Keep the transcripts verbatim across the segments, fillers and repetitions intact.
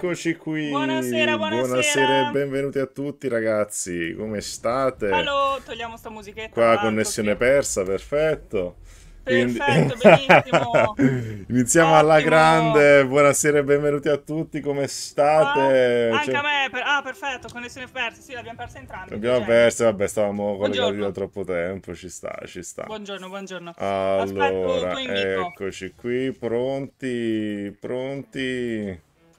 Eccoci Buonasera, qui, buonasera e buonasera. benvenuti a tutti ragazzi, come state? Allo, togliamo sta musichetta Qua dall'alto connessione che... persa, perfetto. Quindi Perfetto, benissimo. iniziamo alla Ottimo. grande, buonasera e benvenuti a tutti, come Ah, state? anche a Cioè, me. per- Ah, perfetto, connessione persa. Sì, l'abbiamo persa entrambi, che abbiamo geni. perso, vabbè, stavamo collegati da Buongiorno. troppo tempo, ci sta, ci sta. Buongiorno, buongiorno. Aspetto il tuo Allora, invito. eccoci qui, pronti, pronti.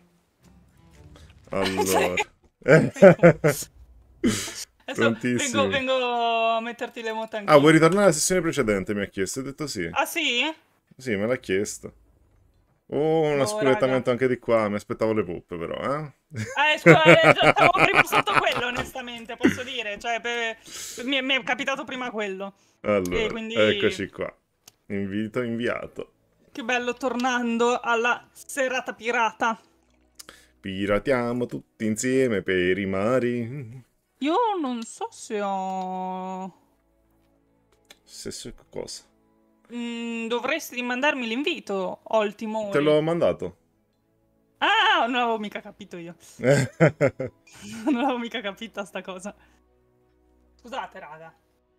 Cioè, Allora, vediamo. Adesso vengo, prontissimi. vengo a metterti le moto Ah, vuoi anch'io. ritornare alla sessione precedente? Mi ha chiesto, ho detto sì. Ah, sì? Sì, me l'ha chiesto. Oh, un Boh, raga. oscurettamento anche di qua, mi aspettavo le puppe però, eh? Eh, scusa, eh, già stavo prima sotto quello, onestamente, posso dire. Cioè, per- mi, è mi è capitato prima quello. E Allora, quindi, eccoci qua. Invito inviato. che bello, tornando alla serata pirata. Piratiamo tutti insieme per i mari. Io non so se ho... Stesso cosa. Mm, dovresti mandarmi l'invito, ho il Te timore. l'ho mandato. Ah, non l'avevo mica capito io. Non l'avevo mica capita sta cosa. Scusate, raga.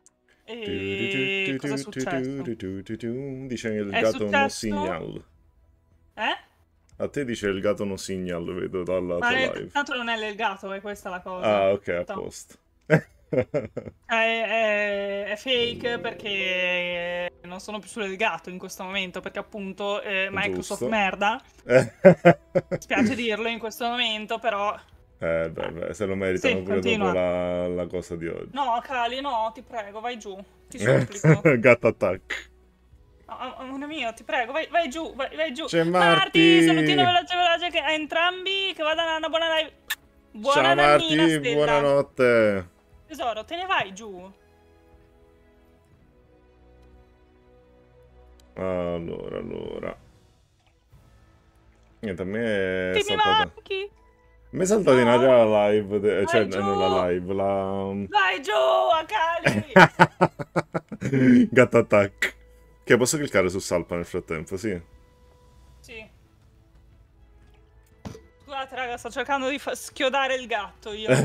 E cosa è successo? Dice che il È gatto non successo? signal. Eh? A te dice il gatto non signal, vedo dalla Ma tua è- live. tanto non è legato, è questa la cosa. Ah, ok, a No. posto. È, è- è fake Allora, perché non sono più sull'elegato in questo momento, perché appunto eh, Microsoft giusto. merda. Eh, Spiace dirlo in questo momento, però... beh, eh, beh, se lo meritano sì, pure dopo continua. la, la cosa di oggi. No, Cali, no, ti prego, vai giù. Ti supplico. Gatto attack. Oh, amore mio, ti prego, vai, vai giù, vai, vai giù. C'è Marti, salutino Marti! veloce veloce che a entrambi, che vadano una buona live. Ciao Buona nannina, Marti, Stella. buonanotte. Tesoro, te ne vai giù. Allora, allora. Niente, a me è Ti mi saltata. manchi. Mi è saltata in No, aria la live, de- cioè vai eh, giù. non la live, la... Vai giù, Akali. Gatto attack. Che posso cliccare su salpa nel frattempo, sì. Sì. Scusate, raga, sto cercando di fa- schiodare il gatto io.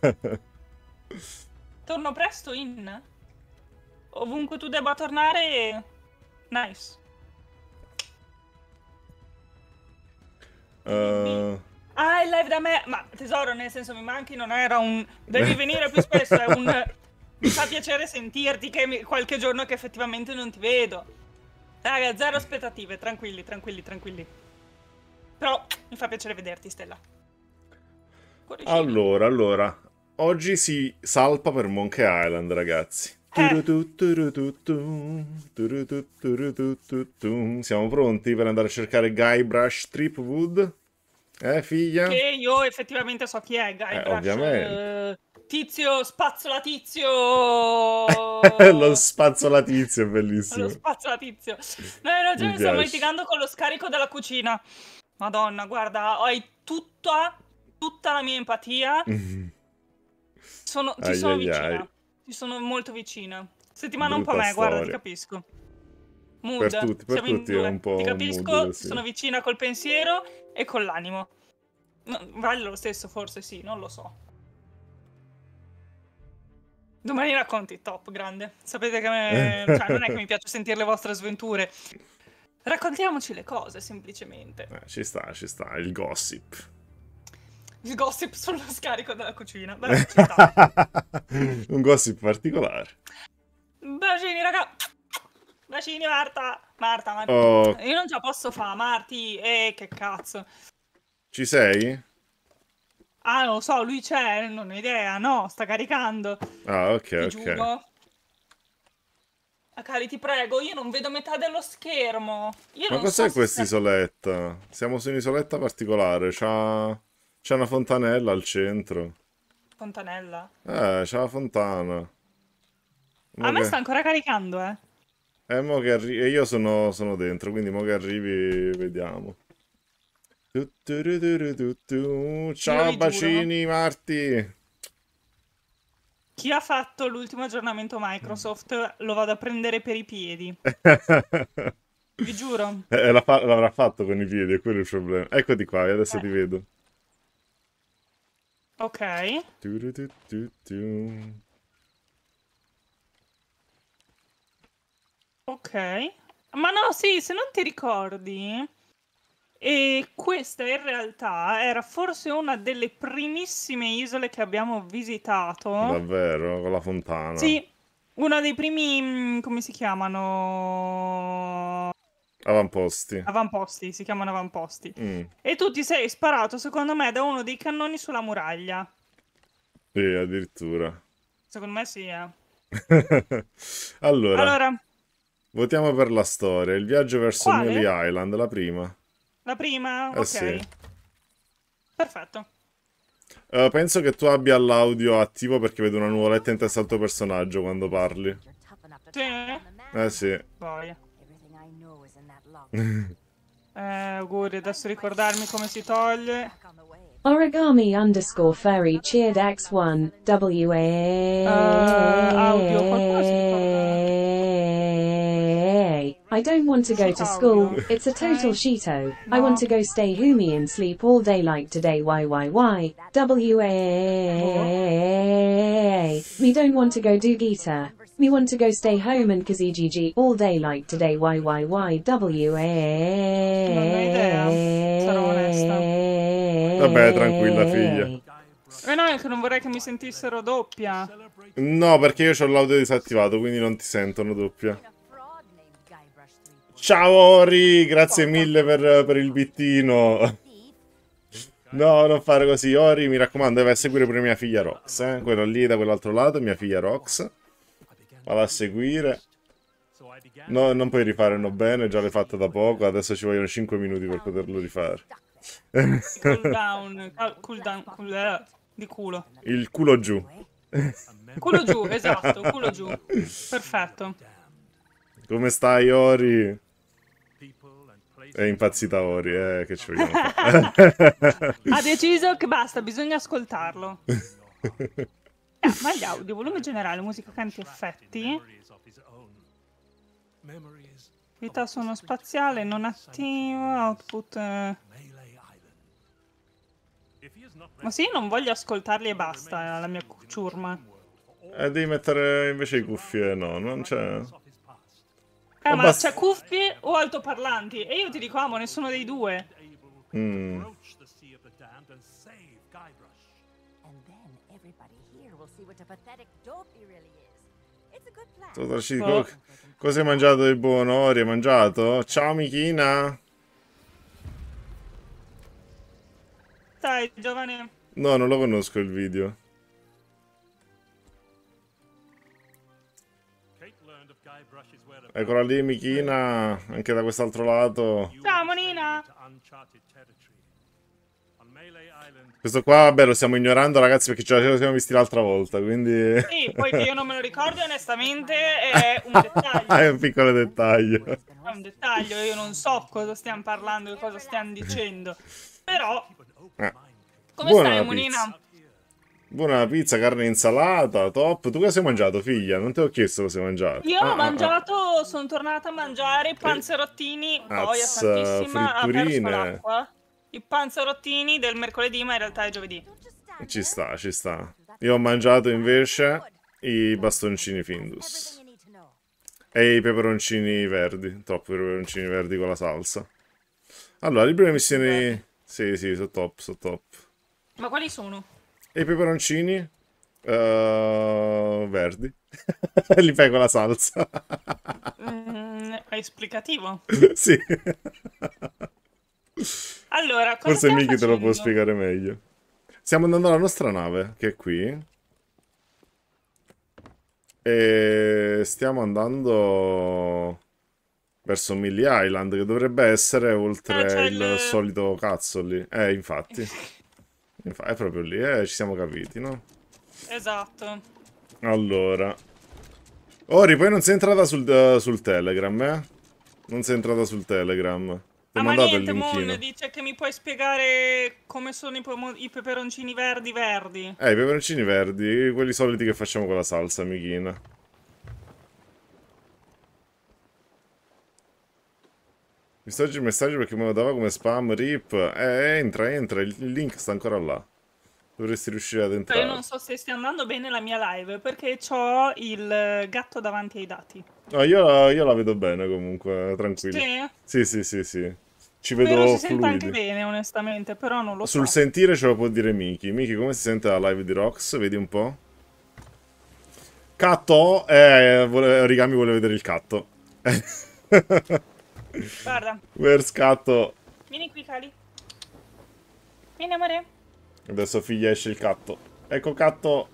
Torno presto in. Ovunque tu debba tornare. Nice. Baby. Uh... Ah, il live da me. Ma tesoro, nel senso mi manchi, non era un... Devi venire più spesso, è un... Mi fa piacere sentirti che mi... qualche giorno che effettivamente non ti vedo. Raga, zero aspettative, tranquilli, tranquilli, tranquilli. Però mi fa piacere vederti, Stella. Cuoricini. Allora, allora. Oggi si salpa per Monkey Island, ragazzi. Eh, Turutu, turutu, tu, turutu, turutu, tu, tu. Siamo pronti per andare a cercare Guybrush Threepwood? Eh, figlia? che io effettivamente so chi è, Eh, Guybrush. ovviamente. eh, Tizio, spazzola tizio. Lo spazzolatizio è Lo bellissimo. spazzola tizio. No, hai Mi ragione, stiamo piace. litigando con lo scarico della cucina. Madonna, guarda, hai tutta, tutta la mia empatia. Sono, ti Ai sono ai ai. vicina. Ti sono molto vicina. Settimana un po' Brutta me, guarda, ti storia. capisco. Per Mood, tutti, per siamo in tutti è un due. Ti po' un mood capisco, ti così. sono vicina col pensiero e con l'animo. No, vale lo stesso, forse sì, non lo so. Domani racconti, top, grande. Sapete che a me... Cioè, non è che mi piace sentire le vostre sventure. Raccontiamoci le cose, semplicemente. Eh, ci sta, ci sta, il gossip. Il gossip sullo scarico della cucina. Beh, ci sta. Un gossip particolare. Bacini, raga. Bacini, Marta. Marta, Oh, Marta. Io non ce la posso fare, Marti. Eh, che cazzo. ci sei? Ah, non lo so, lui c'è, non ho idea. No, sta caricando. Ah, ok, Ti ok. giuro. Akali, ti prego, io non vedo metà dello schermo. Io Ma non so cos'è se sta... quest'isoletta? Siamo su un'isoletta particolare, c'ha... c'è una fontanella al centro. Fontanella. Eh, c'ha la fontana. A Mo me che... sta ancora caricando, eh. Eh, mo che arri... E io sono, sono dentro, quindi mo che arrivi, vediamo. Tu, tu, tu, tu, tu, tu. Io Ciao vi giuro. bacini, Marti! Chi ha fatto l'ultimo aggiornamento Microsoft lo vado a prendere per i piedi. Vi giuro. Eh, l'ha fa- l'avrà fatto con i piedi, è quello il problema. Eccoti qua, io adesso Eh, ti vedo. Ok. Tu-tu-tu-tu. Ok. Ma no, sì, se non ti ricordi, e questa in realtà era forse una delle primissime isole che abbiamo visitato. Davvero? Con la fontana. Sì, uno dei primi, mm, come si chiamano? Avamposti. Avamposti, si chiamano avamposti. Mm. E tu ti sei sparato, secondo me, da uno dei cannoni sulla muraglia. Sì, addirittura. Secondo me sì, eh. Allora, Allora, votiamo per la storia. Il viaggio verso Mealy quale? Island, la prima. La prima? Eh sì. Ok. Perfetto. Eh, penso che tu abbia l'audio attivo perché vedo una nuvoletta in testa al tuo personaggio quando parli. Sì? Eh sì. Poi. Eh, auguri, adesso ricordarmi come si toglie. Origami underscore fairy cheered X one W Uh, audio, qualcuno si ricorda? A. I don't want to go Sheet to school, audio. it's a total Ok. shito. I No. want to go stay hoomy and sleep all day like today Y Y Y. W A. Me don't want to go do guitar. Me want to go stay home and kazigg all day like today Y Y Y. W A. Non ho idea, sarò onesta. Vabbè, tranquilla, figlia. Eh no, è che non vorrei che mi sentissero doppia. No, perché io ho l'audio disattivato, quindi non ti sentono doppia. Ciao Ori, grazie mille per, per il bittino. No, non fare così, Ori, mi raccomando, deve seguire pure mia figlia Rox, eh? Quello lì da quell'altro lato, mia figlia Rox. Vado a seguire. No, non puoi rifare, no bene, già l'hai fatta da poco, adesso ci vogliono cinque minuti per poterlo rifare. Cool down, cal- cool down, cool, eh, di culo. Il culo giù. Culo giù, esatto, culo giù. Perfetto. Come stai, Ori? È impazzita Ori, eh, che ci vogliamo fare? Ha deciso che basta, bisogna ascoltarlo. Eh, ma gli audio, volume generale, musica, canti, effetti. Vita sono spaziale, non attiva, output... eh. Ma sì, non voglio ascoltarli e basta, la mia ciurma. Eh, devi mettere invece i cuffie, no, non c'è... Eh, Oh, ma basta- c'è cuffie o altoparlanti? E io ti dico, amo, nessuno dei due. Mm. Totaci, Oh. co- cosa hai mangiato di buono, Ori? Hai mangiato? Ciao, Michina! Stai, giovane. No, non lo conosco il video. Eccola lì, Michina, anche da quest'altro lato. Ciao, Monina. Questo qua, vabbè, lo stiamo ignorando, ragazzi, perché ce lo siamo visti l'altra volta, quindi... Sì, poi che io non me lo ricordo, onestamente, è un dettaglio. È un piccolo dettaglio. È un dettaglio, io non so cosa stiamo parlando, cosa stiamo dicendo. Però, Eh. come Buona stai, la Monina? pizza. Buona la pizza, carne e insalata, top. Tu cosa hai mangiato, figlia? Non ti ho chiesto cosa hai mangiato. Io Ah, ho ah, mangiato, sono tornata a mangiare i panzerottini, boia Az, santissima, ha perso fritturine. l'acqua. I panzerottini del mercoledì, ma in realtà è giovedì. ah. Ci sta, ci sta. Io ho mangiato invece i bastoncini Findus. E i peperoncini verdi. Troppo peperoncini verdi con la salsa. Allora, le prime missioni... Sì, sì, sono top, sono top. Ma quali sono? E i peperoncini eh, verdi. Li fai con la salsa. Mm, è esplicativo. Sì. Allora, cosa Forse stiamo Miki te lo può facendo? spiegare meglio. Stiamo andando alla nostra nave, che è qui. E stiamo andando verso Mealy Island, che dovrebbe essere Eh, oltre c'è il il- solito cazzo lì. Eh, infatti. Infa- è proprio lì, eh, ci siamo capiti, no? Esatto. Allora. Ori, poi non sei entrata sul, eh, sul Telegram, eh? Non sei entrata sul Telegram. Ti ho Ah, ma mandato il niente, Moon linkino. dice che mi puoi spiegare come sono i, pomo- i peperoncini verdi verdi. Eh, i peperoncini verdi, quelli soliti che facciamo con la salsa, amichina. Mi sto oggi il messaggio perché me lo dava come spam, rip. Eh, entra, entra, il il link sta ancora là. Dovresti riuscire ad Io entrare. non so se stia andando bene la mia live perché ho il gatto davanti ai dati. No, io, io la vedo bene comunque, tranquillo. Sì? Sì, sì, sì, sì. Ci Spero vedo si senta anche fluidi. bene, onestamente, però non lo so. Sul sentire ce lo può dire Miki. Miki, come si sente la live di Rox? Vedi un po'. Catto? Eh, vuole- Origami vuole vedere il catto. Guarda, Where's Catto? vieni qui, Cali. Vieni, amore. Adesso figlia esce il catto. Ecco catto.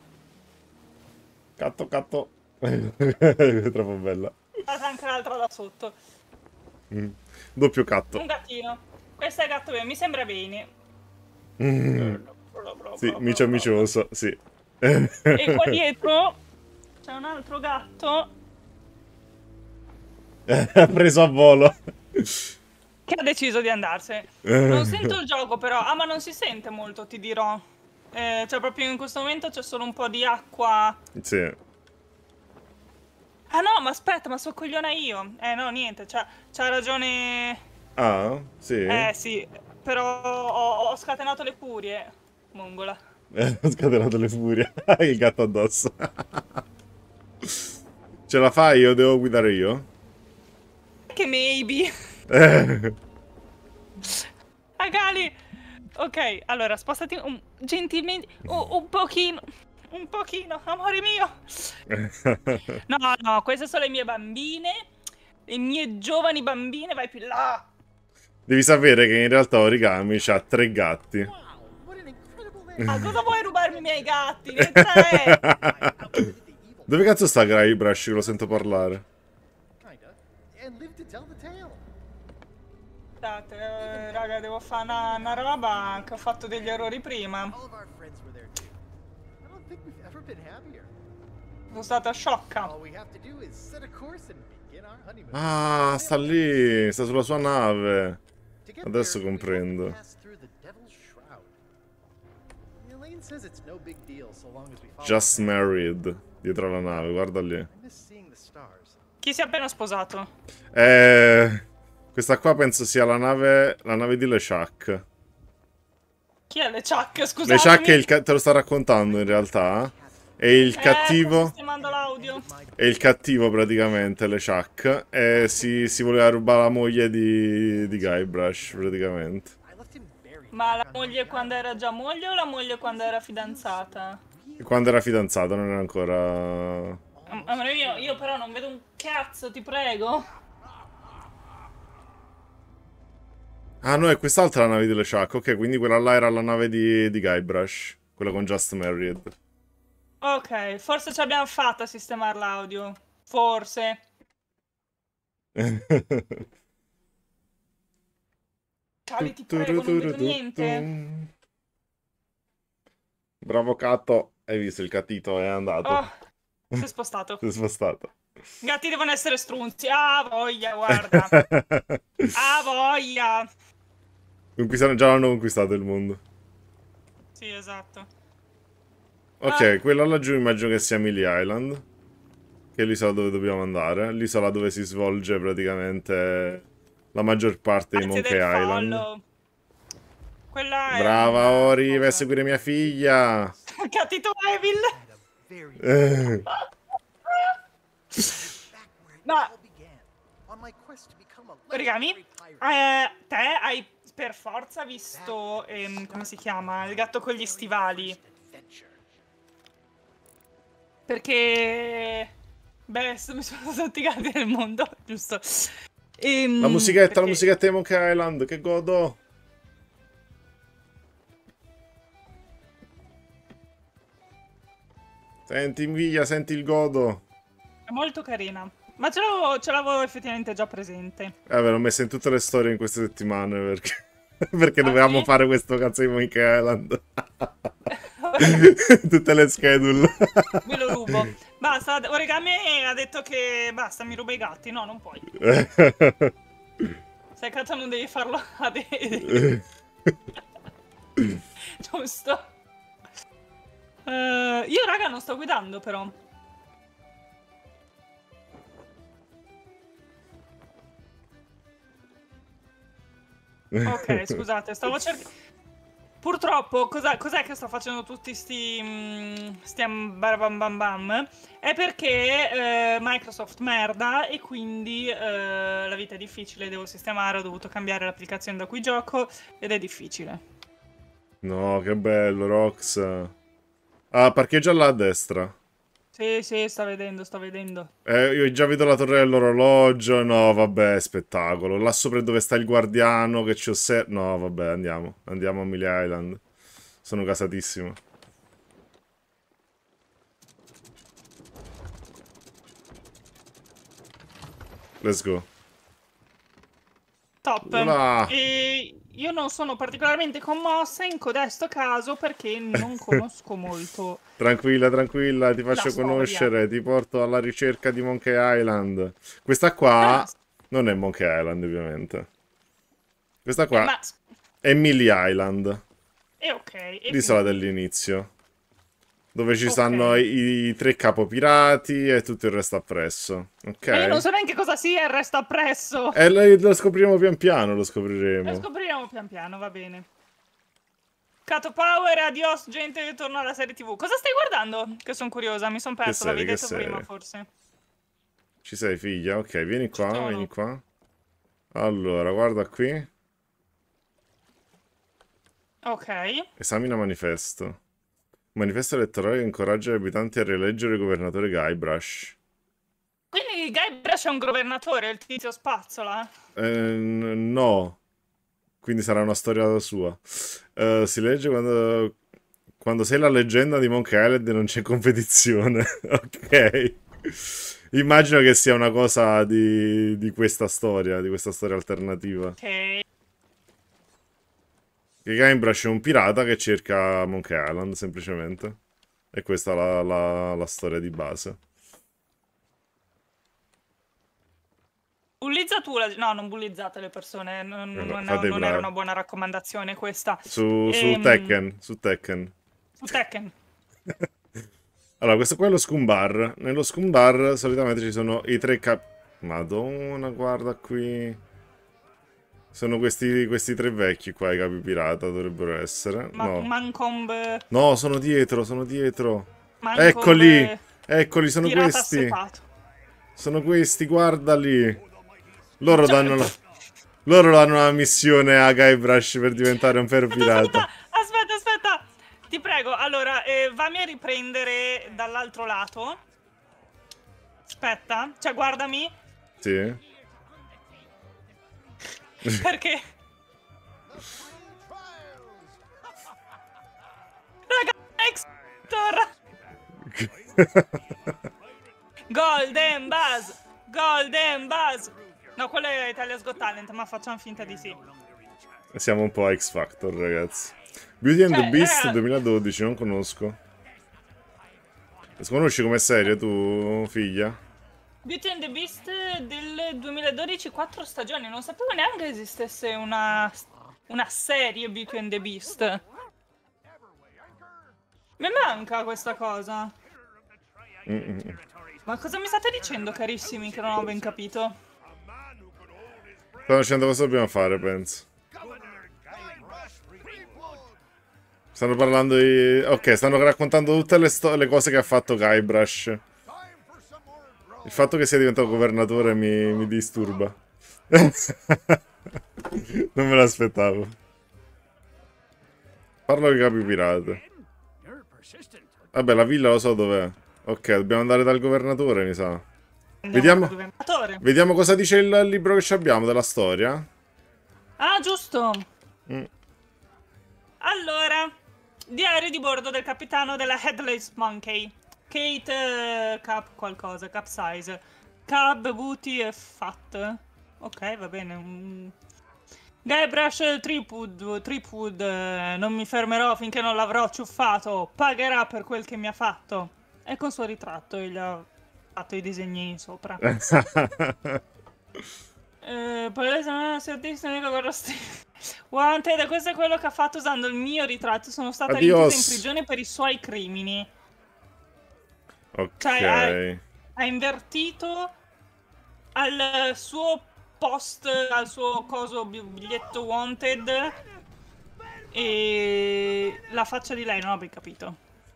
Catto, catto. È troppo bella. Guarda anche l'altra da sotto. Mm. Doppio catto. Un gattino. Questo è il gatto bene, mi sembra bene. Mm. Sì, micio micioso, sì. E qua dietro c'è un altro gatto Ha preso a volo. che ha deciso di andarsene. Non sento il gioco però. Ah, ma non si sente molto, ti dirò. Eh, cioè proprio in questo momento c'è solo un po' di acqua. Sì. Ah no, ma aspetta, ma so cogliona io. Eh no, niente, c'ha, c'ha ragione. Ah, sì. Eh sì, però ho, ho scatenato le furie. Mongola. Eh, ho scatenato le furie. Il gatto addosso. Ce la fai? Io devo guidare io? Che maybe. Eh. Agali. Ok, allora spostati un, gentilmente. Un, un pochino. Un pochino, amore mio. No, no, queste sono le mie bambine. Le mie giovani bambine, vai più là. Devi sapere che in realtà Origami ha tre gatti. Ma cosa vuoi rubarmi i miei gatti? Ne tre. Dove cazzo sta Guybrush? Che lo sento parlare. Scusate, eh, raga, devo fare una, una roba che ho fatto degli errori prima. Sono stata sciocca. Ah, sta lì, sta sulla sua nave. Adesso comprendo. Just married. Dietro alla nave, guarda lì. Chi si è appena sposato? Eh, questa qua penso sia la nave, la nave di LeChuck. Chi è LeChuck? Scusate. LeChuck è il ca- te lo sta raccontando in realtà. È il Eh, cattivo. sto sistemando l'audio. È il cattivo praticamente, LeChuck. E si, si voleva rubare la moglie di, di Guybrush praticamente. Ma la moglie quando era già moglie o la moglie quando era fidanzata? Quando era fidanzata, non era ancora... Amore mio, io però non vedo un cazzo, ti prego. Ah no, è quest'altra la nave di LeChuck. Ok, quindi quella là era la nave di, di Guybrush. Quella con Just Married. Ok, forse ci abbiamo fatto a sistemare l'audio. Forse. Cali, ti prego, non vedo niente. Bravo catto. Hai visto, il cattito è andato. Oh, si è spostato. Si è spostato. Gatti devono essere strunzi. Ah, voglia, guarda. Ah, voglia. Conquistano, già l'hanno conquistato il mondo. Sì, esatto. Ok, Ah. quella laggiù immagino che sia Mealy Island. Che è l'isola dove dobbiamo andare. L'isola dove si svolge praticamente la maggior parte di Grazie Monkey del Island. follow. Quella è Brava una Ori, cosa. vai a seguire mia figlia. Catito Evil. Eh. Ma Origami, eh, te hai per forza visto, ehm, come si chiama, il gatto con gli stivali. Perché, beh, mi sono tutti i gatti del mondo, giusto? Ehm, La musichetta, perché... la musichetta di Monkey Island, che godo. Senti invidia, senti il godo. È molto carina. Ma ce l'avevo, ce l'avevo effettivamente già presente. Eh, ve l'ho messa in tutte le storie in queste settimane perché, perché Ah, dovevamo sì? fare questo cazzo di Monkey Island. Tutte le schedule. Ve lo rubo. Basta, Origami ha detto che basta, mi ruba i gatti. No, non puoi. Se cazzo non devi farlo adesso. Giusto. Uh, io raga non sto guidando però. Ok, scusate, stavo cercando... Purtroppo, cos'è cos'è che sto facendo tutti sti, mm, sti am- bam bam bam? È perché eh, Microsoft merda e quindi eh, la vita è difficile, devo sistemare, ho dovuto cambiare l'applicazione da cui gioco ed è difficile. No, che bello, Rox. Ah, parcheggia là a destra. Sì, sì, sto vedendo, sto vedendo. Eh, io già vedo la torre dell'orologio. No, vabbè, spettacolo. Là sopra è dove sta il guardiano che ci osserva. No, vabbè, andiamo. Andiamo a Amelia Island. Sono casatissimo. Let's go. Top. Là. E io non sono particolarmente commossa in codesto caso perché non conosco molto. Tranquilla, tranquilla, ti faccio storia. conoscere, ti porto alla ricerca di Monkey Island. Questa qua non è Monkey Island, ovviamente. Questa qua Eh, ma... è Millie Island, E ok. e l'isola quindi- dell'inizio, dove ci Ok. stanno i, i tre capopirati e tutto il resto appresso. Ok? Ma io non so neanche cosa sia il resto appresso. E lo, lo scopriremo pian piano, lo Lo scopriremo. scopriremo pian piano, va bene. Cato Power, adios gente, io torno alla serie tv. Cosa stai guardando? Che sono curiosa, mi sono perso, serie, l'avevi che detto prima serie? forse. Ci sei, figlia? Ok, vieni qua, sono. vieni qua. Allora, guarda qui. Ok. Esamina manifesto. Manifesto elettorale che incoraggia gli abitanti a rieleggere il governatore Guybrush. Quindi Guybrush è un governatore, il tizio spazzola? Eh, n- no. Quindi sarà una storia sua. Eh, si legge quando... Quando sei la leggenda di Monkey Island e non c'è competizione. Ok. Immagino che sia una cosa di, di questa storia, di questa storia alternativa. Ok. Che Guybrush è un pirata che cerca Monkey Island, semplicemente. E questa è la, la, la storia di base. Bullizza tu la... No, non bullizzate le persone, non, No, non- fate i non bravi. era una buona raccomandazione questa. Su, su Ehm, Tekken, su Tekken. Su Tekken. Allora, questo qua è lo Scum Bar. Nello Scum Bar solitamente ci sono i tre cap... Madonna, guarda qui. Sono questi, questi tre vecchi qua, i capi pirata, dovrebbero essere. Ma No. Mancomb... No, sono dietro, sono dietro. Mancomb, Eccoli! Eccoli, sono pirata questi. assetato. Sono questi, guardali. Loro Cioè- danno la... Loro danno una missione a Guybrush per diventare un vero Aspetta, pirata. aspetta, aspetta. Ti prego, allora, eh, fammi a riprendere dall'altro lato. Aspetta, cioè guardami, Sì. perché... Raga, Hector! Golden Buzz! Golden Buzz! No, quello è Italia's Got Talent, ma facciamo finta di sì. Siamo un po' a X Factor, ragazzi. Beauty and Cioè, the Beast eh. duemiladodici, non conosco. Conosci come serie tu, figlia? Beauty and the Beast del duemiladodici, quattro stagioni. Non sapevo neanche esistesse una, una serie Beauty and the Beast. Mi manca questa cosa. Mm-mm. Ma cosa mi state dicendo, carissimi, che non ho ben capito? Stanno dicendo cosa dobbiamo fare, penso. Stanno parlando di... Ok, stanno raccontando tutte le, sto- le cose che ha fatto Guybrush. Il fatto che sia diventato governatore mi, mi disturba. Non me l'aspettavo. Parlo con i capi pirata. Vabbè, la villa lo so dov'è. Ok, dobbiamo andare dal governatore, mi sa. Andiamo Vediamo. dal governatore. Vediamo cosa dice il libro che ci abbiamo della storia. Ah, giusto. Mm. Allora, diario di bordo del capitano della Headless Monkey. Kate eh, Cap qualcosa, Capsize. Cab, Booty e Fat. Ok, va bene. Mm. Guybrush Tripwood, Tripwood, eh, non mi fermerò finché non l'avrò ciuffato. Pagherà per quel che mi ha fatto. E con suo ritratto e gli ha fatto i disegnini sopra. Eh, poi si artista Wanted, questo è quello che ha fatto usando il mio ritratto. Sono stata Adios. rinchiusa in prigione per i suoi crimini. Ok. Cioè, ha, ha invertito al suo post, al suo coso bi- biglietto wanted. E la faccia di lei non ho ben capito.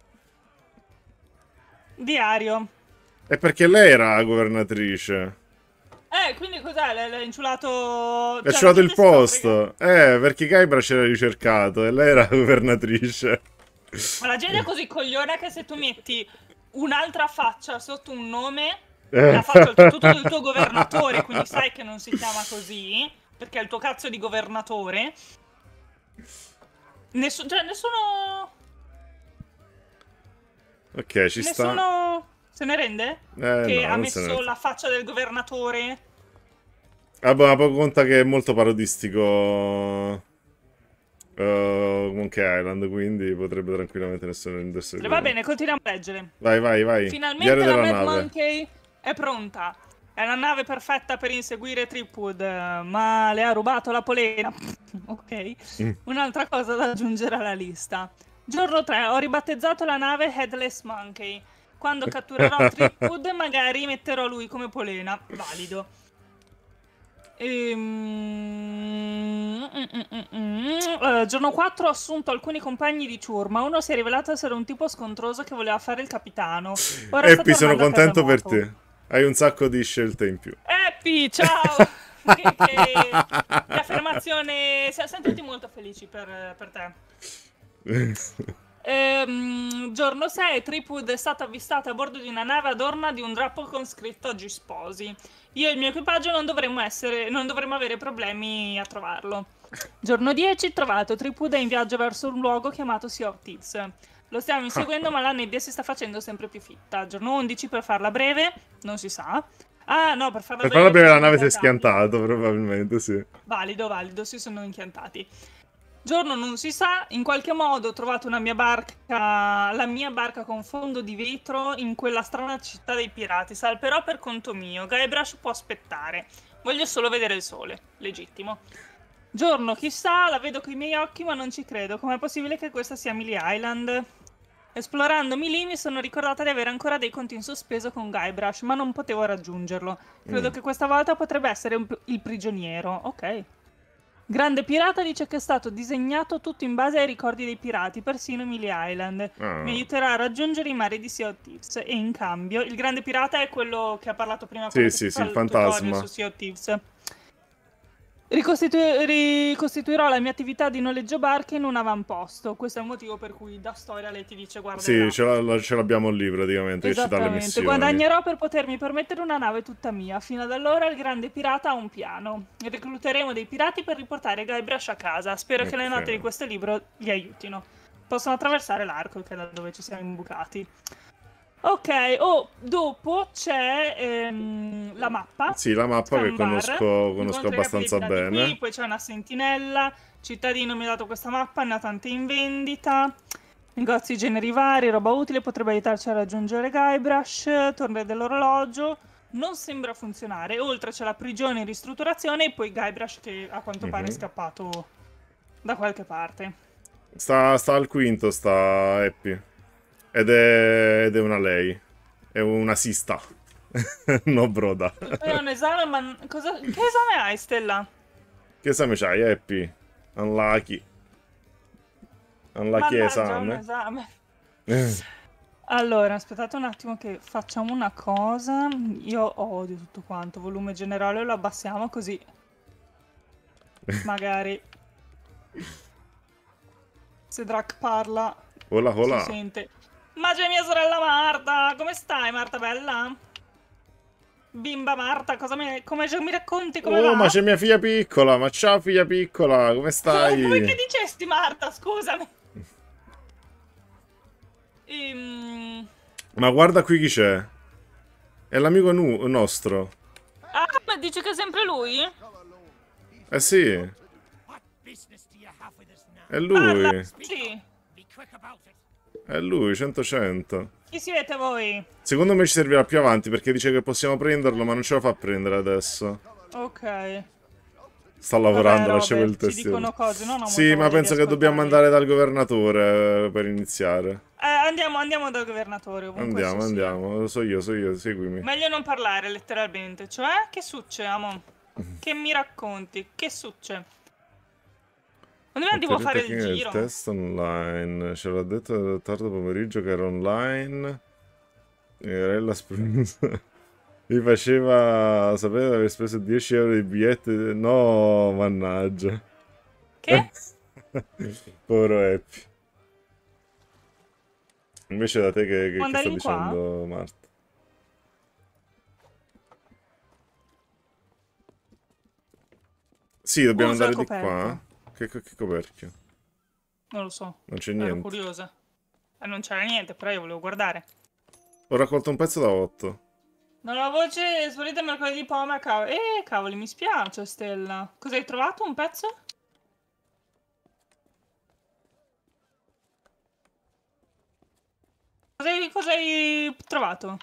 Diario. È perché lei era la governatrice. Eh, quindi cos'è? L'ha inciulato... Le ha cioè, trovato la il gente posto. Eh, perché Guybrush era ricercato e lei era la governatrice. Ma la gente è così coglione che se tu metti un'altra faccia sotto un nome, Eh. la faccia oltretutto del tuo governatore, quindi sai che non si chiama così, perché è il tuo cazzo di governatore. Nessuno... Cioè, nessuno... Ok, ci sta. Nessuno se ne rende? Eh, che no, ha non se ne messo rende. la faccia del governatore? Vabbè, ma poi conta che è molto parodistico uh, Monkey Island, quindi potrebbe tranquillamente nessuno rendersi Va conto. bene, continuiamo a leggere. Vai, vai, vai. Finalmente Diario la della Mad nave. Monkey è pronta. È la nave perfetta per inseguire Tripwood, ma le ha rubato la polena. Ok. Mm. Un'altra cosa da aggiungere alla lista. Giorno tre, ho ribattezzato la nave Headless Monkey. Quando catturerò Tripwood magari metterò lui come polena. Valido. Ehm... mm, mm, mm, mm. Uh, giorno quattro ho assunto alcuni compagni di ciurma. Uno si è rivelato essere un tipo scontroso che voleva fare il capitano. Ora sta Eppi, sono tornando a casa contento per nuoto. te. Hai un sacco di scelte in più. Eppi, ciao! che, che... che affermazione... Siamo tutti molto felici per, per te. Ehm, giorno sei, Tripwood è stato avvistato a bordo di una nave adorna di un drappo con scritto oggi sposi. Io e il mio equipaggio non dovremmo essere, non dovremmo avere problemi a trovarlo. Giorno dieci, trovato, Tripwood è in viaggio verso un luogo chiamato Sea of Thieves. Lo stiamo inseguendo ma la nebbia si sta facendo sempre più fitta. Giorno undici, per farla breve, non si sa. Ah no, per farla Per breve, farla breve la sono nave si è inchiantati. schiantato, probabilmente, sì. Valido, valido, si sono inchiantati. Giorno non si sa, in qualche modo ho trovato una mia barca, la mia barca con fondo di vetro in quella strana città dei pirati. Salperò per conto mio, Guybrush può aspettare. Voglio solo vedere il sole, legittimo. Giorno, chissà, la vedo con i miei occhi ma non ci credo. Com'è possibile che questa sia Melee Island? Esplorandomi lì mi sono ricordata di avere ancora dei conti in sospeso con Guybrush, ma non potevo raggiungerlo. Credo Mm. che questa volta potrebbe essere un- il prigioniero. Ok. Grande Pirata dice che è stato disegnato tutto in base ai ricordi dei pirati, persino Melee Island. Ah. Mi aiuterà a raggiungere i mari di Sea of Thieves. E in cambio, il Grande Pirata è quello che ha parlato prima. Sì, quello sì, che sì, fa il fantasma. tutorial su Sea of Thieves. Ricostitu- ricostituirò la mia attività di noleggio barche in un avamposto. Questo è il motivo per cui da storia lei ti dice guarda Sì, là. ce la- la- ce l'abbiamo lì praticamente, che ci dà le Esattamente, missioni. guadagnerò per potermi permettere una nave tutta mia. Fino ad allora il grande pirata ha un piano. Recluteremo dei pirati per riportare Guybrush a casa. Spero che le Ok. note di questo libro gli aiutino. Possono attraversare l'arco, che è da dove ci siamo imbucati. Ok, oh, dopo c'è ehm, la mappa. Sì, la mappa che Scan bar. conosco, conosco Incontri i abbastanza pirati bene. qui, poi c'è una sentinella. Cittadino mi ha dato questa mappa, ne ha tante in vendita. Negozi generi vari, roba utile, potrebbe aiutarci a raggiungere Guybrush. Torre dell'orologio. Non sembra funzionare. Oltre c'è la prigione in ristrutturazione e poi Guybrush che a quanto pare è Mhm. scappato da qualche parte. Sta, sta al quinto, sta Happy. Ed è, ed è una lei. È una sista. No, broda. Poi è un esame, ma cosa... che esame hai, Stella? Che esame c'hai, Happy? Unlucky. Unlucky Mannaggia, un esame. esame. Eh. Allora, aspettate un attimo che facciamo una cosa. Io odio tutto quanto. Volume generale lo abbassiamo così. Magari. Se Drac parla, Hola, hola. si sente. Ma c'è mia sorella Marta! Come stai, Marta bella? Bimba Marta, cosa mi, come mi racconti? Come Oh, va? ma c'è mia figlia piccola. Ma ciao, figlia piccola. Come stai? Come che dicesti Marta? Scusami. Ehm... Ma guarda qui chi c'è. È l'amico nu- nostro. Ah, ma dici che è sempre lui? Eh sì, è Parla, lui. sì. È lui, cento cento. Chi siete voi? Secondo me ci servirà più avanti perché dice che possiamo prenderlo, ma non ce lo fa prendere adesso. Ok. Sta lavorando, Vabbè, lasciamo il Robert, ci testino. dicono cose, no? No, Sì, molto ma voglia penso di che dobbiamo ascoltarli. andare dal governatore eh, per iniziare. Eh, andiamo, andiamo dal governatore, ovunque Andiamo, esso sia. andiamo. Lo so io, so io, seguimi. Meglio non parlare letteralmente, cioè, che succede, amo? Che mi racconti? Che succede? Quando andiamo a fare il Il giro? test online. Ce l'ha detto tardo pomeriggio che era online. E la mi faceva sapere di aver speso dieci euro di biglietti. No, mannaggia. Che? Povero Happy. Invece da te che, che, Può che andare sta in qua? dicendo Marta? Sì, dobbiamo Usa andare di coperchio. qua. Che, che, che coperchio? Non lo so. Non c'è Ero niente. curiosa. E non c'era niente, però io volevo guardare. Ho raccolto un pezzo da otto. Non ho la voce sparita mercoledì pomeriggio. Cav eh, cavoli, mi spiace, Stella. Cosa hai trovato? Un pezzo? Cosa hai, cosa hai trovato?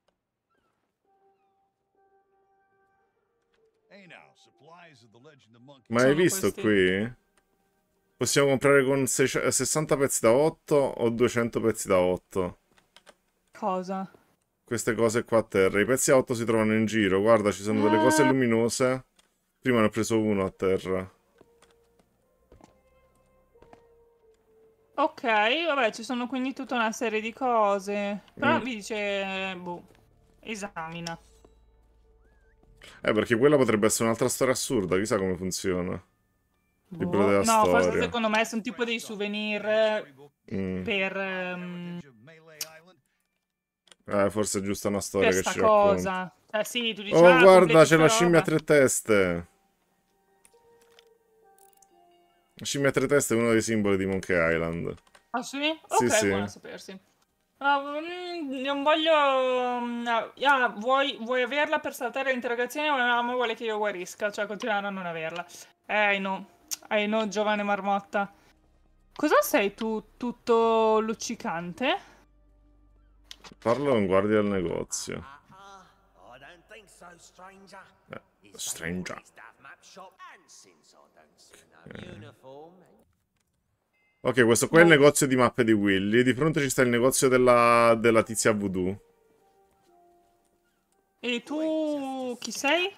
Ma hai Sono visto questi. qui? Possiamo comprare con sessanta pezzi da otto o duecento pezzi da otto? Cosa? Queste cose qua a terra. I pezzi a otto si trovano in giro. Guarda, ci sono delle cose Ah, luminose. Prima ne ho preso uno a terra. ok, vabbè, ci sono quindi tutta una serie di cose. Però Mm. mi dice, boh, esamina. Eh, perché quella potrebbe essere un'altra storia assurda. Chissà come funziona. Libro Boh. della No, forse storia. secondo me sono tipo dei souvenir Mm. per, ehm, Eh, forse è giusta una storia per che sta ci racconta. cosa. Eh sì, tu dici, Oh, ah, guarda, completi c'è sta la scimmia a roba. tre teste. La scimmia a tre teste è uno dei simboli di Monkey Island. Ah sì? Sì, Ok, sì. buono a sapersi. Ah, mm, non voglio... mm, ah, ah, vuoi, vuoi averla per saltare l'interrogazione o la mamma vuole che io guarisca? Cioè, continuare a non averla. Eh, no. Eh, no, giovane marmotta. Cosa sei tu, tutto luccicante? Parlo con guardia del negozio. Eh, stranger. Eh. Ok, questo qua è il Boh. negozio di mappe di Willy. Di fronte ci sta il negozio della, della tizia voodoo. E tu chi sei?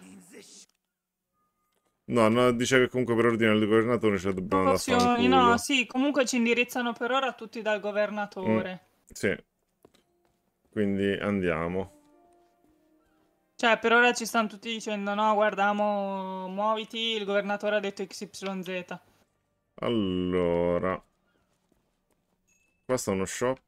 No, no, dice che comunque per ordine del governatore ce la dobbiamo andare a Opzioni, no, fanculo. sì, comunque ci indirizzano per ora tutti dal Mm, governatore. sì. Quindi andiamo. Cioè, per ora ci stanno tutti dicendo, no, guarda, mo, muoviti, il governatore ha detto X Y Z. Allora. Qua sta uno shop.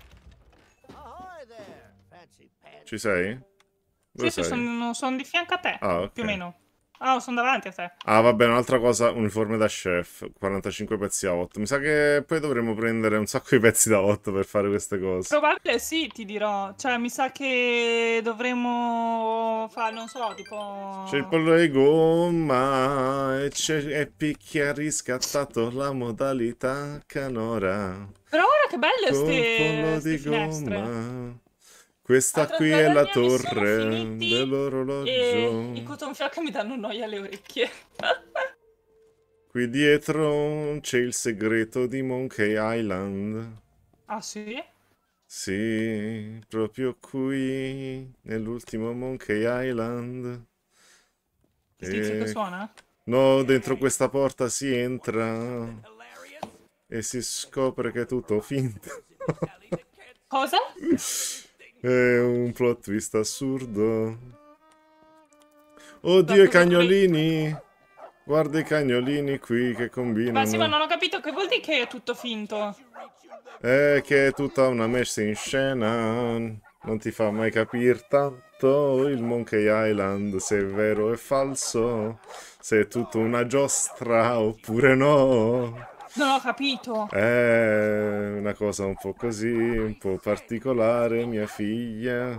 Ci sei? Dove Sì, sì, sei? sono son di fianco a te, Ah, più o ok. meno. Ah, sono davanti a te. Ah, vabbè, un'altra cosa, uniforme da chef, quarantacinque pezzi a otto. Mi sa che poi dovremmo prendere un sacco di pezzi da otto per fare queste cose. Probabile sì, ti dirò. Cioè, mi sa che dovremmo fare, non so, tipo... C'è il pollo di gomma e c'è Epic che ha riscattato la modalità canora. Però guarda che belle Col ste, pollo ste di finestre. gomma. Questa A qui è la trasgredirmi mi sono torre finiti e i dell'orologio. cotton fioc mi danno noia alle orecchie. Qui dietro c'è il segreto di Monkey Island. Ah sì? Sì, proprio qui, nell'ultimo Monkey Island. Che tizio che E... suona? No, dentro questa porta si entra e si scopre che è tutto finto. Cosa? È un plot twist assurdo. Oddio, Da i cosa dovrei... cagnolini! Guarda i cagnolini qui che Ma sì, ma combinano. non ho capito che vuol dire che è tutto finto. È che è tutta una messa in scena. Non ti fa mai capire tanto il Monkey Island se è vero o è falso. Se è tutta una giostra oppure no. Non ho capito. È una cosa un po' così, un po' particolare, mia figlia.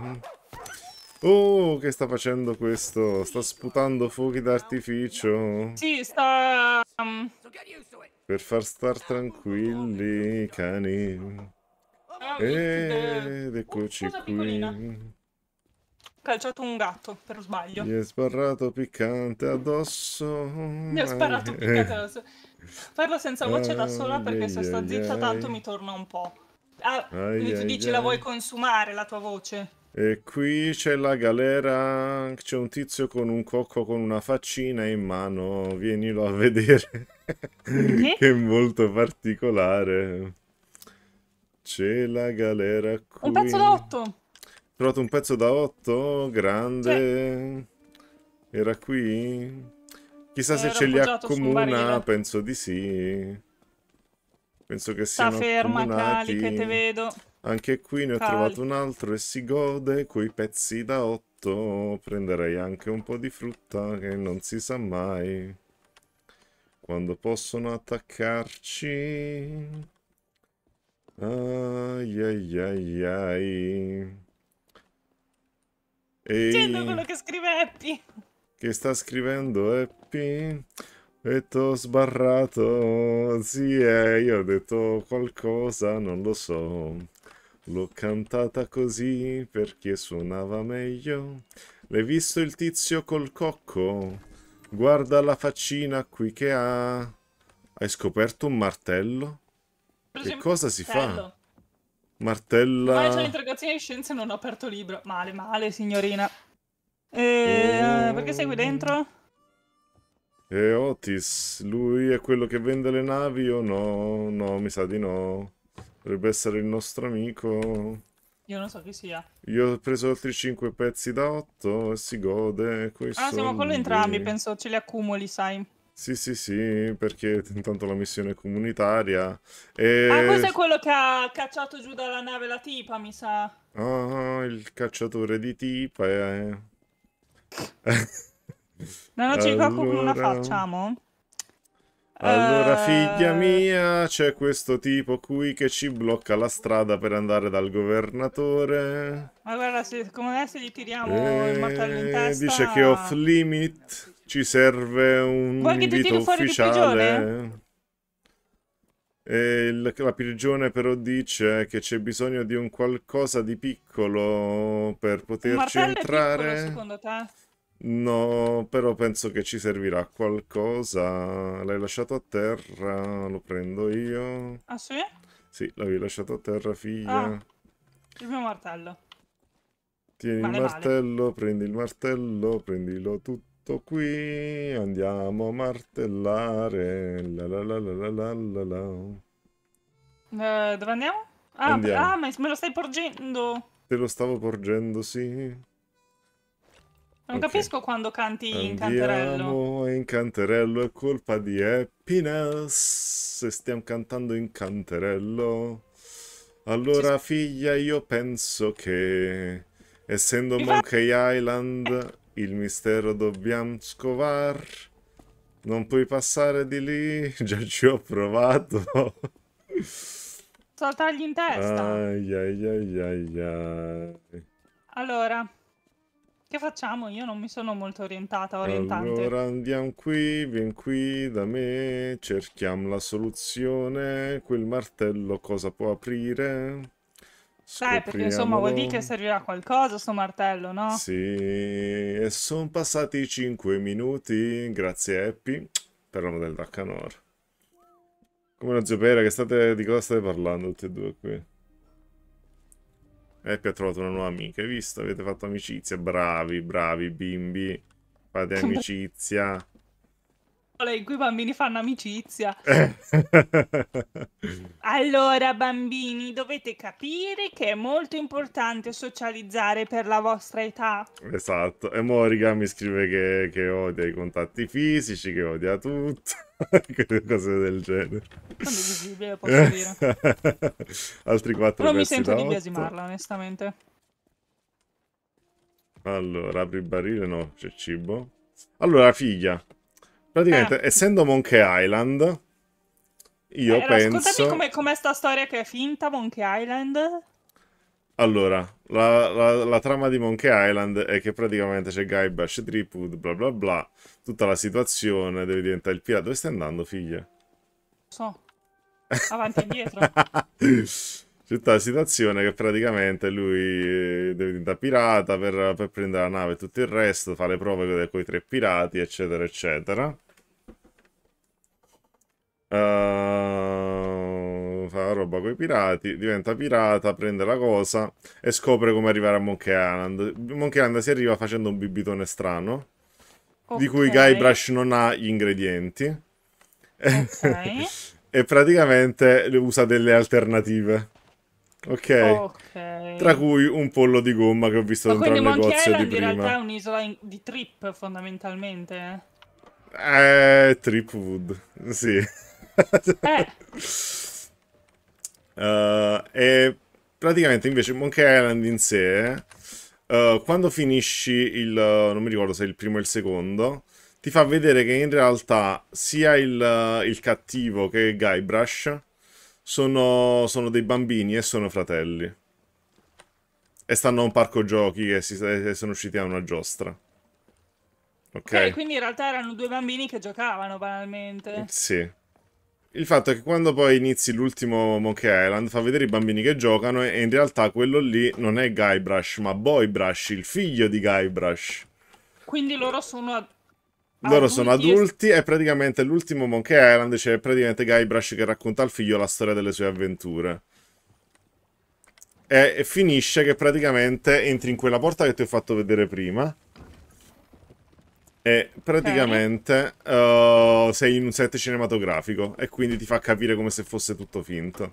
Oh, che sta facendo questo? Sta sputando fuochi d'artificio Sì, sta... um, per far star tranquilli i cani. ah, mi- eh, Ed eccoci cosa piccolina? qui. Ho calciato un gatto, per sbaglio. Gli è sbarrato piccante addosso. Mi ha sparato piccate addosso. Parlo senza voce da sola perché se sto zitta tanto mi torna un po'. Ah, Ai, quindi tu ai, dici la ai. vuoi consumare la tua voce? E qui c'è la galera, c'è un tizio con un cocco con una faccina in mano, vienilo a vedere, che Che? è molto particolare. C'è la galera Un pezzo da qui. otto. Trovato un pezzo da otto, Cioè, grande. Era qui? Chissà se era ce li appoggiato su un accomuna, barile. penso di sì. Penso che Sta siano ferma, Cali, che te accomunati. vedo. Anche qui ne ho Cali. trovato un altro e si gode coi pezzi da otto. Prenderei anche un po' di frutta che non si sa mai quando possono attaccarci. Ai ai ai ai. Leggendo Ehi, quello che scrive Happy. che sta scrivendo Happy? E t'ho sbarrato. Sì, eh, io ho detto qualcosa, non lo so. L'ho cantata così perché suonava meglio. L'hai visto il tizio col cocco? Guarda la faccina qui che ha. Hai scoperto un martello? Per Che esempio, cosa si fa? martello. Ormai c'è Martella. l'integrazione di scienze e non ho aperto libro. Male, male, signorina. Eh, perché sei qui Oh. dentro? E Otis, lui è quello che vende le navi o no? No, mi sa di no. Dovrebbe essere il nostro amico. Io non so chi sia. Io ho preso altri cinque pezzi da otto e si gode coi Ah, siamo quello entrambi, soldi. penso ce li accumuli, sai. Sì, sì, sì, perché intanto la missione è comunitaria. Ah, E... questo è quello che ha cacciato giù dalla nave la tipa, mi sa. Ah, il cacciatore di tipa. Eh. No, non ci ricordo come la Allora... facciamo. Allora, figlia Eh... mia, c'è questo tipo qui che ci blocca la strada per andare dal governatore. Ma guarda, se, come adesso gli tiriamo il martello in E dice che off testa... limit ci serve un Vuoi che ti invito tiri fuori di prigione? ufficiale. E il- la prigione però dice che c'è bisogno di un qualcosa di piccolo per Un poterci martello è piccolo, entrare. secondo te? No, però penso che ci servirà qualcosa. L'hai lasciato a terra, lo prendo io. Ah, sì? Sì, l'avevi lasciato a terra, Ah, figlia. il mio martello. Tieni il Male, male. martello, prendi il martello, prendilo tutto qui. Andiamo a martellare. La la la la la la la la. Eh, dove andiamo? Ah, per- Andiamo. ah, ma me lo stai porgendo. Te lo stavo porgendo, sì. Non Ok. capisco quando canti in canterello. Andiamo in canterello, è colpa di Happiness. Se stiamo cantando in canterello. Ci Allora, figlia, io penso che, essendo Mi fa... Monkey Island, il mistero dobbiamo scovar. Non puoi passare di lì, già ci ho provato. saltargli in testa. Ai ai ai ai ai. Allora, che facciamo? Io non mi sono molto orientata, orientante. Allora andiamo qui, vien qui da me, cerchiamo la soluzione. Quel martello cosa può aprire? Dai, perché insomma vuol dire che Scopriamolo. servirà a qualcosa sto martello, no? Sì, e sono passati cinque minuti, grazie Happy, per l'amo del Draccanor. Come lo zio Pera, che state, di cosa state parlando tutti e due qui? Happy ha trovato una nuova amica, hai visto? Avete fatto amicizia, bravi, bravi bimbi, fate amicizia. In cui i bambini fanno amicizia. Allora, bambini, dovete capire che è molto importante socializzare per la vostra età. Esatto, e Moriga mi scrive che, che odia i contatti fisici, che odia tutto, cose del genere. Condivisibile, posso dire. Altri quattro Però mi pezzi sento da di otto. biasimarla, onestamente. Allora, apri il barile, no, c'è cibo. Allora, figlia, praticamente, Eh, essendo Monkey Island, io eh, raccontami penso... com'è, com'è sta storia che è finta, Monkey Island. Allora, la, la- la trama di Monkey Island è che praticamente c'è Guybrush Threepwood, bla bla bla, tutta la situazione, devi diventare il pirata. Dove stai andando, figlia? So, avanti e indietro. C'è tutta la situazione che praticamente lui eh, deve diventare pirata per, per prendere la nave e tutto il resto, fa le prove con i tre pirati, eccetera, eccetera. Uh, fa roba con i pirati, diventa pirata, prende la cosa e scopre come arrivare a Monkey Island. Monkey Island si arriva facendo un bibitone strano, di cui Ok. Guybrush non ha gli ingredienti. Ok. E praticamente usa delle alternative. Ok? Ok. Tra cui un pollo di gomma che ho visto Ma dentro al quindi Monkey negozio di Island in realtà è prima. un'isola in- di trip, fondamentalmente. Eh, Tripwood, sì. Eh, Eh, e praticamente invece Monkey Island in sé, eh, quando finisci il, non mi ricordo se è il primo o il secondo, ti fa vedere che in realtà sia il, il cattivo che Guybrush sono, sono dei bambini e sono fratelli. E stanno a un parco giochi che si, e sono usciti a una giostra. ok, Ok? quindi in realtà erano due bambini che giocavano banalmente. Sì. Il fatto è che quando poi inizi l'ultimo Monkey Island fa vedere i bambini che giocano e in realtà quello lì non è Guybrush ma Boybrush, il figlio di Guybrush. Quindi loro sono ad- Loro sono adulti e... adulti e praticamente l'ultimo Monkey Island c'è praticamente Guybrush che racconta al figlio la storia delle sue avventure. E, e finisce che praticamente entri in quella porta che ti ho fatto vedere prima. E Ok. praticamente uh, sei in un set cinematografico e quindi ti fa capire come se fosse tutto finto.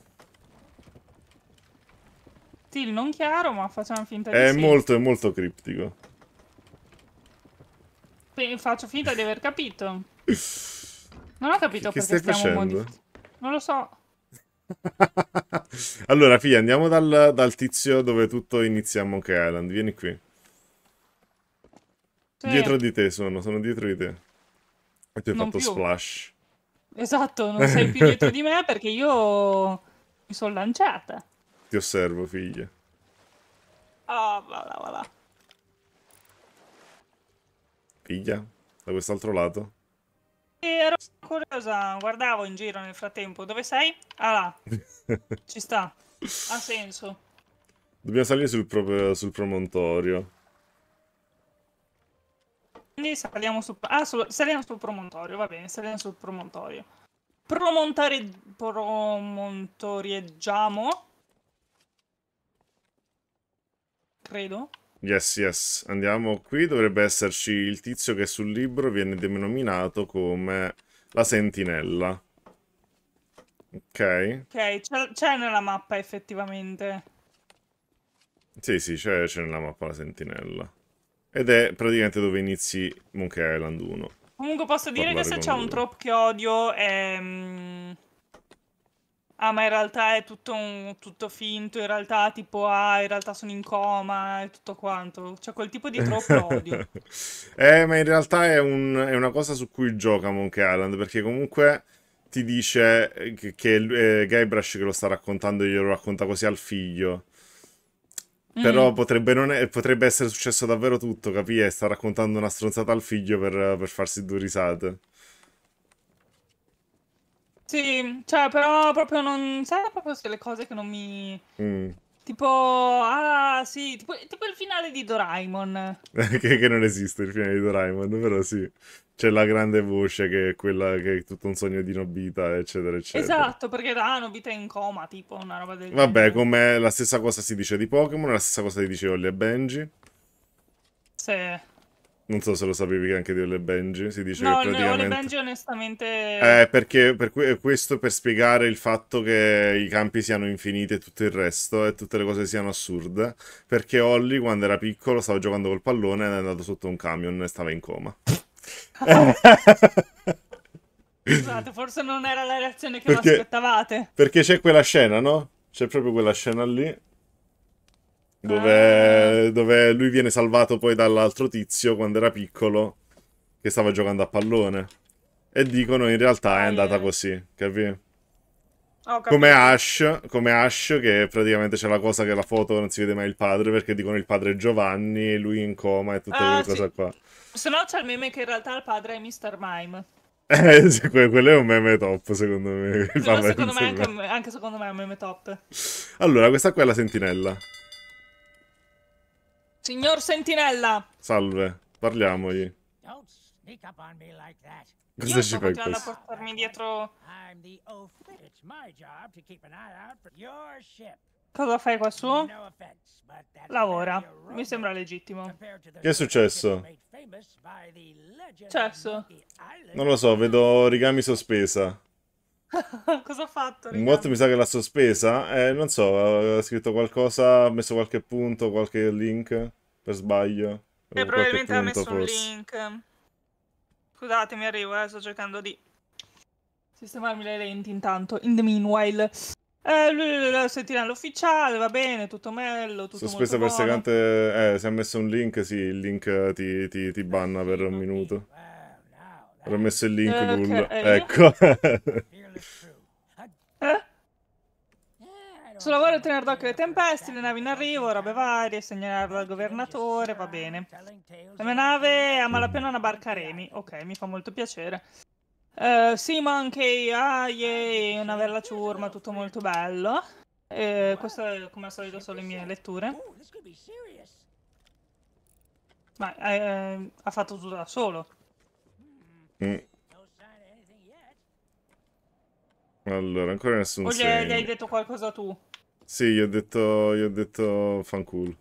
Sì, non chiaro, ma facciamo finta di È sì. molto, è molto criptico. Quindi faccio finta di aver capito. Non ho Che, capito che perché stai stiamo facendo? modificando. Non lo so. Allora, figlia, andiamo dal, dal tizio dove tutto inizia a Monkey Island. Vieni qui. Sì, Dietro di te sono, sono dietro di te. E ti hai non fatto più. splash. Esatto, non sei più dietro di me perché io mi sono lanciata. Ti osservo, figlia. Ah, va là, va là. Figlia? Da quest'altro lato? E ero curiosa, guardavo in giro nel frattempo. Dove sei? Ah là, ci sta. Ha senso. Dobbiamo salire sul, pro- sul promontorio. Quindi saliamo sul... Ah, sul- saliamo sul promontorio, va bene, saliamo sul promontorio. Promontare... Promontorieggiamo? Credo. Yes, yes. Andiamo qui. Dovrebbe esserci il tizio che sul libro viene denominato come la sentinella. Ok? Ok, c'è c'è nella mappa effettivamente. Sì, sì, c'è c'è nella mappa la sentinella. Ed è praticamente dove inizi Monkey Island uno. Comunque posso dire che Parlare se con c'è un lui. trope che odio è... mm, ah, ma in realtà è tutto, un- tutto finto, in realtà tipo, ah, in realtà sono in coma e tutto quanto. Cioè quel tipo di trope lo odio. Eh, ma in realtà è, un- è una cosa su cui gioca Monkey Island, perché comunque ti dice che, che è Guybrush che lo sta raccontando, glielo racconta così al figlio. Però Mm. potrebbe, non è- potrebbe essere successo davvero tutto, capì? E sta raccontando una stronzata al figlio per, per farsi due risate. Sì, cioè però proprio non... Sai proprio se le cose che non mi... Mm. Tipo, ah sì, tipo, tipo il finale di Doraemon. che, che non esiste il finale di Doraemon, però sì. C'è la grande voce che è quella che è tutto un sogno di Nobita, eccetera, eccetera. Esatto, perché da Nobita è in coma, tipo, una roba del Vabbè, genere. come la stessa cosa si dice di Pokémon, la stessa cosa si dice di Holly e Benji. Sì. Non so se lo sapevi che anche di Holly e Benji si dice che No, il Ole praticamente... Benji onestamente... Eh, perché per que- questo per spiegare il fatto che i campi siano infiniti e tutto il resto e tutte le cose siano assurde. Perché Holly, quando era piccolo, stava giocando col pallone ed è andato sotto un camion e stava in coma. Scusate, forse non era la reazione che vi Perché, aspettavate. perché c'è quella scena, no? C'è proprio quella scena lì Ah, dove, dove lui viene salvato poi dall'altro tizio quando era piccolo che stava giocando a pallone. E dicono in realtà è ah, andata yeah. così, capi? Ho Come capito. Ash, come Ash, che praticamente c'è la cosa che la foto non si vede mai il padre perché dicono il padre è Giovanni, lui in coma e tutte quelle Ah, sì. cose qua. Se no c'è il meme che in realtà il padre è mister Mime. Eh, sì, que- quello è un meme top, secondo me. Il Quello papà è secondo me anche, insieme. anche secondo me è un meme top. Allora, questa qua è la sentinella. Signor Sentinella! Salve, parliamogli. Cosa Io ci sto fai continuando a questo? portarmi dietro... Cosa fai qua su? Lavora. Mi sembra legittimo. Che è successo? Successo? Non lo so, vedo origami sospesa. Cosa ho fatto, Un bot mi Rigami? sa che l'ha sospesa. Eh, non so, ha scritto qualcosa, ha messo qualche punto, qualche link per sbaglio. E O qualche probabilmente ha punto messo un forse. link. Scusatemi, arrivo, eh, sto cercando di sistemarmi le lenti intanto. In the meanwhile. Eh, lui lui- lui- sentinella ufficiale, va bene, tutto bello, tutto Sospesa molto per buono. secante. Eh, se ha messo un link, sì, il link ti, ti, ti banna per un minuto. Ora ho messo il link, Lul. Ok. Ecco. Eh? Sul lavoro tenere d'occhio le tempeste, le navi in arrivo, robe varie, segnalarlo al governatore, va bene. La mia nave è a malapena una barca a remi, ok, mi fa molto piacere. Uh, Sea Monkey, ah, yay, una bella ciurma, tutto molto bello. Eh, queste, come al solito, sono le mie letture. Ma eh, ha fatto tutto da solo. Mm. Allora, ancora nessun O gli, gli hai segno. detto qualcosa tu? Sì, gli ho detto, gli ho detto fanculo.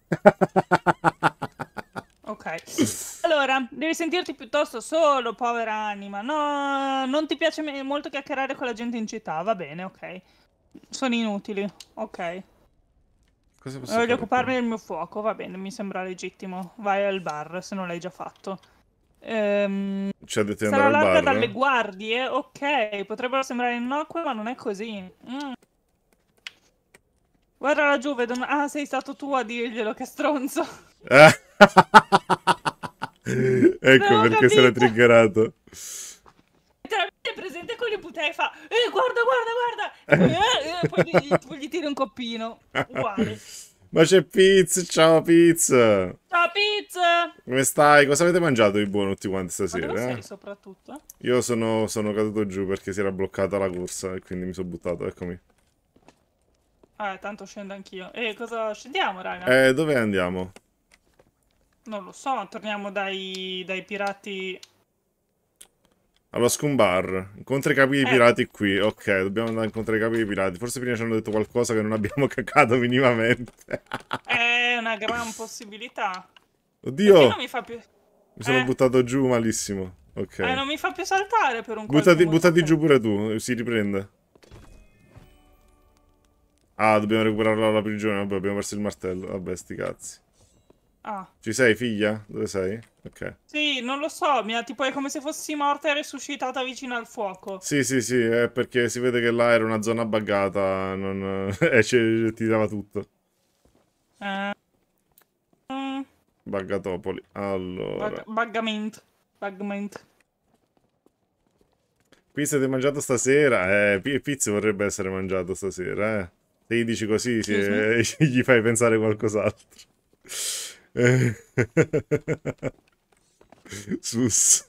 Ok. Allora, devi sentirti piuttosto solo, povera anima. No, non ti piace me- molto chiacchierare con la gente in città, va bene, ok. Sono inutili, ok. Cosa posso Voglio fare occuparmi qui? del mio fuoco, va bene, mi sembra legittimo. Vai al bar, se non l'hai già fatto. Ehm, Ci ha detto di andare sarà al larga dalle bar? guardie, ok. Potrebbero sembrare innocue, ma non è così. Mm. Guarda laggiù, vedo una... Ah, sei stato tu a dirglielo, che stronzo. Eh. Non Ecco ho perché se l'è capito. triggerato. Letteralmente è presente con le bottiglie e fa eh guarda guarda guarda e poi, eh, eh, poi, gli, poi gli tiri un coppino uguale. Ma c'è Piz, ciao Piz. Ciao pizza, Come stai? Cosa avete mangiato di buono tutti quanti ma dove stasera? sei Eh? soprattutto? Io sono, sono caduto giù perché si era bloccata la corsa e quindi mi sono buttato, eccomi. Ah, tanto scendo anch'io. E cosa scendiamo, raga? Eh, dove andiamo? Non lo so, torniamo dai, dai pirati. Allo Scumbar. Incontra i capi dei Eh, pirati qui. Ok, dobbiamo andare a incontrare i capi dei pirati. Forse prima ci hanno detto qualcosa che non abbiamo cacato minimamente. è una gran possibilità. Perché non Oddio! mi fa più... Mi sono Eh, buttato giù malissimo. eh, Ok. non mi fa più saltare per un qualche Buttati, buttati motivo. giù pure tu, si riprende. Ah, dobbiamo recuperarlo dalla prigione. Vabbè, abbiamo perso il martello. Vabbè, sti cazzi. Ah, Ci sei, figlia? Dove sei? Ok. sì, non lo so, mi ha, tipo è come se fossi morta e resuscitata vicino al fuoco. Sì, sì, sì, è perché si vede che là era una zona buggata. Non... e ci ti dava tutto. Eh... mm. Buggatopoli. Allora. Bug- Buggamento. Buggamento. Pizza ti hai mangiato stasera? Eh, pi- pizza vorrebbe essere mangiato stasera, eh. Se gli dici così, si- Excuse me? gli fai pensare qualcos'altro. Eh. Sus.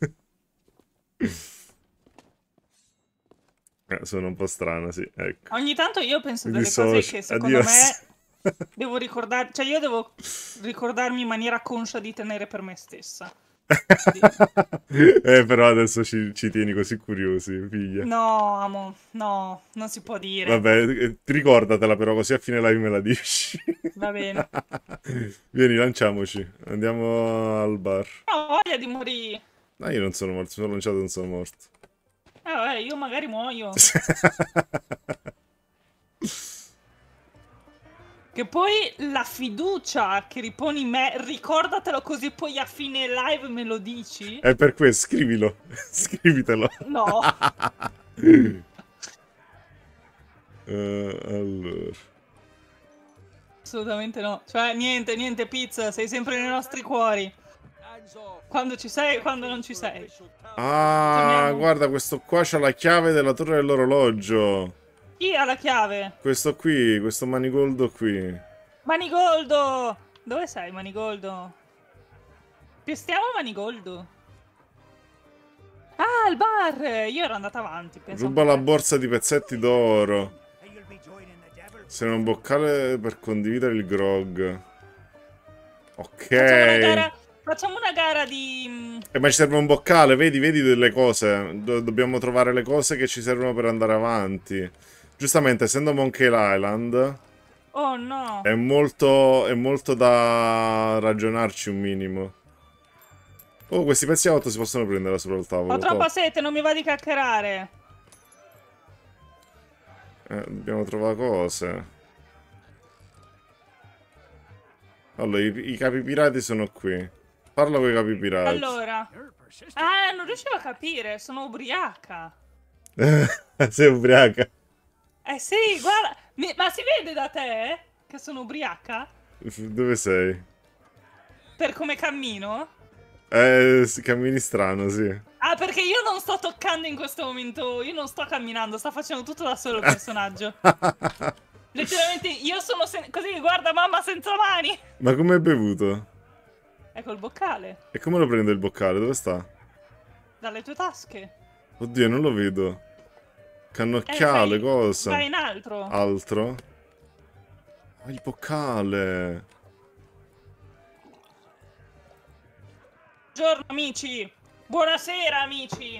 Eh, sono un po' strana, sì, ecco. Ogni tanto io penso Mi delle cose dissocio. che secondo Adios. me devo ricordare, cioè io devo ricordarmi in maniera conscia di tenere per me stessa. Sì. Eh, però adesso ci, ci tieni così curiosi, figlia. No, amo, no, non si può dire. Vabbè, eh, ricordatela però, così a fine live me la dici. Va bene. Vieni, lanciamoci. Andiamo al bar. Ho voglia di morire. Ma io non sono morto, sono lanciato e non sono morto. Eh, vabbè, io magari muoio. Che poi la fiducia che riponi in me, ricordatelo così poi a fine live me lo dici? È per questo, scrivilo. Scrivitelo. No. Uh, allora. Assolutamente no. Cioè, niente, niente, pizza, sei sempre nei nostri cuori. Quando ci sei, quando non ci sei. Ah, Torniamo. guarda, questo qua c'ha la chiave della torre dell'orologio. Chi ha la chiave? Questo qui, questo manigoldo qui. Manigoldo! Dove sei, Manigoldo? Pestiamo Manigoldo. Ah, al bar! Io ero andata avanti, penso. Ruba la borsa di pezzetti d'oro. Sei un boccale per condividere il grog. Ok. Facciamo una gara, facciamo una gara di... Eh, ma ci serve un boccale, vedi, vedi delle cose. Do- dobbiamo trovare le cose che ci servono per andare avanti. Giustamente, essendo Monkey Island, Oh no. è molto, è molto da ragionarci un minimo. Oh, questi pezzi a otto si possono prendere sopra il tavolo. Ho troppa top. sete, non mi va di chiacchierare. Eh, dobbiamo trovare cose. Allora, i, i capi pirati sono qui. Parla con i capi pirati. Allora. Ah, non riuscivo a capire, sono ubriaca. Sei ubriaca? Eh sì, guarda. Mi- ma si vede da te che sono ubriaca? Dove sei? Per come cammino? Eh, si- cammini strano, sì. Ah, perché io non sto toccando in questo momento. Io non sto camminando, sta facendo tutto da solo il personaggio. Letteralmente io sono sen- così, guarda mamma senza mani. Ma come hai bevuto? Ecco il boccale. E come lo prende il boccale? Dove sta? Dalle tue tasche. Oddio, non lo vedo. Eh, Cannocchiale, fai- cosa? Vai in altro. Altro? Ah, il boccale. Buongiorno amici. Buonasera amici.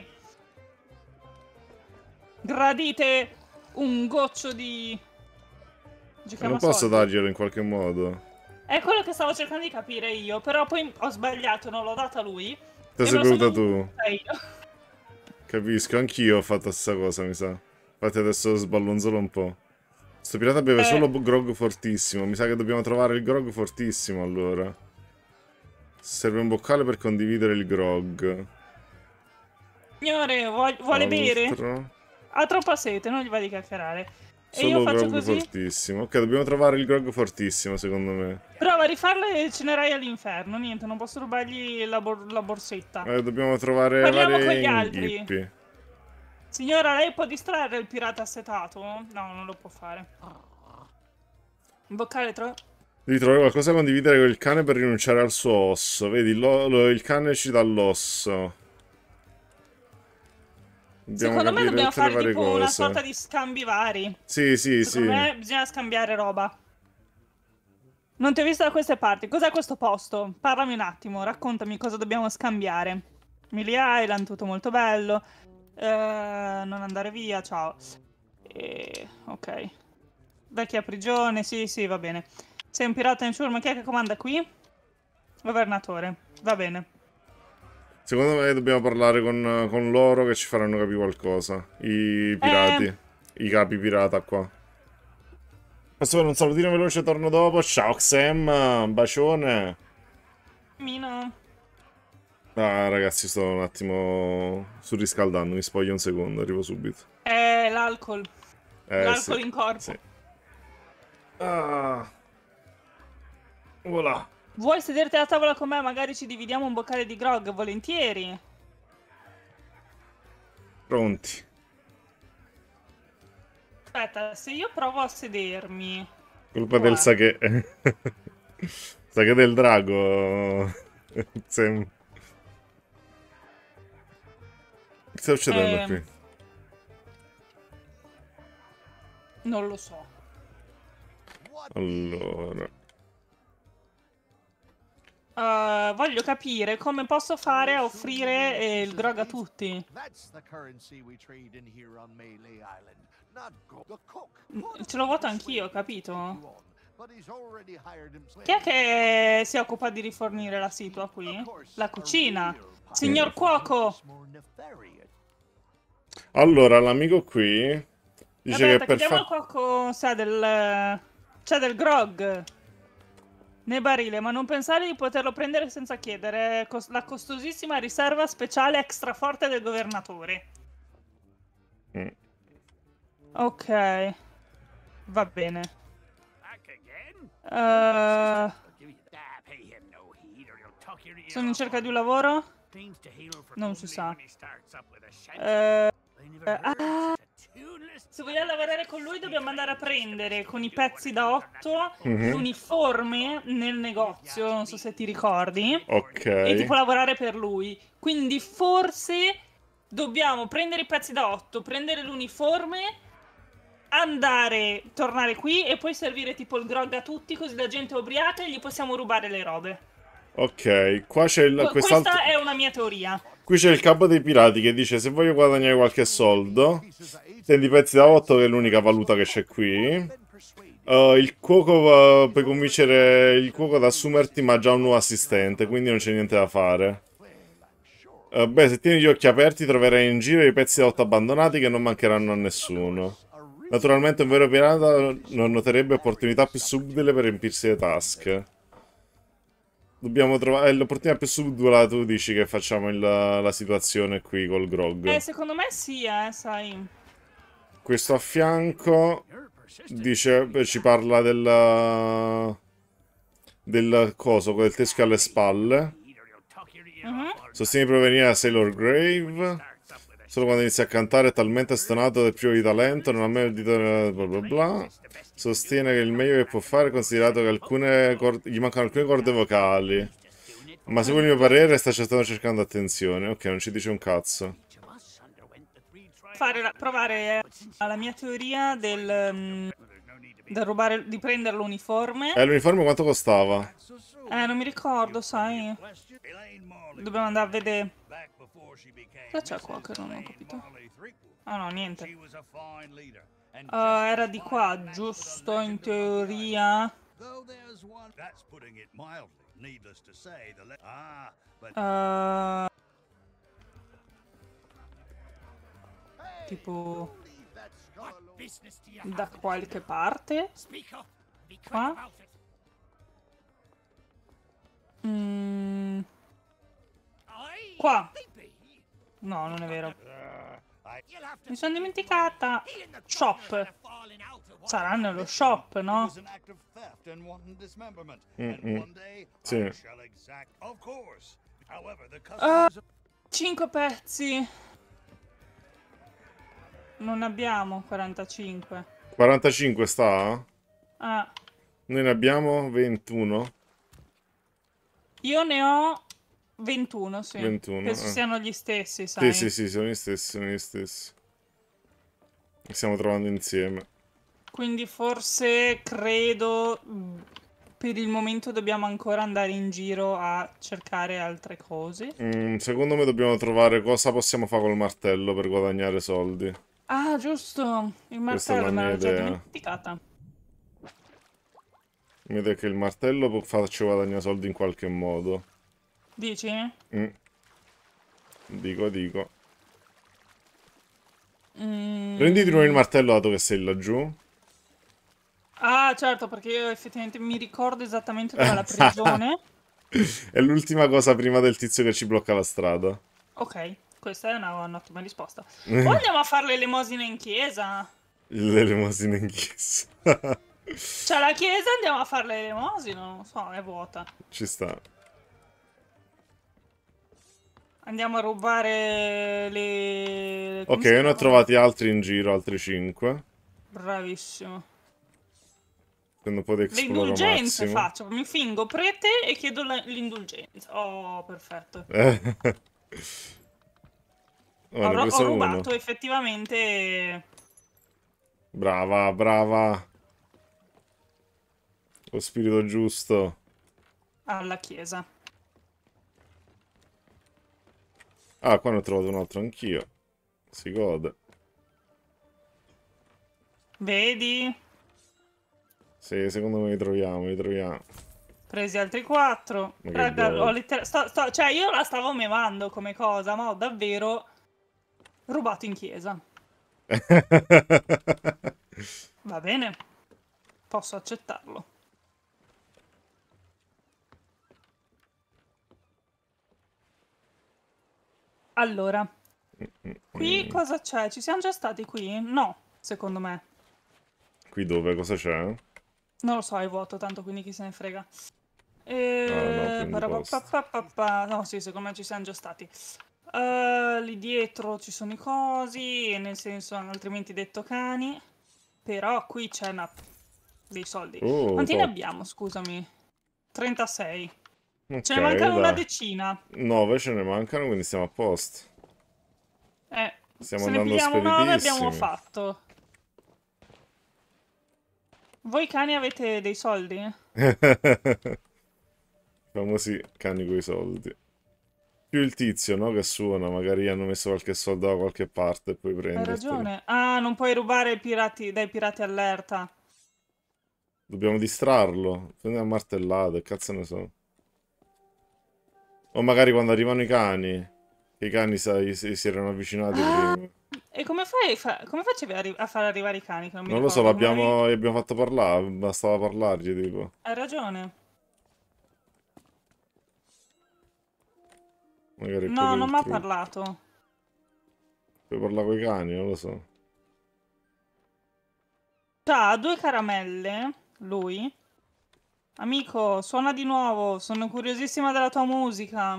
Gradite un goccio di... Giochiamo Non a posso soldi? darglielo in qualche modo. È quello che stavo cercando di capire io, però poi ho sbagliato, non l'ho data a lui. Ti e sei me lo bevuta sono tu. bevuta io. Capisco, anch'io ho fatto la stessa cosa, mi sa. Infatti adesso sballonzolo un po'. Sto pirata beve Eh. solo grog fortissimo. Mi sa che dobbiamo trovare il grog fortissimo, allora. Serve un boccale per condividere il grog. Signore, vuoi- vuole bere? Altro? Ha troppa sete, non gli va di chiacchierare. E Solo io faccio grog così. fortissimo. Ok, dobbiamo trovare il grog fortissimo, secondo me. Prova a rifarlo e cenerai all'inferno. Niente, non posso rubargli la, bor- la borsetta. Eh, dobbiamo trovare Parliamo con vari gli altri. inghippi. Signora, lei può distrarre il pirata assetato? No, non lo può fare. Un boccale tro... Devi trovare qualcosa da condividere con il cane per rinunciare al suo osso. Vedi, lo- lo- il cane ci dà l'osso. Dobbiamo Secondo me capire dobbiamo tutte le fare varie tipo una cose. sorta di scambi vari. Sì, sì, sì. Secondo me bisogna scambiare roba. Non ti ho visto da queste parti. Cos'è questo posto? Parlami un attimo, raccontami cosa dobbiamo scambiare. Millie Island, tutto molto bello. Eh, non andare via, ciao. E... ok. Vecchia prigione, sì, sì, va bene. Sei un pirata in ciurma, chi è che comanda qui? Governatore, va bene. Secondo me dobbiamo parlare con, con loro che ci faranno capire qualcosa. I pirati. Eh. I capi pirata qua. Posso fare un salutino veloce, torno dopo. Ciao Xem, un bacione. Mino. Ah, ragazzi, sto un attimo surriscaldando. Mi spoglio un secondo, arrivo subito. È l'alcol. Eh, L'alcol sì, in corpo. sì. Ah. Voilà. Vuoi sederti a tavola con me? Magari ci dividiamo un boccale di grog, volentieri. Pronti. Aspetta, se io provo a sedermi... Colpa Guarda. del sake. Sake del drago. Sem- Che sta succedendo Ehm. qui? Non lo so. Allora. Uh, voglio capire come posso fare a offrire eh, il grog a tutti. Mm, Ce l'ho vuoto anch'io, capito? Chi è che si occupa di rifornire la situa qui? La cucina. Signor cuoco! Allora, l'amico qui dice Vabbè, che per chiediamo al fare... cuoco se ha del... c'è del grog nel barile, ma non pensare di poterlo prendere senza chiedere. È cos- la costosissima riserva speciale extra forte del governatore. Mm. Ok. Va bene. Uh, sono in cerca di un lavoro? Non si sa. Eh, eh, ah, se vogliamo lavorare con lui dobbiamo andare a prendere con i pezzi da otto Mhm. l'uniforme nel negozio, non so se ti ricordi, Ok. e tipo lavorare per lui. Quindi forse dobbiamo prendere i pezzi da otto, prendere l'uniforme, andare, tornare qui e poi servire tipo il grog a tutti, così la gente è ubriaca e gli possiamo rubare le robe. Ok, qua c'è il, Qu- quest'altro... Questa è una mia teoria. Qui c'è il capo dei pirati che dice se voglio guadagnare qualche soldo, tendi pezzi da otto che è l'unica valuta che c'è qui. Uh, il cuoco uh, puoi convincere il cuoco ad assumerti ma ha già un nuovo assistente, quindi non c'è niente da fare. Uh, beh, se tieni gli occhi aperti troverai in giro i pezzi da otto abbandonati che non mancheranno a nessuno. Naturalmente un vero pirata non noterebbe opportunità più subdole per riempirsi le tasche. Dobbiamo trovare... È l'opportunità più subdola, tu dici che facciamo il- la situazione qui col grog. Eh, secondo me sì, eh, sai. Questo a fianco dice, ci parla del... del coso, del teschio alle spalle. Mhm. Sostiene di provenire da Sailor Grave. Solo quando inizia a cantare è talmente stonato del privo di talento, non ha mai udito bla bla bla. Sostiene che il meglio che può fare, considerato che alcune corde, gli mancano alcune corde vocali. Ma secondo il mio parere sta cercando, cercando attenzione. Ok, non ci dice un cazzo. Fare la- provare eh, la mia teoria del, mm, del rubare, di prendere l'uniforme. Eh, l'uniforme quanto costava? Eh, non mi ricordo, sai. Dobbiamo andare a vedere. Cosa c'è qua che non ho capito? Ah no, niente. Uh, era di qua, giusto in teoria. Uh, tipo da qualche parte. Qua. Mm. Qua. No, non è vero. Mi sono dimenticata. Shop. Sarà nello shop, no? Mm-mm. Sì. Uh, cinque pezzi. Non abbiamo quarantacinque. quarantacinque sta? Ah, Noi ne abbiamo ventuno. io ne ho ventuno, sì. ventuno, Penso eh. siano gli stessi, sai. Sì, sì, sì, sono gli stessi, sono gli stessi. Li stiamo trovando insieme. Quindi forse, credo, mh, per il momento dobbiamo ancora andare in giro a cercare altre cose. Mm, secondo me dobbiamo trovare cosa possiamo fare col martello per guadagnare soldi. Ah, giusto! Il Questa è la martello me mia l'ero già idea. dimenticata. Mi vede che il martello può farci guadagnare soldi in qualche modo. Dici? Mm. Dico, dico. Mm. Prendi di nuovo il martello dato che sei laggiù. Ah, certo, perché io effettivamente mi ricordo esattamente dove è la prigione. È l'ultima cosa prima del tizio che ci blocca la strada. Ok, questa è una- un'ottima risposta. O andiamo a fare le elemosine in chiesa? Le elemosine in chiesa. C'è la chiesa, andiamo a fare le elemosine, non lo so, è vuota. Ci sta. Andiamo a rubare le... come Ok, si io ne ho chiamano? trovati altri in giro, altri cinque. Bravissimo. Quindi un po' di Le exploro indulgenze massimo. faccio, mi fingo prete e chiedo la- l'indulgenza. Oh, perfetto. Eh. Oh, Ho, ne ho ro- ho preso uno. rubato effettivamente... Brava, brava. Lo spirito giusto. alla chiesa. Ah, qua ne ho trovato un altro anch'io. Si gode. Vedi? Sì, secondo me li troviamo, li troviamo. Presi altri quattro. Ma che Raga, bello. ho letter- sto- sto- cioè, io la stavo memando come cosa, ma ho davvero rubato in chiesa. Va bene. Posso accettarlo. Allora, qui cosa c'è? Ci siamo già stati qui? No, secondo me. Qui dove? Cosa c'è? Non lo so, è vuoto, tanto quindi chi se ne frega. Ah, no, E... quindi parapapapapapa. No, sì, secondo me ci siamo già stati. Uh, lì dietro ci sono i cosi, nel senso, altrimenti detto cani. Però qui c'è una... dei soldi. Oh, Quanti ne top. abbiamo, scusami? trentasei. Ok, Ce ne mancano una dai. decina. nove ce ne mancano, quindi stiamo a posto. Eh, Stiamo se ne andando pigliamo nove abbiamo speditissimi. fatto. Voi cani avete dei soldi? Famosi cani coi soldi. Più il tizio, no? Che suona, magari hanno messo qualche soldo da qualche parte e puoi Hai prendertelo. ragione. Ah, non puoi rubare i pirati, dai pirati allerta. Dobbiamo distrarlo. Prendi a martellate, cazzo ne so. O magari quando arrivano i cani. Che i cani, sai, si, si erano avvicinati Ah, prima. e come fai, fa- come facevi a, ri- a far arrivare i cani? Che non mi Non lo so, ricordo. Come avevi- l'abbiamo, gli abbiamo fatto parlare. Bastava parlargli, tipo. Hai ragione. Magari No, quello è non il mi ha trucco. parlato. Puoi parlare con i cani, non lo so. Ha due caramelle, lui. Amico, suona di nuovo, sono curiosissima della tua musica.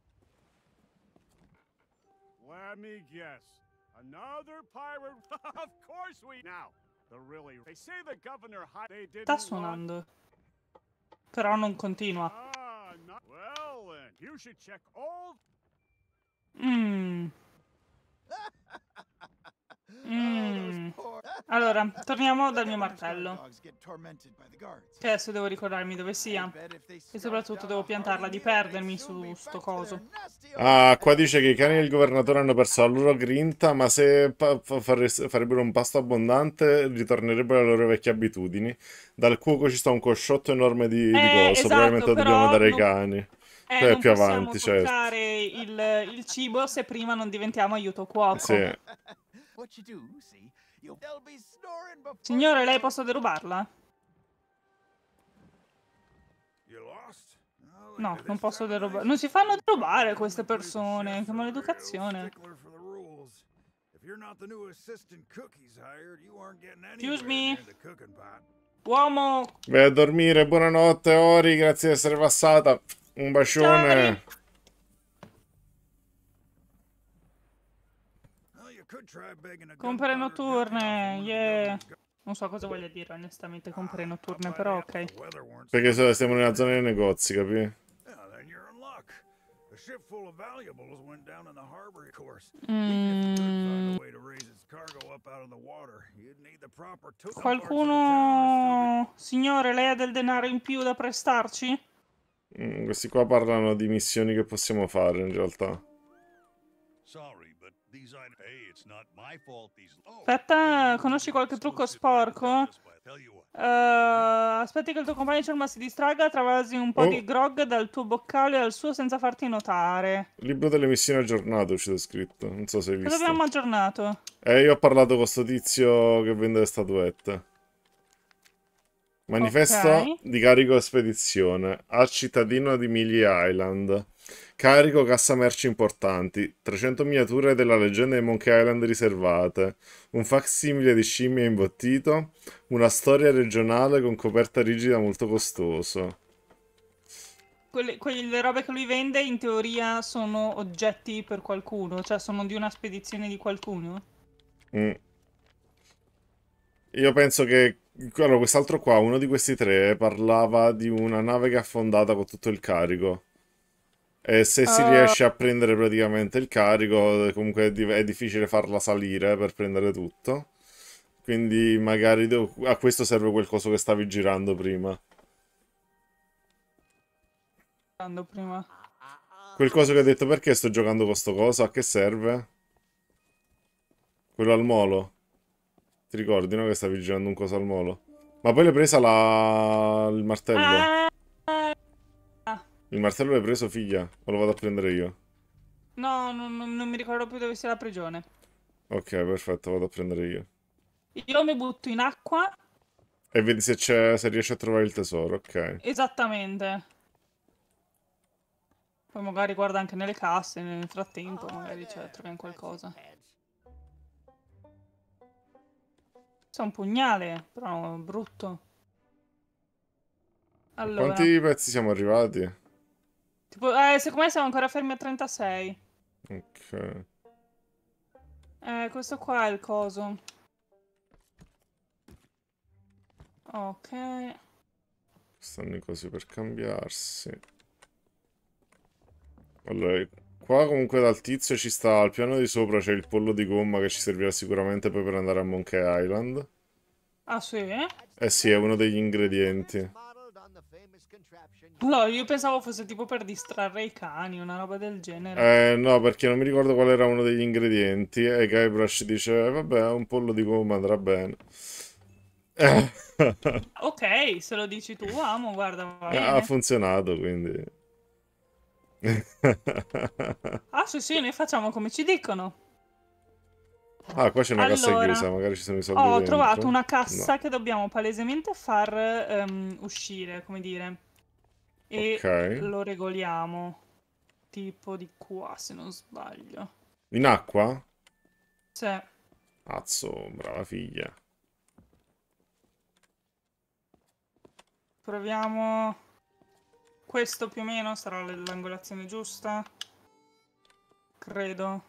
Let me guess. Another pirate? Of course we now. The really They say the governor hi- they didn't Sta want- suonando. Però non continua. Ah, not well then. You should check all Mmm. Mmm. Allora, torniamo dal mio martello. Che adesso devo ricordarmi dove sia. E soprattutto devo piantarla di perdermi su sto coso. Ah, qua dice che i cani del governatore hanno perso la loro grinta, ma se pa- fa- fare- farebbero un pasto abbondante, ritornerebbero alle loro vecchie abitudini. Dal cuoco ci sta un cosciotto enorme di, di Eh, coso, esatto, probabilmente lo dobbiamo però dare ai non- cani. Eh, Poi è non più possiamo avanti, certo. toccare il, il cibo se prima non diventiamo aiuto cuoco. Sì. Signore, lei posso derubarla? You lost? Well, No, this non posso time of derubare. night, Non si fanno you derubare know, queste the chef persone. Che are a real maleducazione. stickler for the rules. If you're not the new assistant cook he's hired, you aren't getting Excuse anywhere me? near the cooking pot. Uomo, Vai a dormire, buonanotte Ori, grazie di essere passata. Un Ciao, bacione. Ori. Well, you could try begging a compere gunpowder notturne, dummy off one of the yeah. governor's gu- Non so cosa voglia dire onestamente, compere Ah, notturne, I'll però find out ok. if the weather warrants Perché it. so- stiamo nella zona dei negozi, capi? Yeah, then you're in luck. A ship full of valuables went down in the harbor, of course. Even if you could find Mm, a way to raise its cargo up out of the water, you'd need the proper tools. Some parts of the town are qualcuno... Signore, lei ha del denaro in più da prestarci? Mm, questi qua parlano di missioni che possiamo fare in realtà. Sorry, but these items. Hey, it's not my fault. These. Oh, Aspetta, conosci qualche trucco sporco? Tell you what. Uh, aspetti che il tuo compagno Cerma si distragga, travasi un po' Oh. di grog dal tuo boccale al suo senza farti notare. Libro delle missioni aggiornato, c'è scritto. Non so se hai Cosa visto. abbiamo aggiornato? Eh, io ho parlato con sto tizio che vende le statuette. Manifesto Ok. di carico spedizione al cittadino di Mealy Island. Carico cassa merci importanti. trecento miniature della leggenda di Monkey Island riservate. Un facsimile di scimmia imbottito. Una storia regionale con coperta rigida molto costoso. Quelle, quelle robe che lui vende in teoria sono oggetti per qualcuno, cioè sono di una spedizione di qualcuno. Mm. Io penso che allora, quest'altro qua, uno di questi tre, parlava di una nave che è affondata con tutto il carico. E se si Uh, riesce a prendere praticamente il carico, comunque è, di- è difficile farla salire per prendere tutto. Quindi magari devo- a questo serve quel coso che stavi girando prima. Quando prima. Quel coso che hai detto perché sto giocando con sto coso? A che serve? Quello al molo. Ti ricordi, no? Che stavi girando un coso al molo. Ma poi l'hai presa la... il martello. Ah, Il martello l'hai preso, figlia? O lo vado a prendere io? no, non, non- non mi ricordo più dove sia la prigione. Ok, perfetto, vado a prendere io. Io mi butto in acqua, E vedi se c'è, se riesci a trovare il tesoro, ok. esattamente. Poi magari guarda anche nelle casse, nel frattempo magari cioè, troviamo qualcosa. C'è un pugnale, però brutto. Allora, Quanti pezzi siamo arrivati? tipo, eh, secondo me siamo ancora fermi a trentasei. Ok. Eh, questo qua è il coso. Ok. Stanno i cosi per cambiarsi. Allora, qua comunque dal tizio ci sta al piano di sopra c'è il pollo di gomma che ci servirà sicuramente poi per andare a Monkey Island. Ah sì? Eh sì, è uno degli ingredienti. No, io pensavo fosse tipo per distrarre i cani, una roba del genere. Eh, no, perché non mi ricordo qual era uno degli ingredienti. E Guybrush dice, "Eh, vabbè, un pollo di gomma andrà bene." Ok, se lo dici tu, amo, guarda, va Ha bene. funzionato, quindi. Ah, sì, sì, noi facciamo come ci dicono. Ah, qua c'è una cassa Allora, chiusa, magari ci sono i soldi ho trovato dentro. una No. cassa che dobbiamo palesemente far ehm, uscire, come dire. Ok. E lo regoliamo. Tipo di qua, se non sbaglio. In acqua? Cioè, Azzo, brava figlia. proviamo... Questo più o meno sarà l- l'angolazione giusta. Credo.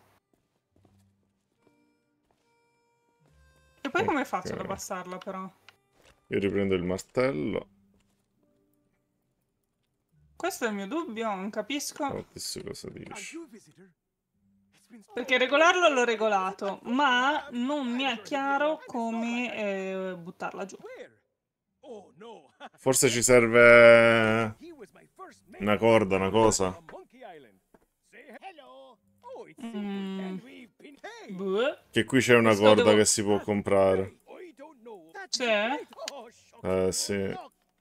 E poi come faccio ad Ok. abbassarla però? Io riprendo il martello. Questo è il mio dubbio, non capisco. Adesso cosa dici? Perché regolarlo l'ho regolato, ma non mi è chiaro come eh, buttarla giù. Forse ci serve una corda, una cosa. Mm. Boh. Che qui c'è una Questo corda devo- che si può comprare. C'è? Eh sì.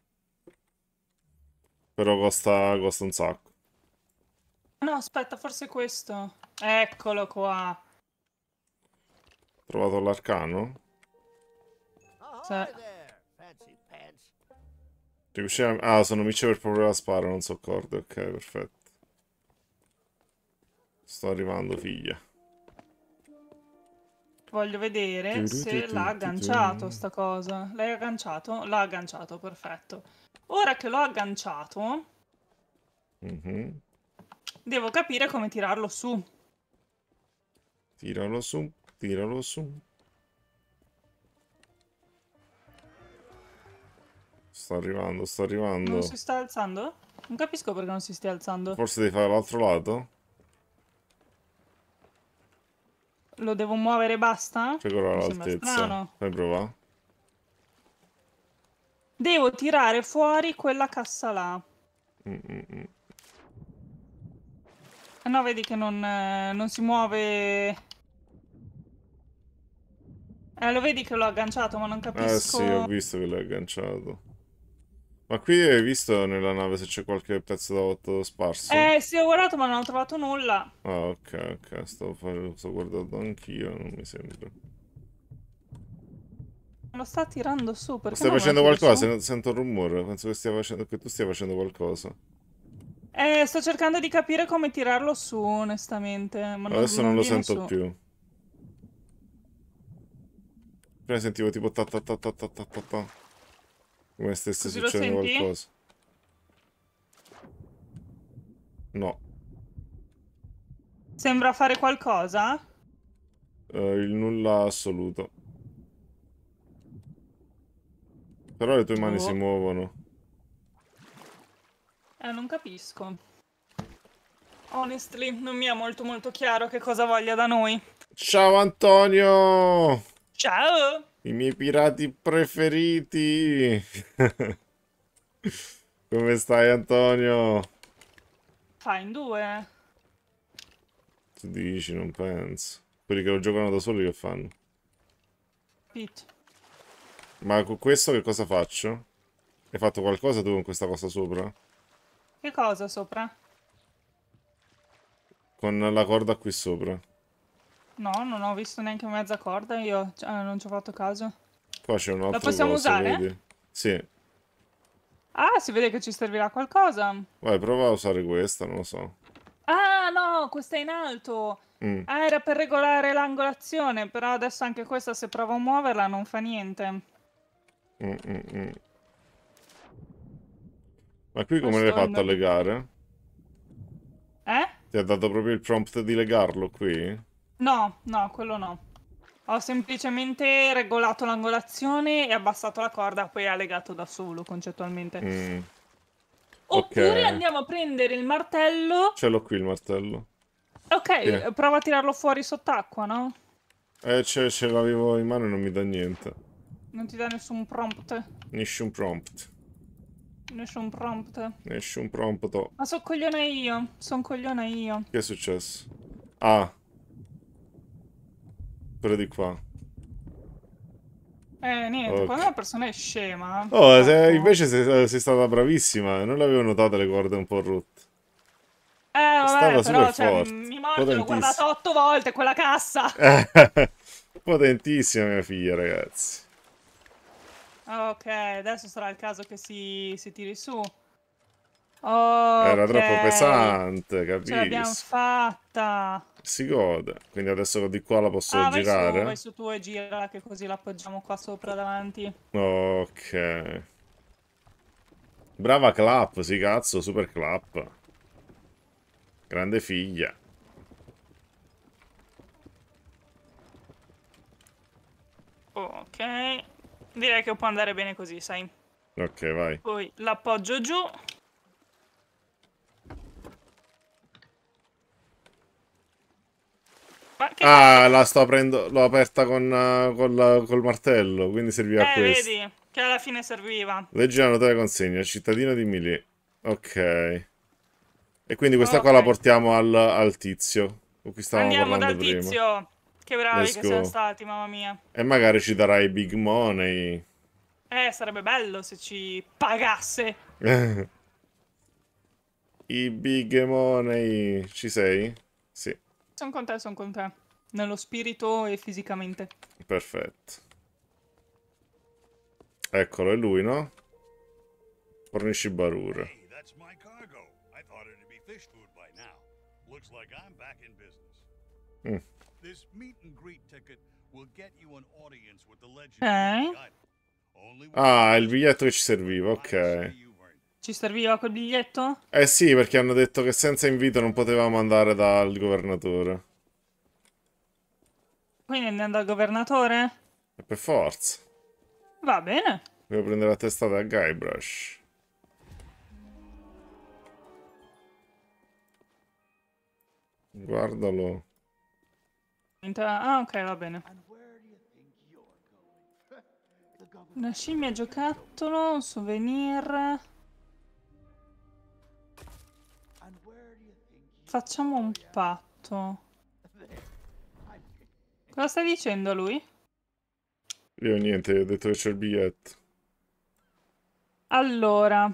Però costa, costa un sacco. No, aspetta, forse questo. Eccolo qua. Trovato l'arcano? Cioè, Riusciamo... Ah, sono micce per provare la spara, non so corde. Ok, perfetto. Sto arrivando, figlia. voglio vedere se l'ha agganciato sta cosa. L'hai agganciato? L'ha agganciato, perfetto. Ora che l'ho agganciato, Mhm. devo capire come tirarlo su. Tiralo su, tiralo su. Sto arrivando, sto arrivando. Non si sta alzando? Non capisco perché non si stia alzando. Forse devi fare l'altro lato? Lo devo muovere e basta? Regolare Mi sembra l'altezza. strano. Fai prova. Devo tirare fuori quella cassa là. Mm, mm, mm. Eh no, vedi che non, eh, non si muove. Eh, lo vedi che l'ho agganciato, ma non Eh sì, ho capisco. visto che l'hai agganciato. Ma qui hai visto nella nave se c'è qualche pezzo da otto sparso? Eh, sì, ho guardato, ma non ho trovato nulla. Ah, ok, ok, sto, fa- sto guardando anch'io, non mi sembra. Lo sta tirando su, perché Stai non lo facendo tiro qualcosa? su? Sento, sento un rumore, penso che, stia facendo, che tu stia facendo qualcosa. Eh, sto cercando di capire come tirarlo su, onestamente, ma non, Adesso non non lo viene sento su. più. Prima sentivo tipo ta ta ta ta ta ta ta ta. Come stesse Così lo succedendo senti? qualcosa. No. Sembra fare qualcosa? Eh, il nulla assoluto. Però le tue mani si Boh. muovono. Eh, non capisco. Honestly, non mi è molto molto chiaro che cosa voglia da noi. Ciao Antonio! Ciao! I miei pirati preferiti! Come stai Antonio? Fa in due. Tu dici, non penso. Quelli che lo giocano da soli che fanno? Pete. Ma con questo che cosa faccio? Hai fatto qualcosa tu con questa cosa sopra? Che cosa sopra? Con la corda qui sopra. No, non ho visto neanche mezza corda, io cioè, non ci ho fatto caso. Qua c'è un La altro possiamo coso, usare? vedi? Sì. Ah, si vede che ci servirà qualcosa. Vai, prova a usare questa, non lo so. Ah, no, questa è in alto. Mm. Ah, era per regolare l'angolazione, però adesso anche questa se provo a muoverla non fa niente. Mm, mm, mm. Ma qui come Questo l'hai è il fatto a mio- legare? Eh? Ti ha dato proprio il prompt di legarlo qui? No, no, quello no. Ho semplicemente regolato l'angolazione e abbassato la corda, poi ha legato da solo, concettualmente. Mm. Oppure Ok. andiamo a prendere il martello. Ce l'ho qui il martello. Ok, Sì. prova a tirarlo fuori sott'acqua, no? Eh, ce, ce l'avevo in mano e non mi dà niente. Non ti dà nessun prompt. Nessun prompt. Nessun prompt. Nessun prompto. Ma sono coglione io. Sono coglione io. Che è successo? Ah. Quello di qua. Eh, niente, Ok. quando una persona è scema... Oh, se- purtroppo- invece sei, sei stata bravissima. Non l'avevo notato le corde un po' rotte. Eh, È vabbè, stata super però, cioè, forte. mi morto, l'ho guardata Potentissima. otto volte quella cassa. Potentissima mia figlia, ragazzi. Ok, adesso sarà il caso che si, si tiri su. Era Ok. troppo pesante, Ce l'abbiamo capisco. fatta. Si gode. Quindi adesso di qua la posso Ah, vai su, vai girare. su tu e gira, che così l'appoggiamo qua sopra davanti. Ok. Brava Clap, sì cazzo, super Clap. Grande figlia. Ok. Direi che può andare bene così, sai. Ok, vai. Poi l'appoggio giù. Ma che Ah, cazzo? la sto aprendo. L'ho aperta con, eh, col, col martello, quindi serviva a Eh, questo. vedi, che alla fine serviva. Leggi la nota di consegna, cittadino di Milì. Ok. E quindi questa qua la Ok. portiamo al, al tizio con cui stavamo Andiamo parlando dal prima. tizio. Che bravi Let's che siamo go. stati, mamma mia. E magari ci darai big money. Eh, sarebbe bello se ci pagasse. I big money. Ci sei? Sì, Sono con te, sono con te. Nello spirito e fisicamente. perfetto. Eccolo, è lui, no? Fornisci barure. Hey, that's my cargo. I thought it'd be fish food by now. Looks like I'm back in business. Mm. This meet and greet ticket will get you an audience with the legend. Ok. Only one Ah, il person biglietto che ci serviva, I ok. say you've earned. Ci serviva quel biglietto? Eh sì, perché hanno detto che senza invito non potevamo andare dal governatore. Quindi andiamo dal governatore? E per forza. Va bene. Devo prendere la testata a Guybrush. Guardalo. Ah, ok, va bene. Una scimmia giocattolo, un souvenir. Facciamo un patto. Cosa stai dicendo lui? Io niente, ho detto che c'è il biglietto. Allora,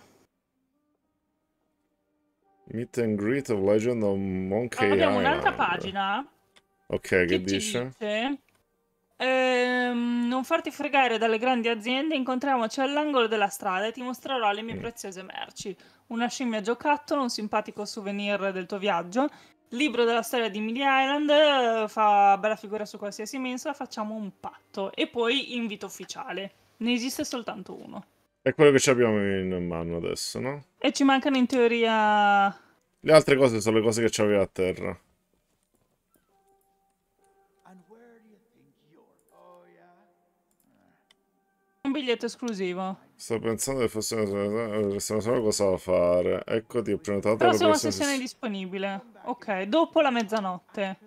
Meet and greet of Legend of Monkey abbiamo un'altra Island. pagina Ok, che che ci dice? dice ehm, non farti fregare dalle grandi aziende, incontriamoci all'angolo della strada e ti mostrerò le mie Mm. preziose merci. Una scimmia giocattolo, un simpatico souvenir del tuo viaggio, libro della storia di Millie Island, eh, fa bella figura su qualsiasi mensola, facciamo un patto. E poi invito ufficiale. Ne esiste soltanto uno. È quello che ci abbiamo in mano adesso, no? E ci mancano in teoria Le altre cose sono le cose che c'aveva a terra. un biglietto esclusivo. Sto pensando che fosse una solo cosa da fare. Eccoti, ho prenotato la Prossima prossima sessione sessione. disponibile. Ok, dopo la mezzanotte.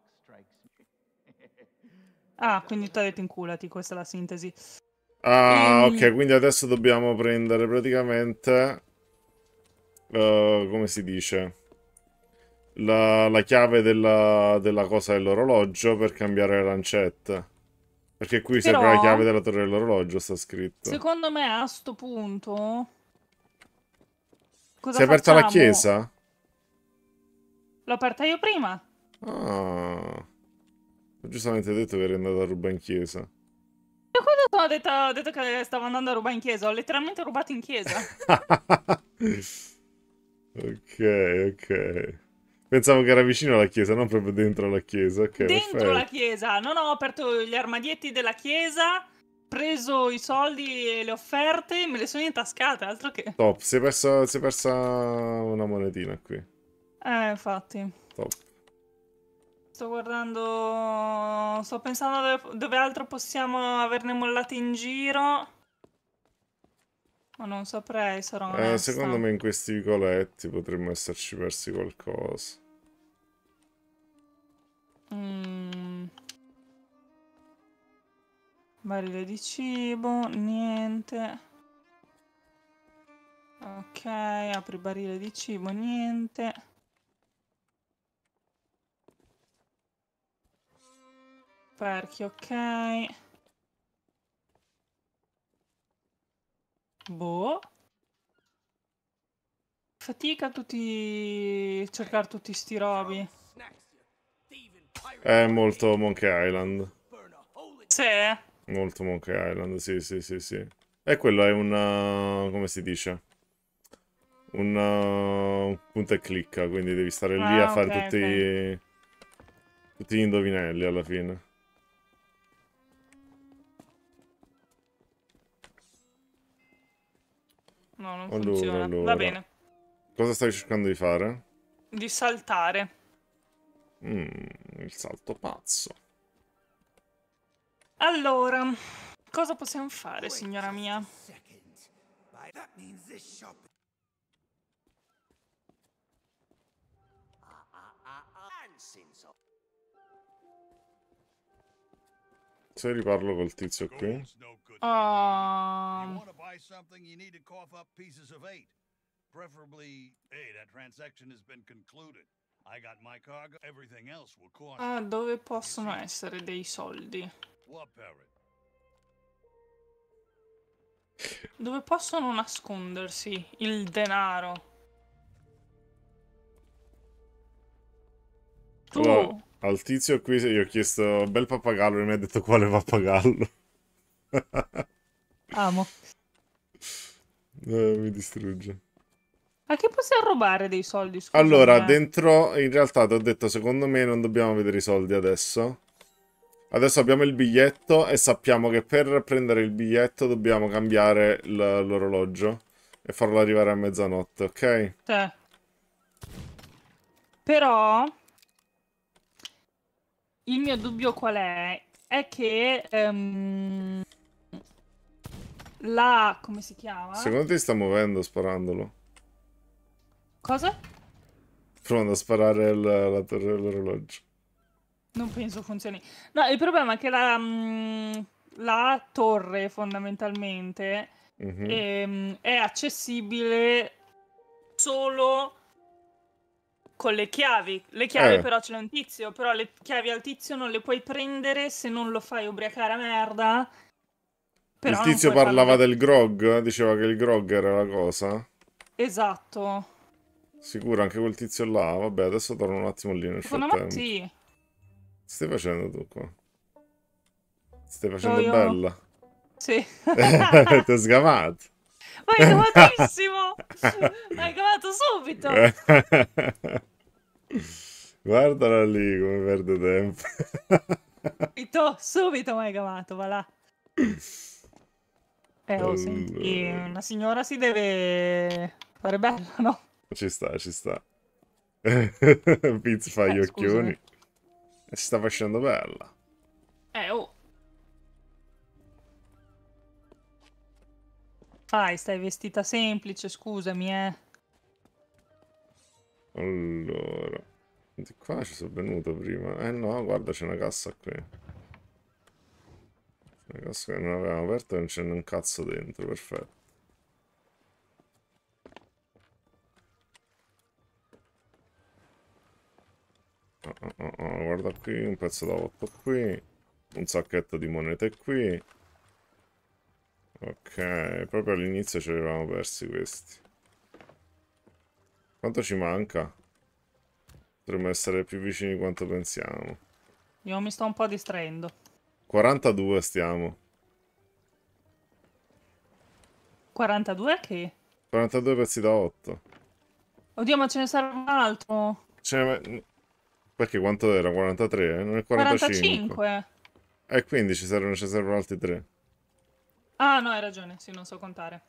Ah, quindi ti ha detto inculati, questa è la sintesi. Ah, Ehm, ok, quindi adesso dobbiamo prendere praticamente... eh, come si dice? La, la chiave della, della cosa dell'orologio per cambiare le lancette. Perché qui serve la Però, chiave della torre dell'orologio, sta scritto. secondo me a sto punto... Si Cosa è aperta la facciamo? chiesa? L'ho aperta io prima. Ah. Ho giustamente detto che eri andato a rubare in chiesa. E quando ho detto, ho detto che stavo andando a rubare in chiesa, ho letteralmente rubato in chiesa. Ok, ok. Pensavo che era vicino alla chiesa, non proprio dentro la chiesa. Ok, Dentro la perfetto. chiesa. Non ho aperto gli armadietti della chiesa, preso i soldi e le offerte, me le sono intascate, altro che... Top, si è persa, si è persa una monetina qui. Eh, infatti. Top. Sto guardando... Sto pensando dove, dove altro possiamo averne mollate in giro. Ma non saprei, sarò Eh, onesta. secondo me in questi vicoletti potremmo esserci persi qualcosa. Mm. Barile di cibo, niente. Ok, apri barile di cibo, niente. Perchi, ok. Boh. Fatica tutti... cercare tutti sti robi. È molto Monkey Island. Sì. Molto Monkey Island, sì, sì, sì, sì. E quello è un... uh, come si dice? Un uh, punta e clicca, quindi devi stare lì a Ah, ok, fare tutti... ok. tutti gli indovinelli alla fine. No, non Allora, funziona. Va allora. bene. Cosa stai cercando di fare? Di saltare. Mm, il salto pazzo. Allora, cosa possiamo fare, signora mia? Se riparlo col tizio qui. Gold's no good. You Um, want to buy something, you need to cough up pieces of eight. Preferably, hey, that transaction has been concluded. I got my cargo. Everything else will cost. ah, dove possono essere dei soldi? What parrot? Dove possono nascondersi il denaro? Tu, Allora, al tizio qui io ho chiesto bel pappagallo e mi ha detto quale pappagallo. amo. Eh, mi distrugge. A che possiamo rubare dei soldi, scusa? Allora, dentro, in realtà ti ho detto, secondo me non dobbiamo vedere i soldi adesso. Adesso abbiamo il biglietto e sappiamo che per prendere il biglietto dobbiamo cambiare l- l'orologio e farlo arrivare a mezzanotte, ok? Sì. Però, il mio dubbio qual è? È che ehm, la... come si chiama? Secondo te sta muovendo sparandolo? Cosa? Provando a sparare il- la torre dell'orologio. Non penso funzioni. No, il problema è che la, mm, la torre fondamentalmente Mhm. ehm, è accessibile solo con le chiavi. Le chiavi Eh, però ce l'ha un tizio, però le chiavi al tizio non le puoi prendere se non lo fai ubriacare a merda. il Però non tizio puoi farlo parlava da... del grog, diceva che il grog era la cosa. Esatto. Sicuro, anche quel tizio là. Vabbè, adesso torno un attimo lì nel Secondo me frattempo. sì. Che stai facendo tu qua? Stai Io, facendo io... bella. Sì. Ti ho sgamato. Ma hai cavatissimo! Hai cavato subito! Guardala lì come perde tempo. Subito, subito mi hai cavato, va là. Eh, oh, senti, Allora, una signora si deve fare bella, no? ci sta, ci sta. Piz fa gli Eh, occhioni. scusami. E si sta facendo bella. Eh, oh. Fai, stai vestita semplice, scusami, eh. Allora, di qua ci sono venuto prima. Eh no, guarda, c'è una cassa qui. Una cassa che non avevamo aperto e non c'è un cazzo dentro, perfetto. Oh, oh, oh, oh, guarda qui, un pezzo da otto qui. Un sacchetto di monete qui. Ok, proprio all'inizio ci avevamo persi questi. Quanto ci manca? Potremmo essere più vicini di quanto pensiamo. Io mi sto un po' distraendo. quarantadue stiamo. quarantadue che? quarantadue pezzi da otto. Oddio, ma ce ne serve un altro. Cioè, perché quanto era? quarantatré? Non è quarantacinque. quarantacinque. E quindi ci servono, ci servono altri tre. Ah, no, hai ragione, sì, non so contare.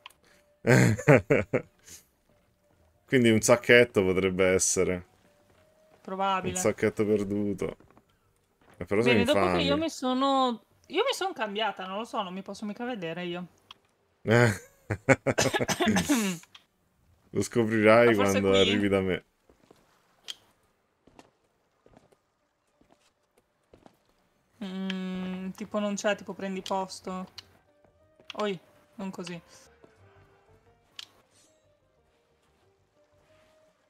Quindi un sacchetto potrebbe essere. Un Probabile. sacchetto perduto. Eh, però sono Bene, dopo che io infami. mi sono... Io mi sono cambiata, non lo so, non mi posso mica vedere io. Lo scoprirai Ma forse quando qui? arrivi da me. Mm, tipo non c'è, tipo prendi posto. Oi, non così.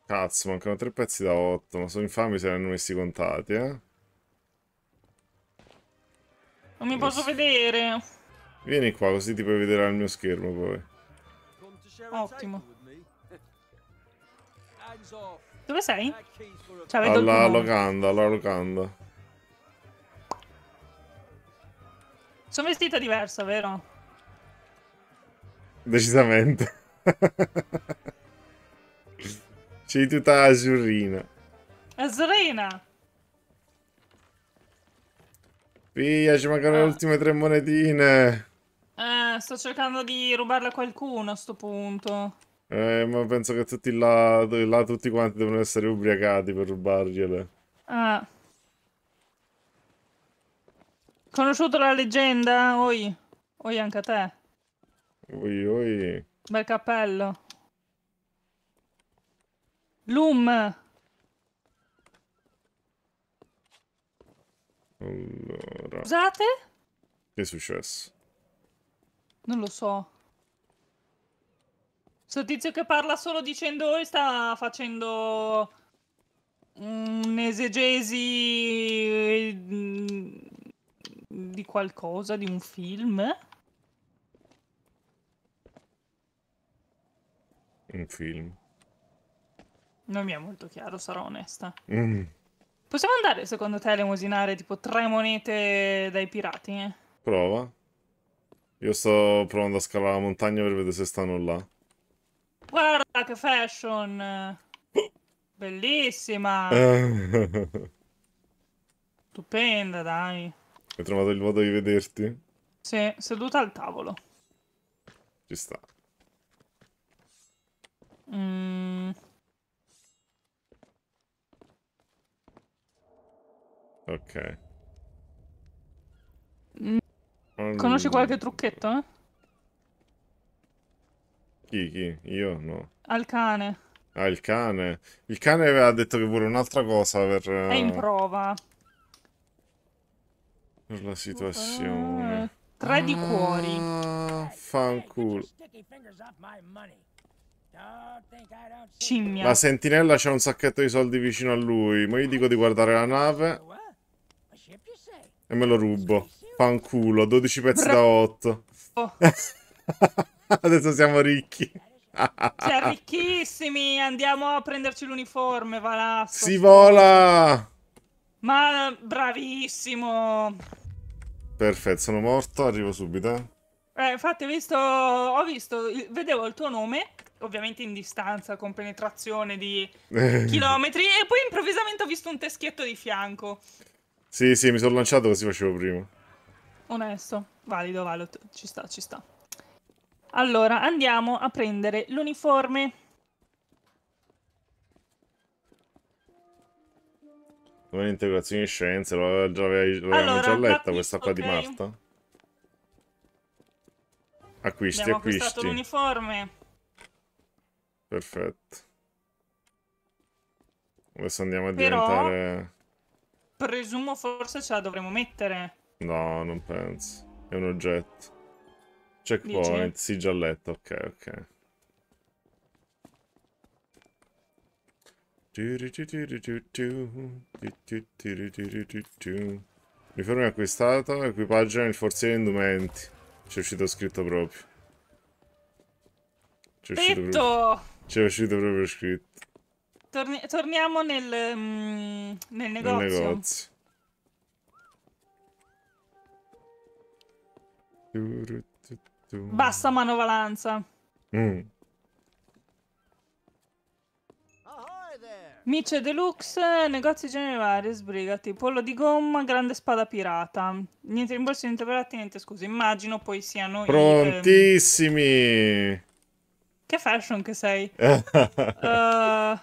Cazzo, mancano tre pezzi da otto, ma sono infami se li hanno messi contati, eh? Non mi posso vedere. Vieni qua, così ti puoi vedere al mio schermo poi. Ottimo. Dove sei? Cioè, vedo il tuo Alla nome. locanda, alla locanda. Sono vestita diversa, vero? Decisamente. C'è tutta azzurrina. Azzurrina! Via, ci mancano le Ah. ultime tre monetine. Eh, sto cercando di rubarle a qualcuno a sto punto. Eh, ma penso che tutti là, là tutti quanti devono essere ubriacati per rubargliele. Ah. Conosciuto la leggenda? Oi. Oi anche a te. Oi, oi. Bel cappello. Loom. Allora, Scusate? che è successo? Non lo so. Sto tizio che parla solo dicendo oi sta facendo un'esegesi mm, di qualcosa, di un film. Un film. Non mi è molto chiaro, sarò onesta. Mm, Possiamo andare, secondo te, a elemosinare tipo tre monete dai pirati? Eh? prova. Io sto provando a scalare la montagna per vedere se stanno là. Guarda che fashion! Bellissima! Hai Stupenda, dai. trovato il modo di vederti? Sì, seduta al tavolo. Ci sta. Mm, Ok. Mm. Conosci Allora, qualche trucchetto? Eh? Chi, chi? Io? No. Al cane. Ah, il cane. Il cane aveva detto che vuole un'altra cosa per, È in eh, prova. per la situazione. Eh, tre di cuori. Ah, fanculo. Scimmia. La sentinella c'ha un sacchetto di soldi vicino a lui. Ma io dico di guardare la nave e me lo rubo. Fanculo, dodici pezzi da otto. Oh, Adesso siamo ricchi. siamo ricchissimi. Andiamo a prenderci l'uniforme. Va là. sto Si sto- vola! Ma bravissimo. Perfetto, sono morto, arrivo subito. eh. Eh, infatti, ho visto, ho visto, vedevo il tuo nome, ovviamente in distanza, con penetrazione di chilometri, e poi improvvisamente ho visto un teschietto di fianco. Sì, sì, mi sono lanciato così facevo prima. Onesto, valido, valido, ci sta, ci sta. Allora, andiamo a prendere l'uniforme. Domani integrazioni in scienze, l'aveva già- l'avevamo Allora, già letta l'acquisto, questa qua di ok. Marta. Acquisti, Abbiamo acquistato acquisti. l'uniforme. Perfetto. Adesso andiamo a Però- diventare... Presumo forse ce la dovremo mettere. No, non penso. È un oggetto. Checkpoint, sì, già letto. Ok, ok. Uniforme acquistato, equipaggio nel forziere indumenti. C'è uscito scritto proprio. C'è uscito proprio, Detto! c'è uscito proprio scritto Torni- torniamo nel, mm, nel nel negozio. negozio. Basta manovalanza. Mm. Mice Deluxe, negozi generali, sbrigati, pollo di gomma, grande spada pirata. Niente rimborsi, niente pirati, niente scuse. Immagino poi siano i... ehm, Prontissimi! Che fashion che sei. Eh,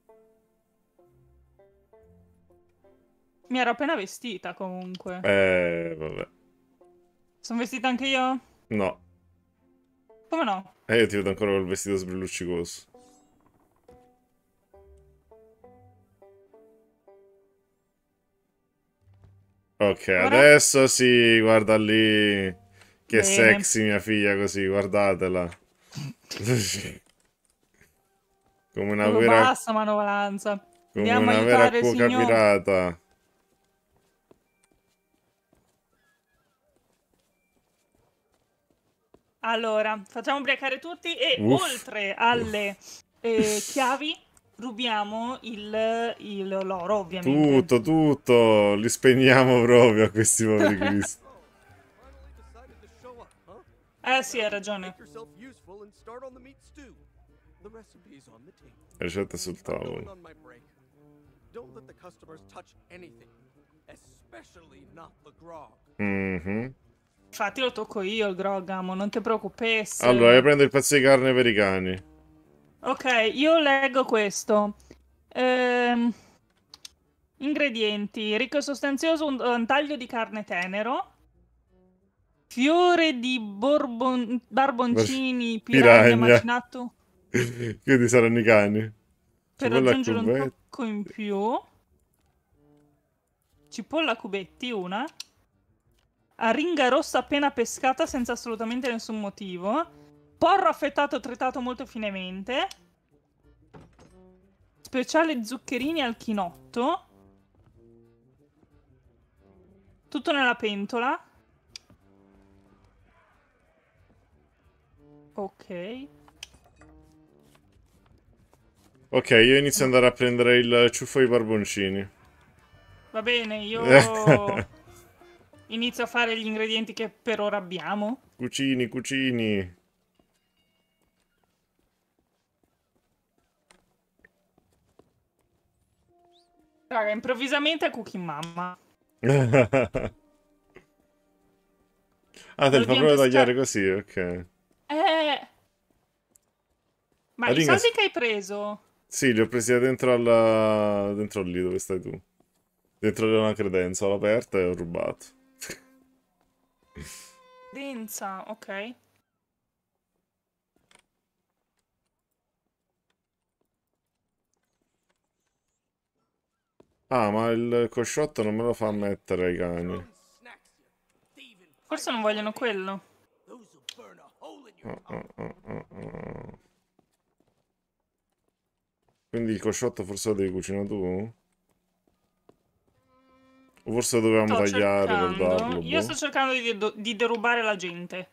Mi ero appena vestita comunque. Eh, vabbè. Sono vestita anche io? No. Come no? E io ti vedo ancora col vestito sbrilluccicoso. Ok, Ora? adesso sì, guarda lì. Che Bene. sexy mia figlia così, guardatela. Come una Proprio vera... bassa manovalanza. Come Andiamo a una vera aiutare il cuoca signor. pirata. Allora, facciamo ubriacare tutti e Uff. oltre alle eh, chiavi rubiamo il, il l'oro, ovviamente. Tutto, tutto. Li spegniamo proprio a questi poveri cristi. Finally decided to show up, huh? Eh sì, hai ragione. Make yourself useful and start on the meat stew. The recipe is on the table. Ricetta sul I'm going tavolo. on my break. Don't let the customers touch anything, especially not the grog. Mhm. Infatti lo tocco io il grog, amo, non ti preoccupare. Allora, io prendo il pezzo di carne per i cani. Ok, io leggo questo. Ehm, ingredienti: ricco e sostanzioso, un, un taglio di carne tenero, fiore di borbon- barboncini, piranha Piragna. macinato Quindi saranno i cani. per Cipolla a aggiungere un cubetti. tocco in più. Cipolla a cubetti, una. Aringa rossa appena pescata senza assolutamente nessun motivo. Porro affettato tritato molto finemente. Speciale zuccherini al chinotto. Tutto nella pentola. Ok. Ok, io inizio ad andare a prendere il ciuffo di barboncini. Va bene, io inizio a fare gli ingredienti che per ora abbiamo. Cucini, cucini. Raga, improvvisamente Cooking Mamma. Ah, te li fa Dobbiamo proprio pescare- tagliare così, ok. Eh... Ma La i riga- soldi che hai preso? Sì, li ho presi da dentro alla... dentro lì dove stai tu. Dentro una credenza, l'ho aperta e ho rubato. Densa, ok. Ah, ma il cosciotto non me lo fa mettere ai cani. Snacks, you thieving. Forse non vogliono quello. Those will burn a hole in your Oh, oh, oh, oh, oh. Quindi il cosciotto forse lo devi cucinare tu? O forse lo dovevamo Sto tagliare per cercando. darlo? Io boh. sto cercando di, de- di derubare la gente.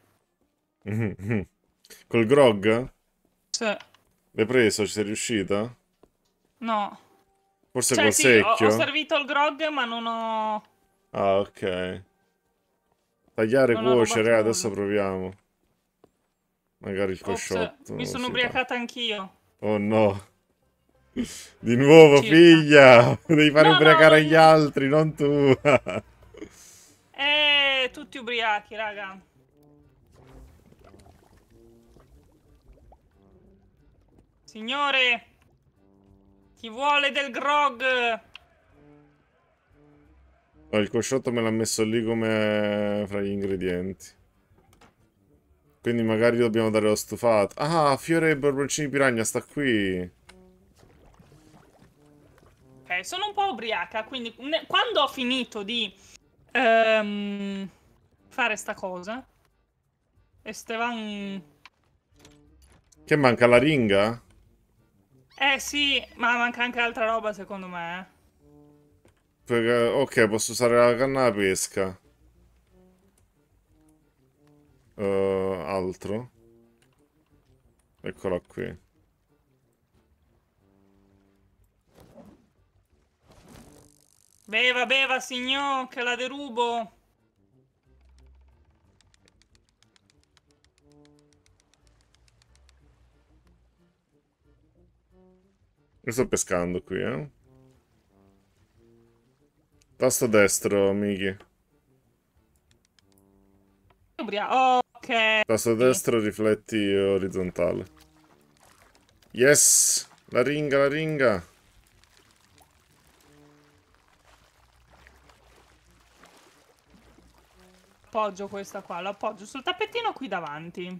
Col grog? Sì. L'hai preso? Ci sei riuscita? No. Forse Cioè col sì, ho, secchio? ho servito il grog, ma non ho... Ah, ok. Tagliare, Non ho cuocere, rubato adesso nulla. proviamo. Magari il Ops, cosciotto. mi sono si ubriacata anch'io. fa. Oh no. Di nuovo, Circa. figlia! Devi fare No, no, ubriacare non- gli altri, non tu. Eh, tutti ubriachi, raga. Signore, chi vuole del grog? Oh, il cosciotto me l'ha messo lì come fra gli ingredienti. Quindi magari dobbiamo dare lo stufato. Ah, fiore e barboncini piragna sta qui. Ok, sono un po' ubriaca, quindi ne- quando ho finito di ehm, fare sta cosa, Esteban... Che manca la ringa? Eh sì, ma manca anche altra roba secondo me. eh. Perché- ok, posso usare la canna da pesca. Uh, altro. Eccola qui. Beva, beva, signor, che la derubo. Io sto pescando qui, eh. Tasto destro, Miki. Ubria- Ok. Tasto destro, rifletti orizzontale. Yes! La ringa, la ringa. Appoggio questa qua, la appoggio sul tappetino qui davanti.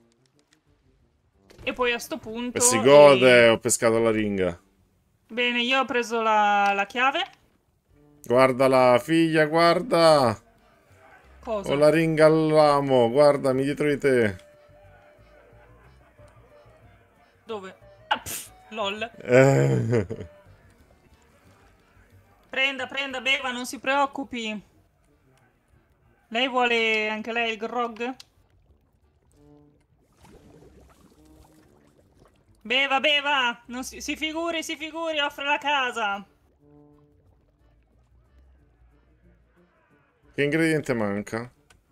E poi a sto punto... E si gode, e- ho pescato la ringa. Bene, io ho preso la, la chiave. Guardala, figlia, guarda! Cosa? Ho la ringa all'amo, guardami dietro di te. Dove? Ah, pff. Lol. Eh. Prenda, prenda, beva, non si preoccupi. Lei vuole anche lei il grog? Beva, beva! Non si, si figuri, si figuri, offre la casa. Che ingrediente manca?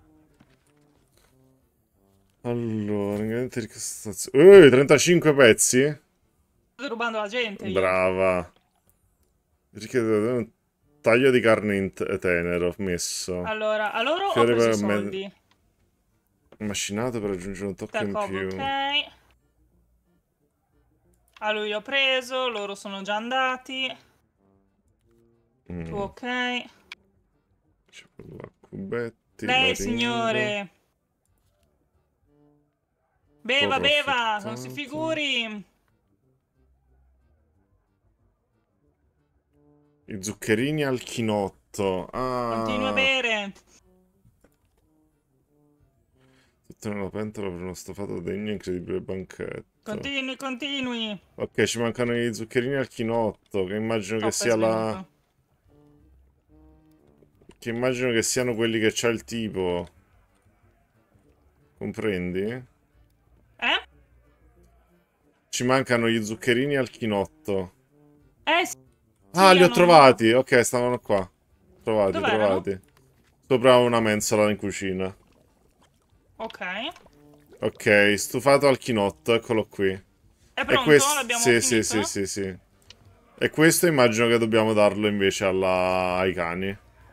Allora, ingrediente di costazione. Uh, trentacinque pezzi? Sto rubando la gente io. Brava. Richiede un taglio di carne in te- tenero messo. Allora, a loro ho Fiore preso i per me- soldi. Macinato per aggiungere un tocco in Tacov, più. ok. A lui ho preso, loro sono già andati. Mm. Tu ok. C'è quella cubetti, la Lei, ringa. signore. Beva, Porro beva, non si affettato. figuri. I zuccherini al chinotto. Continua a Ah, bere. tutto nella pentola per uno stofato degno e incredibile banchetto. Continui, continui. Ok, ci mancano i zuccherini al chinotto, che immagino che Troppo è sia la... svenuto. Che immagino che siano quelli che c'ha il tipo. Comprendi? Eh? Ci mancano gli zuccherini al chinotto. Eh sì. Ah, li ho hanno- trovati! Ok, stavano qua. Trovati, Dov'erano? trovati. Sopra una mensola in cucina. Ok. Ok, stufato al chinotto, eccolo qui. È E pronto? questo... L'abbiamo Sì, finito? sì, sì, sì, sì. E questo immagino che dobbiamo darlo invece alla... ai cani.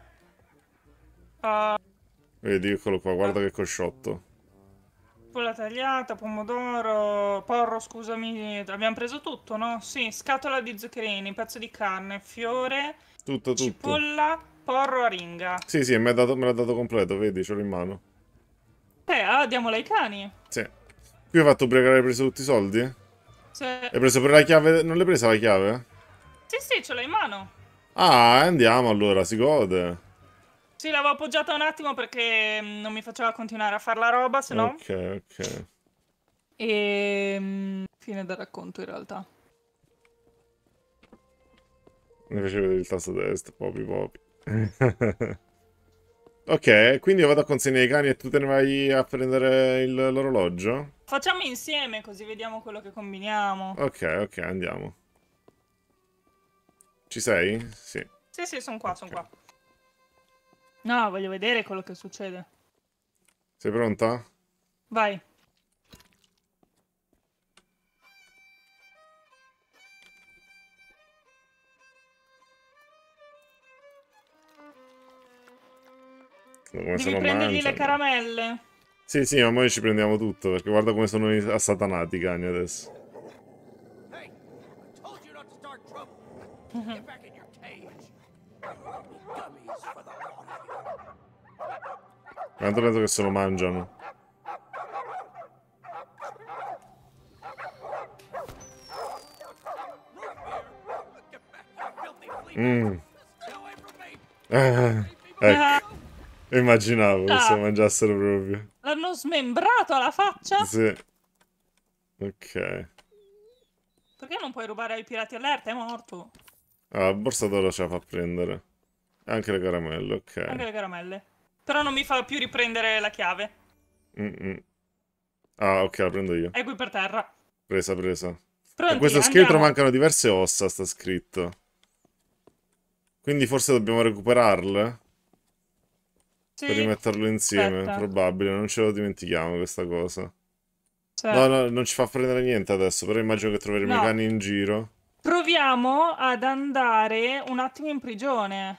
Uh, Vedi, eccolo qua, guarda che cosciotto. Cipolla tagliata, pomodoro, porro, scusami, abbiamo preso tutto, no? Sì, scatola di zuccherini, pezzo di carne, fiore, Tutto, tutto. cipolla, porro, aringa. Sì, sì, me l'ha dato, me l'ha dato completo, vedi, ce l'ho in mano. Eh, ah, diamola ai cani. Sì. Qui hai fatto pregare, hai preso tutti i soldi? Se... Hai preso pure la chiave? Non l'hai presa la chiave? Sì, sì, ce l'ho in mano. Ah, andiamo allora, si gode. Sì, l'avevo appoggiata un attimo perché mm, non mi faceva continuare a fare la roba, se no... Ok, ok. E... mm, fine del racconto, in realtà. Mi faceva vedere il tasto destro, popi popi. Ok, quindi io vado a consegnare i cani e tu te ne vai a prendere il- l'orologio? Facciamo insieme, così vediamo quello che combiniamo. Ok, ok, andiamo. Ci sei? Sì. Sì, sì, sono qua, Ok. sono qua. No, voglio vedere quello che succede. Sei pronta? Vai. Come Devi se lo prendergli le mangiano. caramelle. Sì, sì, ma noi ci prendiamo tutto, perché guarda come sono assatanati i cani adesso. Hey, I told you not to start trouble. Get back in your cage. Gummies for the lot of you. Tanto penso che se lo mangiano. Get back, you filthy flea. Mmm. Stay away from me. Eh, Ah, ecco, immaginavo che Ah. se lo mangiassero proprio. l'hanno smembrato alla faccia? Sì. Ok. Perché non puoi rubare ai pirati allerta? È morto. Ah, la borsa d'oro ce la fa prendere. Anche le caramelle, ok. Anche le caramelle. Però non mi fa più riprendere la chiave. Mm-mm. Ah, ok, la prendo io. È qui per terra. Presa, presa. A Pronti? questo scheletro Andiamo. mancano diverse ossa, sta scritto. Quindi forse dobbiamo recuperarle? Sì. Per rimetterlo insieme, Aspetta. probabile, non ce lo dimentichiamo questa cosa. Sì. No, no, non ci fa prendere niente adesso, però immagino che troveremo No. i cani in giro. Proviamo ad andare un attimo in prigione.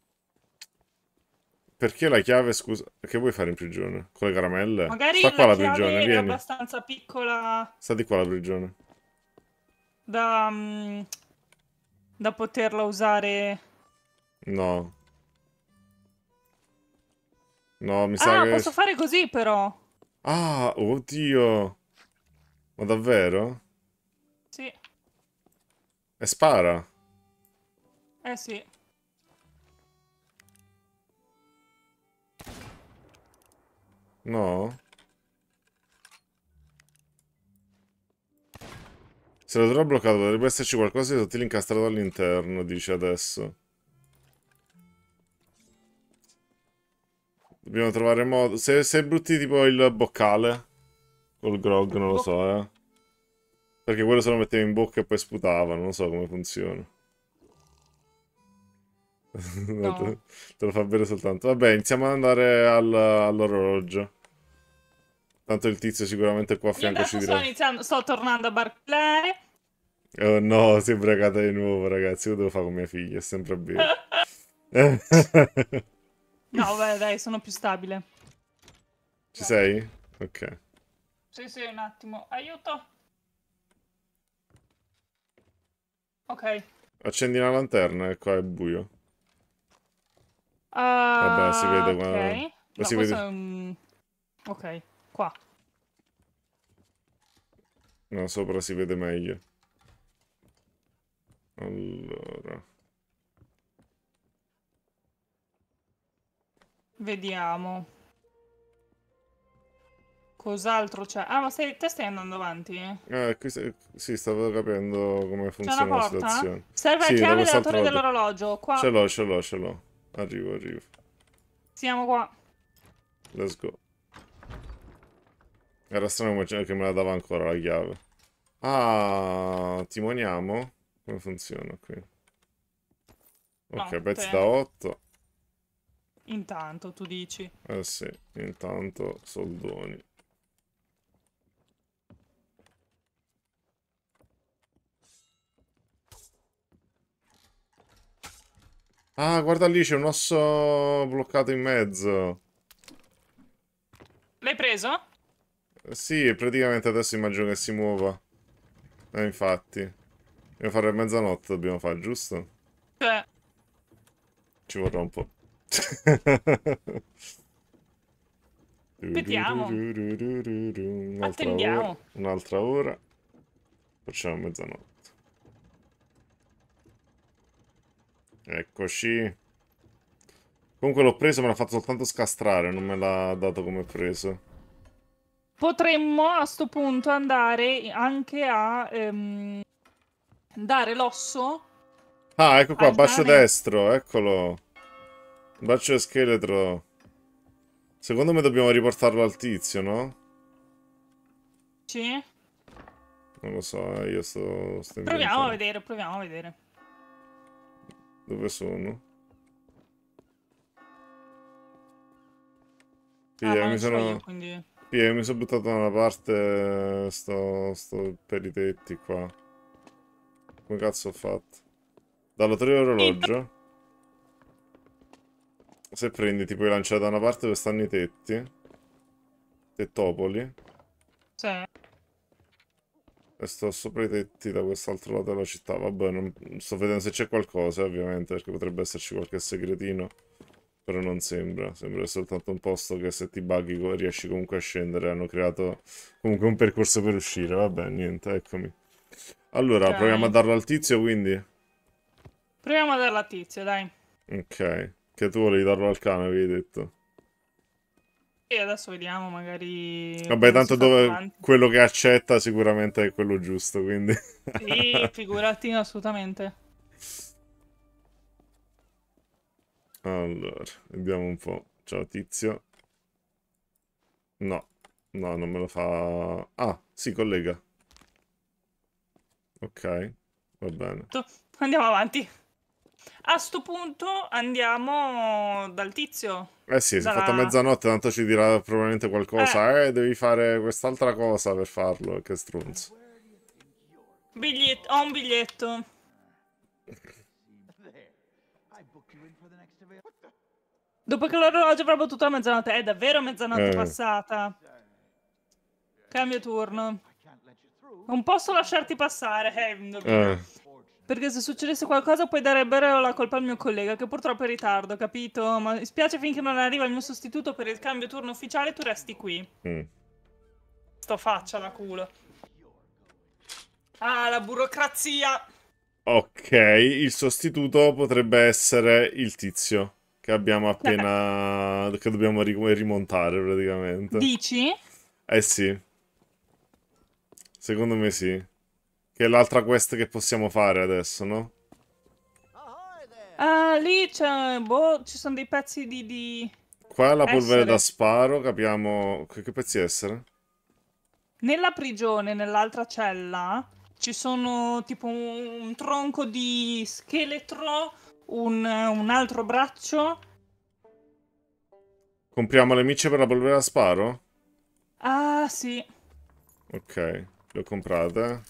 Perché la chiave, scusa, che vuoi fare in prigione? Con le caramelle? Magari Sta qua la la chiave prigione, è vieni. abbastanza piccola Sta di qua la prigione. da, mm, da poterla usare. No. No, mi sa Ah, che... posso fare così però. Ah, oddio. Ma davvero? Sì. E spara. Eh sì. No? Se la torre è bloccata potrebbe esserci qualcosa di sottile incastrato all'interno, dice adesso. Dobbiamo trovare modo... Se, se brutti tipo il boccale col grog, non lo so, eh. Perché quello se lo mettevi in bocca e poi sputava, non so come funziona. No. te, te lo fa bere soltanto. Vabbè, iniziamo ad andare al, all'orologio. Tanto il tizio sicuramente qua a Io fianco ci adesso dirà. sto iniziando, sto tornando a barclare. Oh no, si è ubriacata di nuovo, ragazzi. Io devo fare con mia figlia, è sempre a bere. No, beh, dai, sono più stabile. Ci sei? Ok. Sì, sì, un attimo. Aiuto. Ok. Accendi una lanterna e qua è buio. Ah, Vabbè, si vede qua. ok. Ma No, si questo vede... è un... Ok, qua. No, sopra si vede meglio. Allora... Vediamo. Cos'altro c'è? Ah, ma stai, te stai andando avanti? Eh, qui se- sì, stavo capendo come C'è una funziona la porta? situazione. Serve Sì, la da chiave della quest'altro torre lato. dell'orologio. Qua. Ce l'ho, ce l'ho, ce l'ho. Arrivo, arrivo. Siamo qua. Let's go. Era strano come c'è- che me la dava ancora la chiave. Ah, timoniamo? Come funziona qui? Ok, Notte. pezzi da otto. Intanto, tu dici. Eh sì, intanto soldoni. Ah, guarda lì, c'è un osso bloccato in mezzo. L'hai preso? Eh sì, praticamente adesso immagino che si muova. Eh, infatti. Dobbiamo fare mezzanotte, dobbiamo fare, giusto? Cioè, Ci vorrà un po'. aspettiamo. Un'altra Attendiamo. ora. Un'altra ora. Facciamo mezzanotte. Eccoci. Comunque l'ho preso, me l'ha fatto soltanto scastrare, non me l'ha dato come preso. Potremmo a sto punto andare anche a ehm, dare l'osso Ah, ecco qua, al bacio cane. destro, eccolo. Bacio scheletro. Secondo me dobbiamo riportarlo al tizio, no? Sì? Non lo so, eh, io sto, sto Proviamo a inventando. vedere, proviamo a vedere. Dove sono? Ah, Pia, ma mi non ce l'ho io, sono... quindi... Pia, mi sono buttato da una parte, sto, sto per i tetti qua. Come cazzo ho fatto? Dalla torre dell'orologio? Se prendi, ti puoi lanciare da una parte dove stanno i tetti. Tettopoli. Sì. E sto sopra i tetti da quest'altro lato della città. Vabbè, non... sto vedendo se c'è qualcosa, ovviamente, perché potrebbe esserci qualche segretino. Però non sembra. Sembra soltanto un posto che se ti buggi co- riesci comunque a scendere. Hanno creato comunque un percorso per uscire. Vabbè, niente, eccomi. Allora, Ok. proviamo a darlo al tizio, quindi. Proviamo a darla a tizio, dai. Ok. Che tu volevi darlo al cane, avevi detto. E adesso vediamo, magari... Vabbè, come tanto si fa dove... avanti. quello che accetta sicuramente è quello giusto, quindi... Sì, figurati, assolutamente. Allora, vediamo un po'. Ciao, tizio. No, no, non me lo fa... Ah, sì, collega. Ok, va bene. Tu- Andiamo avanti. A sto punto andiamo dal tizio. Eh sì, si è fatta Dalla... mezzanotte, tanto ci dirà probabilmente Eh, qualcosa. Eh, devi fare quest'altra cosa per farlo, che stronzo. biglietto... Ho un biglietto. Dopo che l'orologio avrà battuto la mezzanotte. È davvero mezzanotte Eh, passata. Cambio turno. Non posso lasciarti passare, eh, indovina. eh. Perché se succedesse qualcosa poi darebbero la colpa al mio collega, che purtroppo è in ritardo, capito? Ma mi spiace finché non arriva il mio sostituto per il cambio turno ufficiale, tu resti qui. Mm. Sto faccia la culo. Ah, la burocrazia! Ok, il sostituto potrebbe essere il tizio che abbiamo appena... che dobbiamo ri- rimontare praticamente. Dici? Eh sì, secondo me sì. Che è l'altra quest che possiamo fare adesso, no? Ahoy there! Ah, lì c'è... Boh, ci sono dei pezzi di... di... Qua la polvere essere. da sparo, capiamo... Che, che pezzi essere? Nella prigione, nell'altra cella, ci sono tipo un, un tronco di scheletro, un, un altro braccio. Compriamo le micce per la polvere da sparo? Ah, sì. Ok, le ho comprate.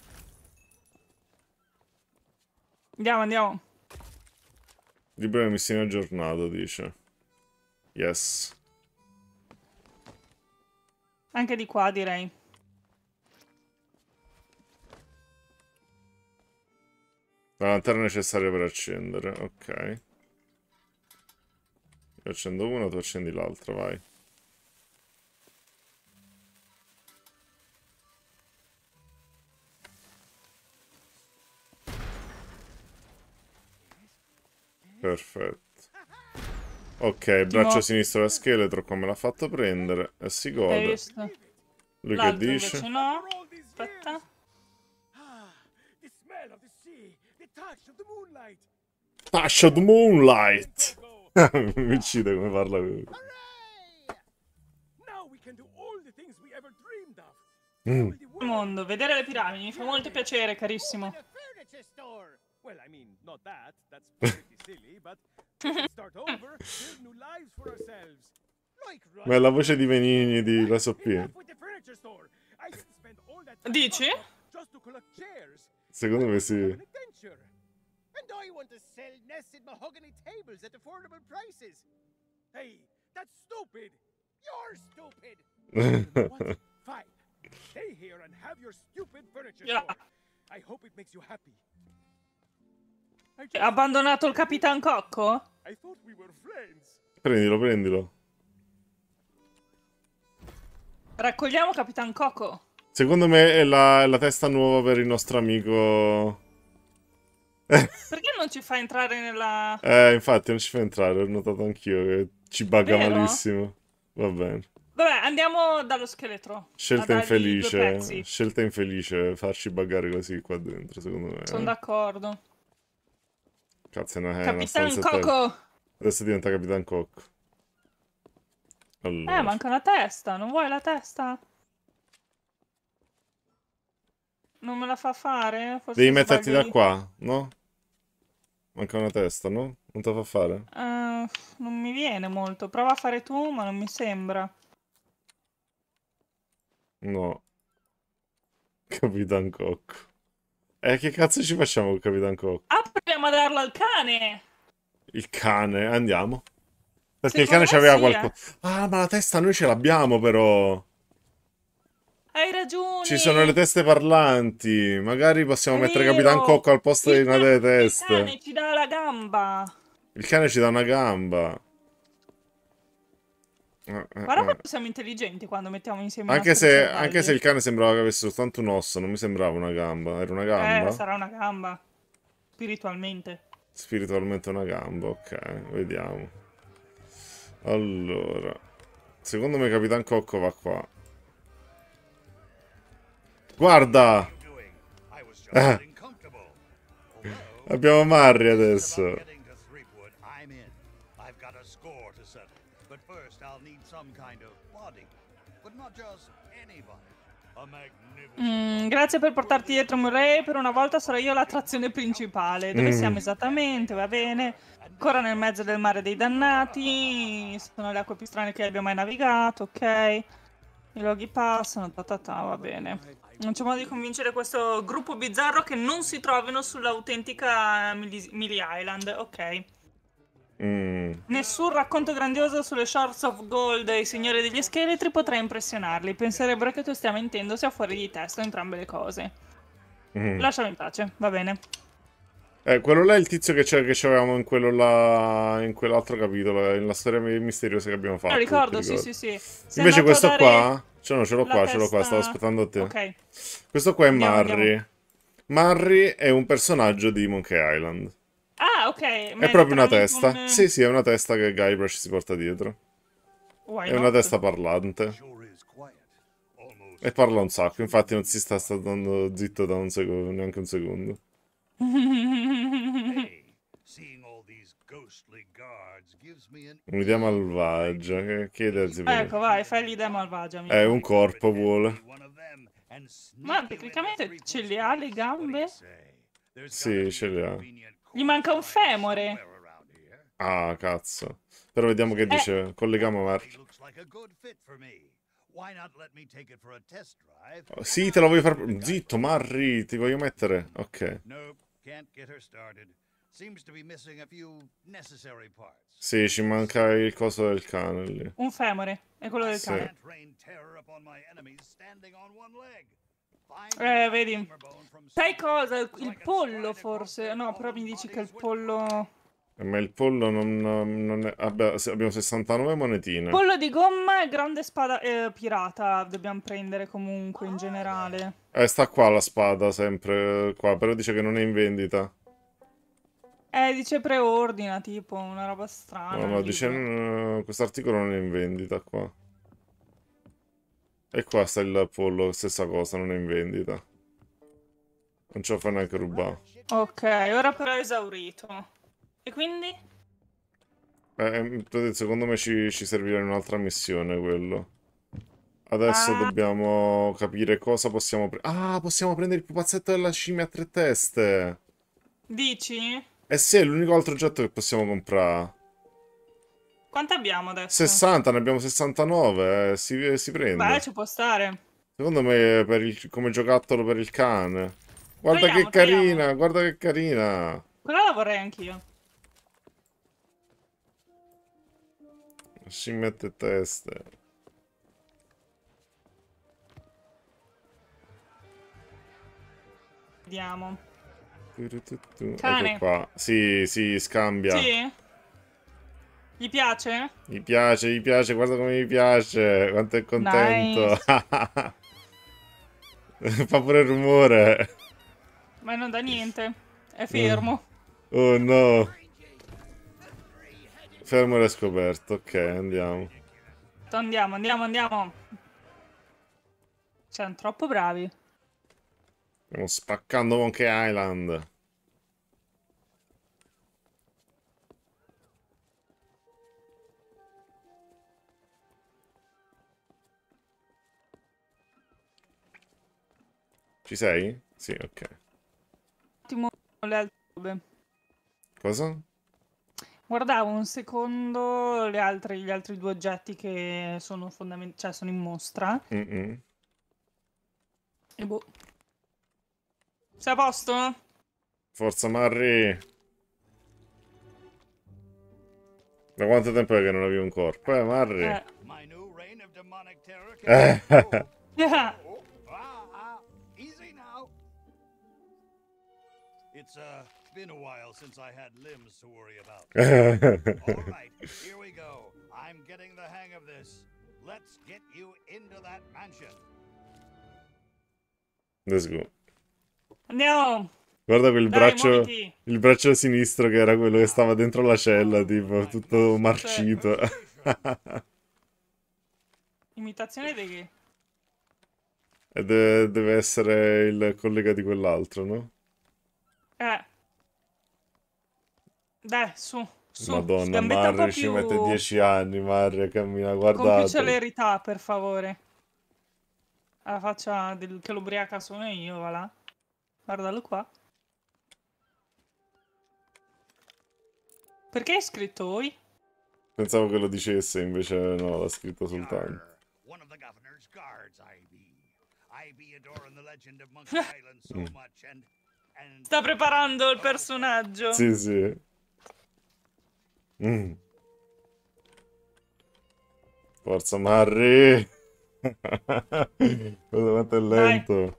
Andiamo, andiamo. Libero di missione aggiornato, dice. Yes. Anche di qua, direi. La lanterna necessaria per accendere, ok. Io accendo una, tu accendi l'altra, vai. Perfetto. Ok, braccio mo- sinistro da scheletro, come l'ha fatto prendere? E si Hai gode. visto? Lui che L'altro dice? invece no. Aspetta. Ah, the smell of the sea, the touch of the moonlight. Touch of the moonlight! Mi uccide come parla lui. Now we can do all the things we ever dreamed of. Mm. Il mondo, vedere le piramidi, mi fa molto piacere, carissimo. The furniture store. Well, I mean, not that. That's pretty silly, but we can start over, build new lives for ourselves. Like Ma è la voce di Venini di La Soppia. Enough with the furniture store. I didn't spend all that time Dici? just to collect chairs. Secondo me sì. An adventure. And I want to sell nested mahogany tables at affordable prices. Hey, that's stupid. You're stupid. What? Fine. Stay here and have your stupid furniture Yeah. store. I hope it makes you happy. I, Ha just, abbandonato il Capitan Cocco? I thought we were friends. Prendilo, prendilo. Raccogliamo Capitan Cocco. Secondo me è la, è la testa nuova per il nostro amico. Perché non ci fa entrare nella... Eh, infatti non ci fa entrare, ho notato anch'io che ci bugga Vero? malissimo. Va bene. Vabbè, andiamo dallo scheletro. Scelta a dargli due infelice. pezzi. Scelta infelice farci buggare così qua dentro, secondo me. Sono eh. d'accordo. Cazzo, è una, è una Capitan stanzetta- Cocco! Adesso diventa Capitan Cocco. Allora. Eh, manca una testa. Non vuoi la testa? Non me la fa fare? Forse Devi metterti sbaglio da io. qua, no? Manca una testa, no? Non te la fa fare? Eh, non mi viene molto. Prova a fare tu, ma non mi sembra. No. Capitan Cocco. Eh, che cazzo ci facciamo con Capitan Cocco? Ah, proviamo a darlo al cane! Il cane, andiamo. Perché Secondo il cane c'aveva me sì, qualcosa. Ah, ma la testa noi ce l'abbiamo però. Hai ragione! Ci sono le teste parlanti. Magari possiamo È mettere vero! Capitan Cocco al posto Il di una ca- delle Il teste. cane ci dà la gamba. Il cane ci dà una gamba. Eh, eh, Guarda eh. quanto siamo intelligenti quando mettiamo insieme i Anche nostri se, cervelli. anche se il cane sembrava che avesse soltanto un osso, non mi sembrava una gamba. Era una gamba? Eh, sarà una gamba. Spiritualmente. Spiritualmente una gamba, ok, vediamo. Allora, secondo me Capitan Cocco va qua. Guarda! Doing? I was just Ah. getting comfortable. Although, Abbiamo Marri about adesso. getting to Threepwood, I'm in. I've got a score to settle. But first, I'll need some kind of body. But not just anybody. A magnificent Mm, grazie per portarti dietro Murray. Per una volta sarò io l'attrazione principale. Dove Mm. siamo esattamente? Va bene. Ancora nel mezzo del mare dei dannati. Sono le acque più strane che abbia mai navigato. Ok. I loghi passano. Ta ta ta, va bene. Non c'è modo di convincere questo gruppo bizzarro che non si trovino sull'autentica Mili Mili Island. Ok. Mm. Nessun racconto grandioso sulle Shores of Gold e i Signori degli Scheletri potrà impressionarli. Penserebbero che tu stia mentendo, sia fuori di testa o entrambe le cose. Mm. Lasciami in pace, va bene. Eh, quello là è il tizio che c'è- che c'avevamo in quello là, in quell'altro capitolo, nella storia misteriosa che abbiamo fatto. Lo ricordo, ti sì, ricordi? sì, sì. Sei Invece andato a questo dare qua, cioè no, ce l'ho la qua, ce l'ho qua, testa- stavo aspettando a te. Ok. Questo qua è Andiamo, Marry. andiamo. Marry è un personaggio di Monkey Island. Ah, ok. È proprio una testa. Sì, sì, è una testa che Guybrush si porta dietro. È una testa parlante. sure is quiet. Almost E parla un sacco, infatti non si sta stando zitto da un secondo, neanche un secondo. Hey, seeing all these ghostly guards gives me an Un'idea malvagia, che, che idea si Ecco, viene? vai, fai l'idea malvagia, amico. Eh, un corpo vuole. Ma tecnicamente ce li ha le gambe? Sì, ce li ha. Gli manca un femore. Ah, cazzo. Però vediamo che dice. Colleghiamo Mark. Oh, sì, te la voglio far... Zitto, Marri, ti voglio mettere. Ok. Sì, ci manca il coso del cane lì. Un femore, è quello del Sì. cane. Eh, vedi. Sai cosa? Il pollo forse. No, però mi dici che il pollo... Eh, Ma il pollo non, non è... Vabbè, se- abbiamo sessantanove monetine. Pollo di gomma e grande spada eh, pirata dobbiamo prendere comunque in generale. Eh, sta qua la spada, sempre qua, però dice che non è in vendita. Eh, dice preordina, tipo, una roba strana. No, no, il dice libro. questo articolo non è in vendita qua. E qua sta il pollo, stessa cosa, non è in vendita. Non ce lo fa neanche rubare. Ok, ora però è esaurito. E quindi? Eh, secondo me ci, ci servirà in un'altra missione quello. Adesso Ah. dobbiamo capire cosa possiamo prendere. Ah, possiamo prendere il pupazzetto della scimmia a tre teste. Dici? Eh sì, è l'unico altro oggetto che possiamo comprare. Quanto abbiamo adesso? sessanta, ne abbiamo sessantanove, eh, si, si prende. Beh, ci può stare. Secondo me per il- come giocattolo per il cane. Guarda Togliamo, che carina, togliamo. guarda che carina. Quella la vorrei anch'io. Scimmette e teste. Vediamo. Tu, tu, tu, tu. Cane. Ecco qua. Sì, sì, scambia. Sì? Gli piace? Gli piace, gli piace, guarda come gli piace. Quanto è contento. Fa pure il rumore. Ma non dà niente. È fermo. Oh no. Fermo e scoperto. Ok, andiamo. Andiamo, andiamo, andiamo. Siamo troppo bravi. Stiamo spaccando Monkey Island. Ci sei? Sì, ok. Un attimo le altre robe. Cosa? Guardavo un secondo le altre- gli altri due oggetti che sono fondamentali, cioè sono in mostra. Mm-mm. E boh. Sei a posto? Forza Marri. Da quanto tempo è che non avevi un corpo, eh, Marri? Eh. My new reign of demonic terror Eh. can go. Yeah. Oh, ah, ah, easy now. It's uh been a while since I had limbs to worry about. All right, here we go. I'm getting the hang of this. Let's get you into that mansion. Let's go. Andiamo. Guarda quel Dai, braccio, muoviti. il braccio sinistro che era quello che stava dentro la cella, tipo, tutto marcito. Imitazione di che? E deve, deve essere il collega di quell'altro, no? Eh. Dai, su. Su. Madonna, Sgambetta un po' Marri ci più... mette dieci anni, Marri a camminare, Con più guardate. celerità, per favore. Alla faccia del... che l'ubriaca sono io, va là. Guardalo qua. Perché hai scritto oi? Pensavo che lo dicesse, invece no, l'ha scritto soltanto. One of the governor's guards, I be. I be adoring the legend of Monkey Island so much and and Sta preparando il personaggio. Sì, sì. Mm. Forza Marri. Guarda quanto è lento.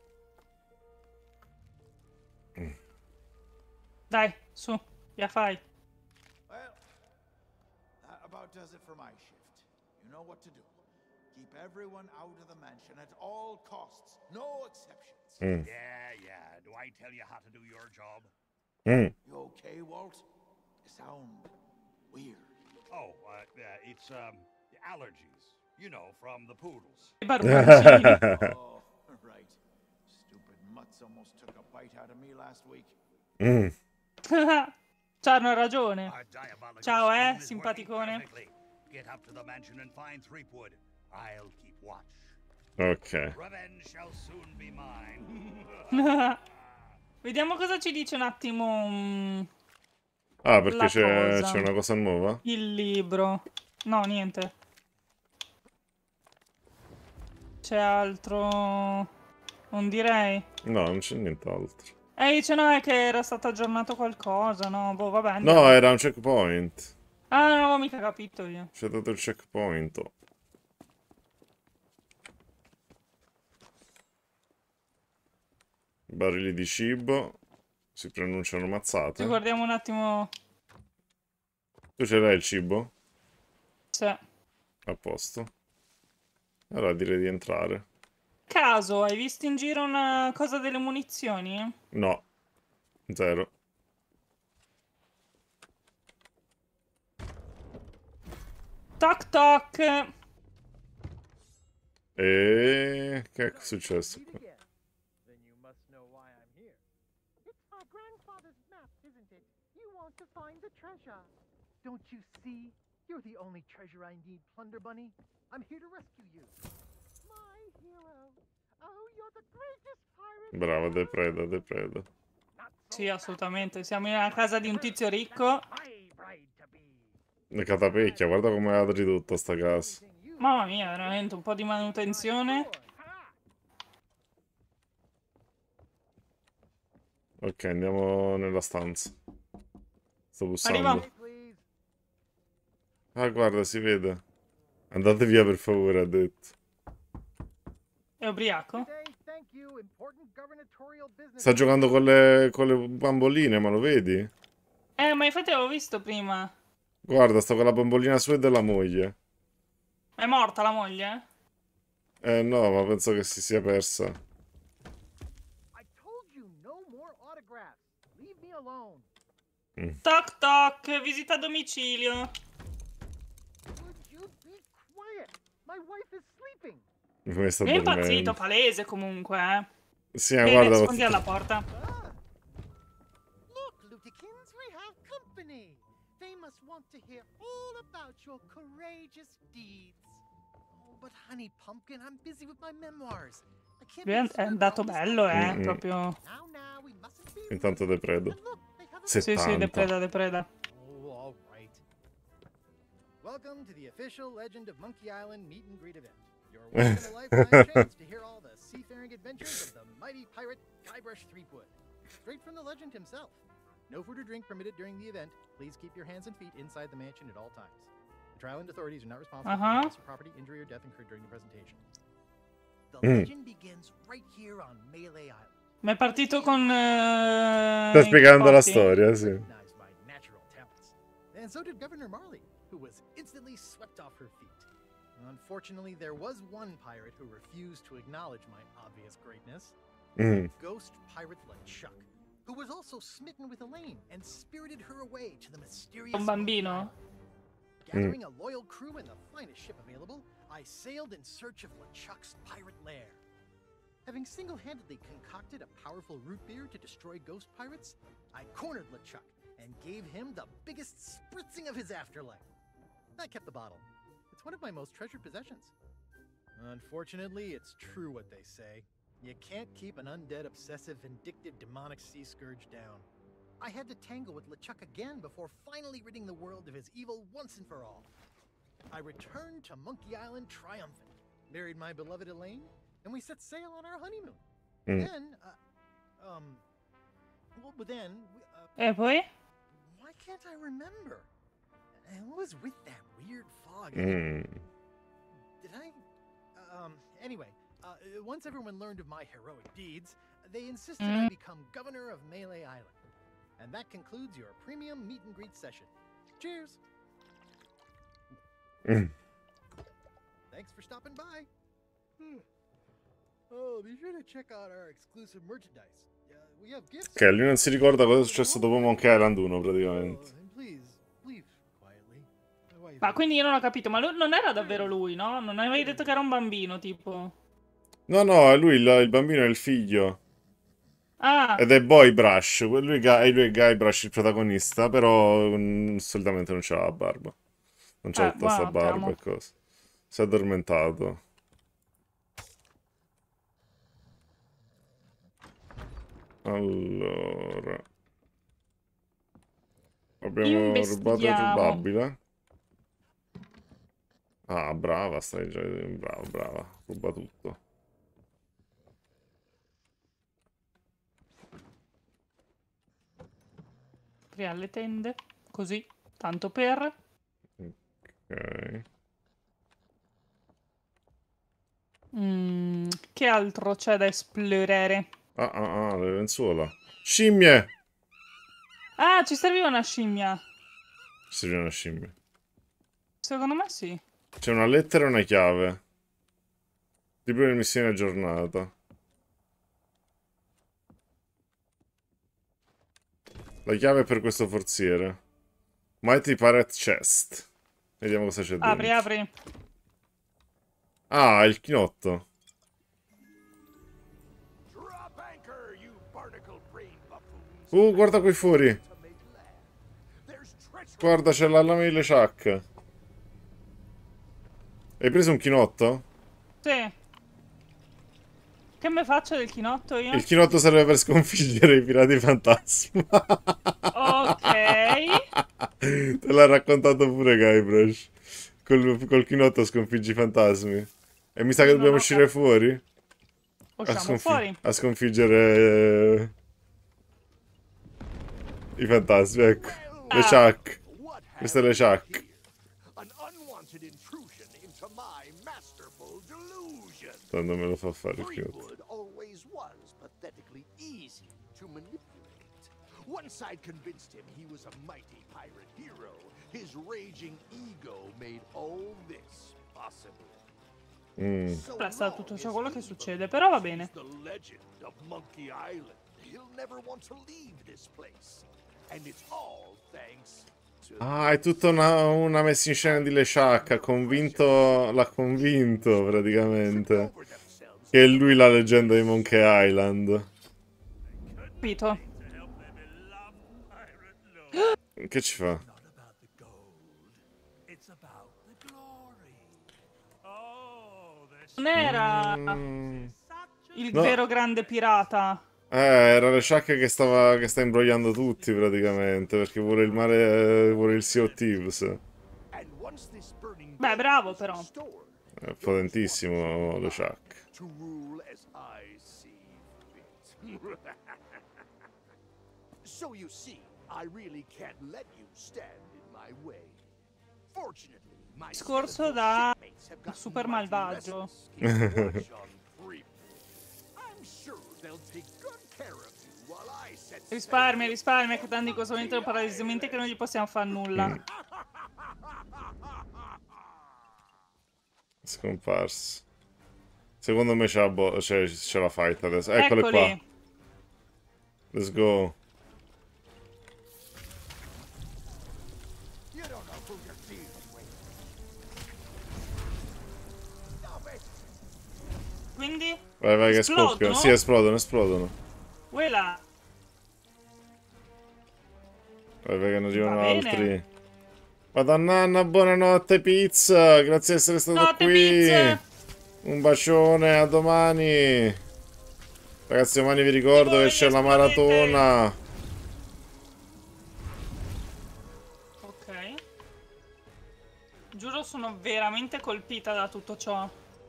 Dai, su. Ya fai. Well, that about does it for my shift. You know what to do. Keep everyone out of the mansion at all costs. No exceptions. Mm. yeah, yeah. Do I tell you how to do your job? Mm. You okay, Walt? You sound weird. Oh, uh, yeah, it's um allergies. You know, from the poodles. I barboncini. Oh, right. Stupid mutts almost took a bite out of me last week. Mm. C'hanno ragione. Our diabolical Ciao, eh, scheme is working simpaticone. perfectly. Get up to the mansion and find Threepwood. I'll keep watch. Ok. Revenge shall soon be mine. Vediamo cosa ci dice un attimo mm, Ah, perché la c'è cosa. c'è una cosa nuova? Il libro. No, niente. C'è altro? Non direi. No, non c'è nient'altro. Eh, dice no, è che era stato aggiornato qualcosa, no? Boh, vabbè, andiamo. No, era un checkpoint. Ah, non avevo mica capito io. C'è dato il checkpoint. Barili di cibo. Si pronunciano Ci mazzate. guardiamo un attimo. Tu ce l'hai il cibo? Sì. A posto. Allora direi di entrare. Caso, hai visto in giro una cosa delle munizioni? No. Zero. Toc toc. E che è successo qua? Then you must know why I'm here. It's my grandfather's map, isn't it? You want to find the treasure. Don't you see? You're the only treasure I need, Plunder Bunny. I'm here to rescue you. My hero. Oh, you're the greatest pirate. Brava, ever. depreda, depreda. Sì, assolutamente. Siamo in una casa di un tizio ricco. My bride to be. Le catapecchia, guarda come è ridotto sta casa. Mamma mia, veramente un po' di manutenzione. Ok, andiamo nella stanza. Sto bussando. Arriva. Please. Ah, guarda, si vede. Andate via per favore, ha detto. È ubriaco? Today, thank you. Important gubernatorial business. Sta giocando con le, con le bamboline, ma lo vedi? Eh, ma infatti avevo visto prima. Guarda, sto con la bambolina sua e della moglie. È morta la moglie? Eh no, ma penso che si sia persa. I told you no more autographs. Leave me alone. Toc toc, visita a domicilio. Would you be quiet? My wife is sleeping. Come sta È impazzito, dormendo? palese comunque, eh. Sì, ma Bene, guarda. sfondi alla porta. Ah. Look, Lutikins, we have company. They must want to hear all about your courageous deeds. Oh, but honey pumpkin, I'm busy with my memoirs. I can't Lui è be è andato bello, eh, Mm-mm. proprio. Now, now, we mustn't be Intanto rude. depredo. And look, they have a Sì, sì, settanta. depreda, depreda. Oh, all right. Welcome to the official Legend of Monkey Island meet and greet event. Your once in a lifetime chance to hear all the seafaring adventures of the mighty pirate Guybrush Threepwood. Straight from the legend himself. No food or drink permitted during the event. Please keep your hands and feet inside the mansion at all times. The trial and authorities are not responsible Uh-huh. for loss of property, injury, or death incurred during the presentation. The Mm. legend begins right here on Melee Island. Ma è partito con... eh, Sta i spiegando la cappotti? storia, sì. Recognized my natural talents. And so did Governor Marley, who was instantly swept off her feet. Unfortunately, there was one pirate who refused to acknowledge my obvious greatness. Mm. Ghost Pirate LeChuck, who was also smitten with Elaine and spirited her away to the mysterious Un bambino? Gathering a loyal crew and the finest ship available, I sailed in search of LeChuck's pirate lair. Having single-handedly concocted a powerful root beer to destroy ghost pirates, I cornered LeChuck and gave him the biggest spritzing of his afterlife. I kept the bottle. It's one of my most treasured possessions. Unfortunately, it's true what they say. You can't keep an undead, obsessive, vindictive, demonic sea scourge down. I had to tangle with LeChuck again before finally ridding the world of his evil once and for all. I returned to Monkey Island triumphant, married my beloved Elaine, and we set sail on our honeymoon. Mm. Then, uh, um, well, but then, we- uh, E poi? why can't I remember? And what was with that weird fog? Mm. Did I? Um, anyway, uh, once everyone learned of my heroic deeds, they insisted I Mhm. become governor of Melee Island. And that concludes your premium meet and greet session. Cheers! Mm. Thanks for stopping by. Hmm. Oh, be sure to check out our exclusive merchandise. Uh, we have gifts. Ok, lui non si ricorda cosa è successo dopo Monkey Island uno, praticamente. Oh, and please, leave quietly. Ma quindi io non ho capito, ma lui non era davvero lui, no? Non avevi detto che era un bambino, tipo. No, no, è lui, il, il bambino è il figlio. Ah, Ed è Boy Brush, lui è Guy, lui è Guy Brush il protagonista, però mm, solitamente non c'ha la barba. Non c'ha eh, tutta sta buono, barba amo. e cose. Si è addormentato. Allora... Abbiamo rubato il Investighiamo. rubabile. Ah, brava, stai già... Brava, brava. Ruba tutto. Apriamo le tende, così, tanto per. Ok. Mm, che altro c'è da esplorare? Ah, ah, ah, le lenzuola. Scimmie! Ah, ci serviva una scimmia. Ci serve una scimmia. Secondo me sì. C'è una lettera e una chiave. Tipo di missione aggiornata. La chiave per questo forziere. Mighty Pirate Chest. Vediamo cosa c'è dentro. Apri, apri. Ah, il chinotto. Drop anchor, you barnacle brain buffoons. Uh, guarda qui fuori. There's treachery. Guarda, c'è la lama di LeChuck. Hai preso un chinotto? Sì. Che me faccio del chinotto io? Il chinotto serve per sconfiggere i pirati fantasma. Ok. Te l'ha raccontato pure Guybrush. Col, col chinotto sconfiggi i fantasmi. E mi sa che Non dobbiamo ho uscire fuori? A, Usciamo sconfi- fuori. a sconfiggere eh, i fantasmi, ecco. Ah. LeChuck. What have Questo è we LeChuck. here? An unwanted intrusion into my masterful delusion. Quando me lo fa fare il chinotto. Fleetwood always was pathetically easy to manipulate. One side convinced him he was a mighty pirate hero. His raging ego made all this possible. Mm. So Resta long tutto as ciò quello che he succede, però va bene. believes the legend of Monkey Island, he'll never want to leave this place. And it's all thanks to Ah, è tutta una, una messa in scena di LeChuck. Ha convinto... L'ha convinto, praticamente. over themselves. Che è lui la leggenda di Monkey Island. Capito? Che ci fa? Not about the gold, it's about the glory. Oh, there's Non era Mm. il No. vero grande pirata. Eh, era LeChuck che stava che sta imbrogliando tutti praticamente, perché vuole il mare, vuole il Sea of Thieves. and once this burning Beh, gold bravo is però. restored, È potentissimo LeChuck. to rule as I see fit. So you see, I really can't let you stand in my way. Fortunately, my Discorso skeletal da shipmates have gotten super mighty malvagio. restless, keeping watch on Freeport. I'm sure they'll take good care of you while I set sail. Risparmia, risparmia, che tanto in questo momento è palesemente che non gli possiamo fare nulla. Scomparso. Secondo me c'è la, bo- c'è, c'è la fight adesso. Eccole qua. Eccoli. Let's go. You don't know who you're dealing with. Stop it! Quindi, Vai, vai, che Esplodono? scoppiano. Sì, esplodono, esplodono. quella. Vai, vai, che ne arrivano Va bene. altri. Madonna Anna, buonanotte pizza. Grazie di essere stato Notte qui. pizza. Un bacione, a domani. Ragazzi, domani vi ricordo Voi che c'è la esplodete. maratona. Ok. Giuro, sono veramente colpita da tutto ciò.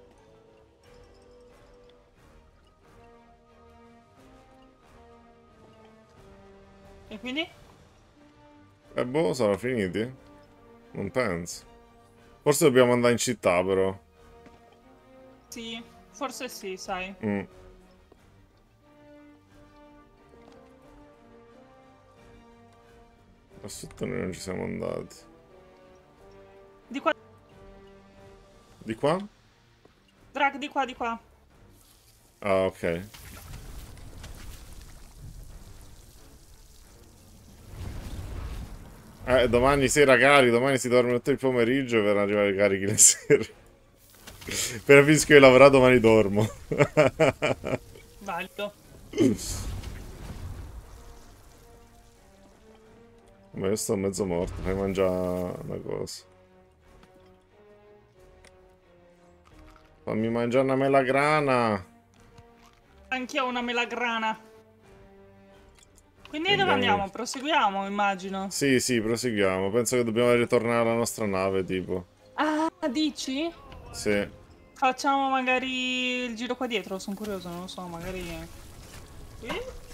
E quindi? E boh, sono finiti? Non penso. Forse dobbiamo andare in città, però. Sì, forse sì, sai. Mm. Ma sotto noi non ci siamo andati. Di qua, Di qua? Drag, di qua, di qua. Ah, ok. Eh, domani sera cari, domani si dorme tutto il pomeriggio per arrivare carichi le sere. Per fischio che lavorare domani dormo. Valido. Ma io sto mezzo morto, fai mangiare una cosa. Fammi mangiare una melagrana. Anch'io ho una melagrana. Quindi dove Andiamo. andiamo? Proseguiamo, immagino. Sì, sì, proseguiamo. Penso che dobbiamo ritornare alla nostra nave, tipo. Ah, dici? Sì. Facciamo magari il giro qua dietro, sono curioso, non lo so, magari... Sì?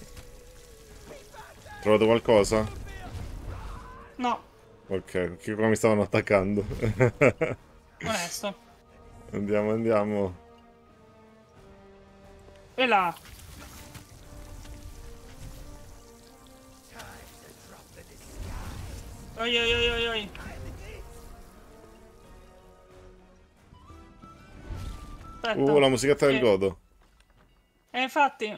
Trovato qualcosa? No, Ok, che qua mi stavano attaccando. onesto. Andiamo, andiamo. E là. Oi oi oi oi oi. Aspetta. Uh, la musichetta del Sì. godo. E infatti.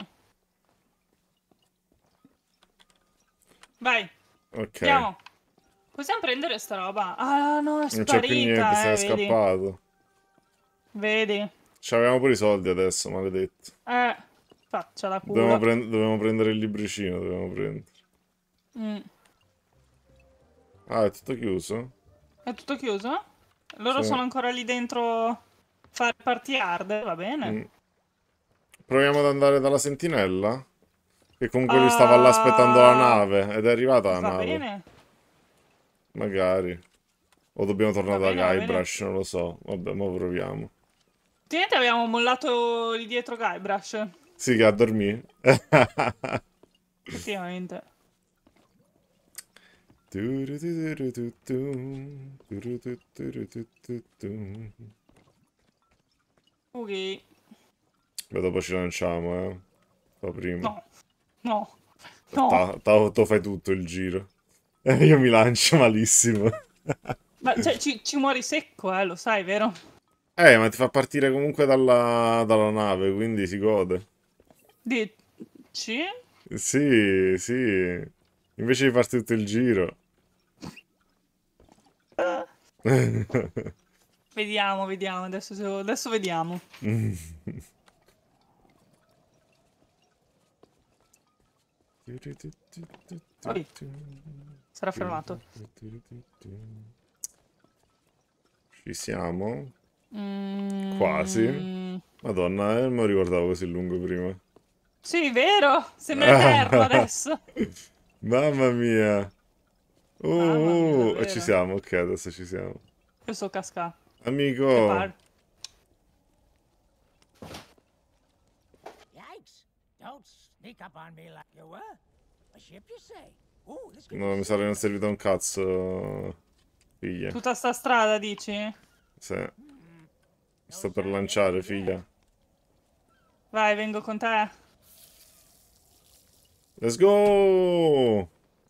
Vai, Ok. andiamo. Possiamo prendere sta roba? Ah no, è Non c'è più niente, sparita, se eh, n'è vedi. scappato. Vedi? Ci avevamo pure i soldi adesso, maledetto. Eh, faccia la Dovevamo, culo. prend- dovevamo prendere il libricino, dovevamo prendere. Mm. Ah, è tutto chiuso? È tutto chiuso? Loro Sì. sono ancora lì dentro a fare party hard, va bene. Mm. Proviamo ad andare dalla sentinella? Che comunque lui Ah, stava là aspettando la nave. Ed è arrivata la Va nave. bene. Magari. O dobbiamo tornare Va da bene, va bene. Guybrush, non lo so. Vabbè, ma proviamo. Ultimamente abbiamo mollato lì dietro Guybrush. Sì, che a dormire. Effettivamente. Ok. Beh, dopo ci lanciamo, eh. Fa prima. No. No. No. Ta- ta- tu fai tutto il giro. Eh, io mi lancio malissimo. Ma cioè, ci, ci muori secco, eh, lo sai, vero? Eh, ma ti fa partire comunque dalla, dalla nave, quindi si gode. Dici? Sì, sì. Invece di farti tutto il giro. Vediamo, vediamo. Adesso, adesso vediamo. Oi. Sarà fermato. Ci siamo? Mm, Quasi. Madonna, eh, non mi ricordavo così lungo prima. Sì, vero? Sembra eterno adesso. Mamma mia. Uh, Mamma mia, uh, davvero. ci siamo, ok, adesso ci siamo. Io sto cascando. Che Amico. par- Yikes! Don't sneak up on me like you were. A ship, you say? Ooh, this could No, be mi sa che non è serious. servito un cazzo. Figlia. Tutta sta strada, dici? Sì. Sto per lanciare, figlia. Vai, vengo con te. Let's go!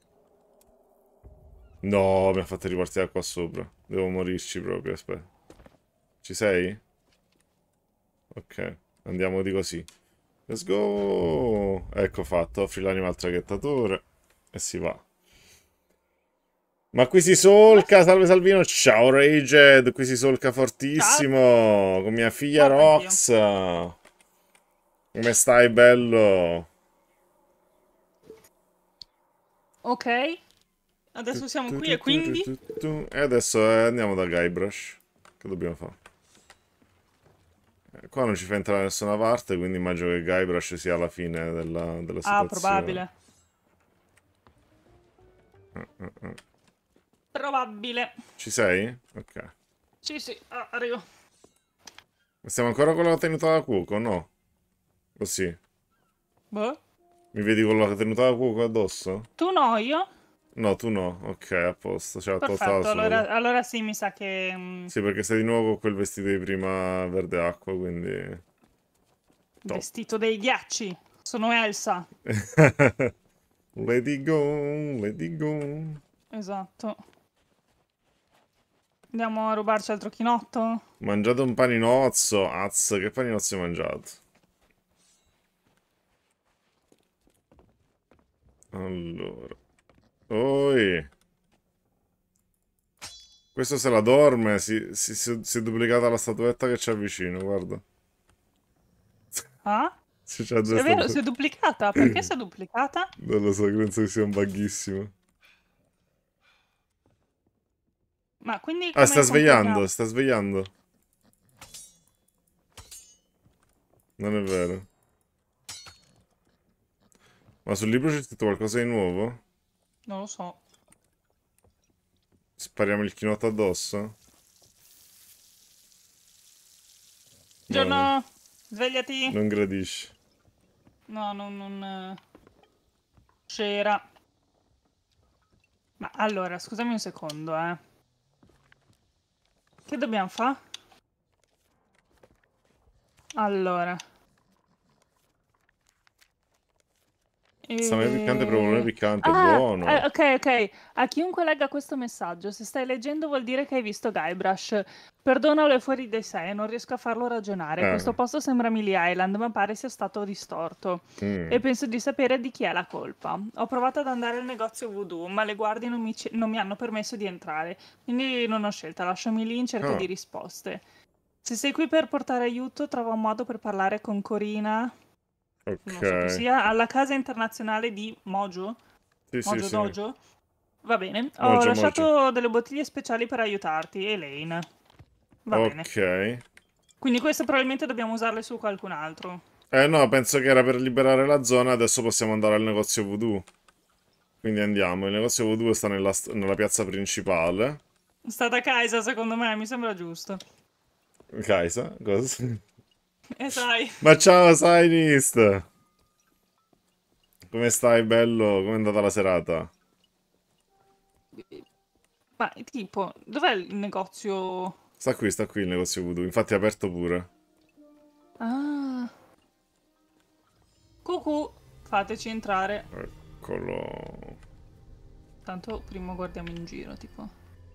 No, mi ha fatto ripartire qua sopra. Devo morirci proprio, aspetta. Ci sei? Ok, andiamo di così. Let's go! Ecco fatto, offri l'anima al traghettatore. E si va. Ma qui si solca, salve Salvino, ciao Raged, qui si solca fortissimo, con mia figlia Guarda anch'io. Rox. Come stai, bello? Ok. Adesso siamo qui e quindi? E adesso eh, andiamo da Guybrush. Che dobbiamo fare? Eh, qua non ci fa entrare da nessuna parte, quindi immagino che Guybrush sia alla fine della, della Ah, situazione. probabile. Eh, eh, eh. Probabile. Ci sei? Ok. Sì, sì, ah, arrivo. Stiamo ancora con la tenuta da cuoco, no? Così. Boh. Mi vedi con la tenuta da cuoco addosso? Tu no, io? No, tu no. Ok, a posto. Cioè, Perfetto, allora, allora sì, mi sa che... mm, Sì, perché sei di nuovo con quel vestito di prima verde acqua, quindi... Top. Vestito dei ghiacci. Sono Elsa. Let it go, let it go. Esatto. Andiamo a rubarci altro chinotto? Mangiate un paninozzo. Az, che paninozzo hai mangiato? Allora. Oi. Questo se la dorme, si, si, si, si è duplicata la statuetta che c'è vicino, guarda. Ah? Si c'ha due È vero, statu- si è duplicata. Perché si è duplicata? Non lo so, penso che sia un bughissimo. Ma quindi Ah, come sta svegliando, confermiamo? sta svegliando. Non è vero. Ma sul libro c'è scritto qualcosa di nuovo? Non lo so. Spariamo il chinotto addosso? Giorno, No, svegliati. non gradisci. No, non... non eh, c'era. Ma allora, scusami un secondo, eh. Che dobbiamo fare? Allora. Salame piccante, provolone piccante, Ah, buono. eh, ok, ok. A chiunque legga questo messaggio, se stai leggendo vuol dire che hai visto Guybrush. Perdonalo, è fuori di sé, non riesco a farlo ragionare. Eh. Questo posto sembra Millie Island, ma pare sia stato distorto. Mm. E penso di sapere di chi è la colpa. Ho provato ad andare al negozio voodoo, ma le guardie non mi, ci- non mi hanno permesso di entrare. Quindi non ho scelta, lasciami lì in cerca Ah. di risposte. Se sei qui per portare aiuto, trova un modo per parlare con Corina. Non so chi Ok. sia, alla casa internazionale di Mojo. Sì, sì, Mojo sì. Dojo. Va bene. Ho Mojo, lasciato delle bottiglie speciali per aiutarti, Elaine. Va bene. Ok. Quindi queste probabilmente dobbiamo usarle su qualcun altro. Eh no, penso che era per liberare la zona, adesso possiamo andare al negozio voodoo. Quindi andiamo, il negozio voodoo sta nella, st- nella piazza principale. È stata Kaisa, secondo me, mi sembra giusto. Kaisa? Cosa? E sai, Ma ciao, Sinist! Come stai, bello? Come è andata la serata? ma tipo, dov'è il negozio? Sta qui, sta qui il negozio voodoo, infatti è aperto pure. Ah. Cucù, fateci entrare. Eccolo. Tanto prima guardiamo in giro, tipo.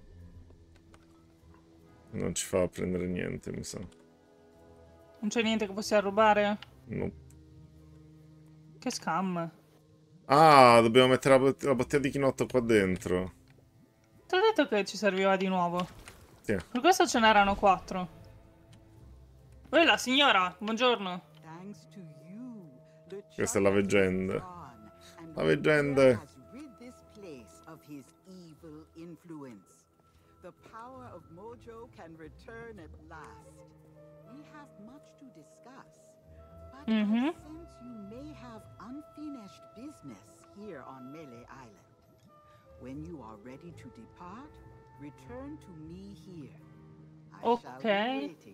Non ci fa prendere niente, mi sa. Non c'è niente che possiamo rubare? No. Che scam. Ah, dobbiamo mettere la, bot- la bottiglia di chinotto qua dentro. Ti ho detto che ci serviva di nuovo. Sì. Per questo ce n'erano quattro. Quella signora, buongiorno. Questa è la leggenda. La leggenda. The power of Mojo can return at last. We have much to discuss, but Mhm. I sense you may have unfinished business here on Melee Island. When you are ready to depart, return to me here. I shall Ok. be waiting.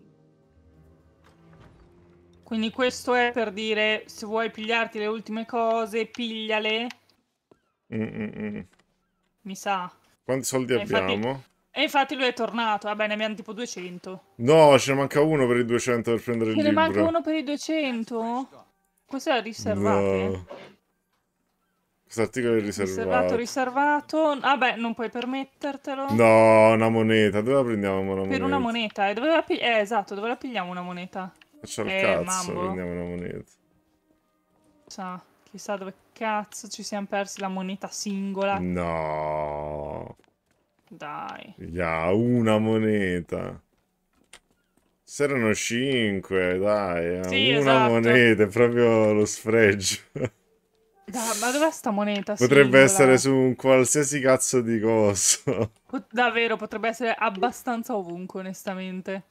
Quindi questo è per dire, se vuoi pigliarti le ultime cose, pigliale. Mm-mm-mm. Mi sa. Quanti soldi E infatti- abbiamo? E infatti lui è tornato. Vabbè, ne abbiamo tipo duecento. No, ce ne manca uno per i duecento per prendere il Ce ne libro. manca uno per i duecento? Questo è riservato. No. Questo articolo è Riservato, riservato. riservato. Vabbè, non puoi permettertelo. No, una moneta. Dove la prendiamo una moneta? Per una moneta. E dove la pi- eh, esatto, dove la pigliamo una moneta? Faccia il Eh, cazzo, mambo. prendiamo una moneta. Sa, chissà dove cazzo ci siamo persi la moneta singola. Mm. No. Dai. Ya, una moneta. Se erano cinque, dai. eh, Sì, una esatto. moneta, è proprio lo sfregio. Dai, ma dov'è sta moneta Potrebbe singola? essere su un qualsiasi cazzo di coso. Pot- Davvero, potrebbe essere abbastanza ovunque, onestamente.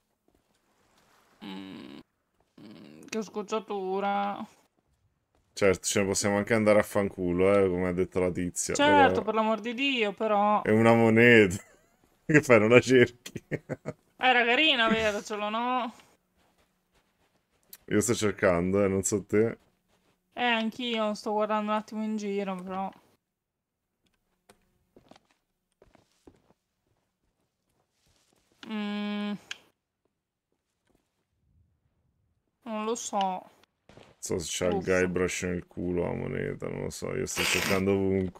Mm, mm, che scocciatura. Certo, ce ne possiamo anche andare a fanculo, eh, come ha detto la tizia. Certo, però per l'amor di Dio, però... è una moneta. Che fai, non la cerchi? Era carina, avercelo, no? Io sto cercando, eh, non so te. Eh, anch'io sto guardando un attimo in giro, però... Mm. Non lo so. Non so se c'ha il Uff. Guybrush nel culo la moneta, non lo so, io sto cercando ovunque.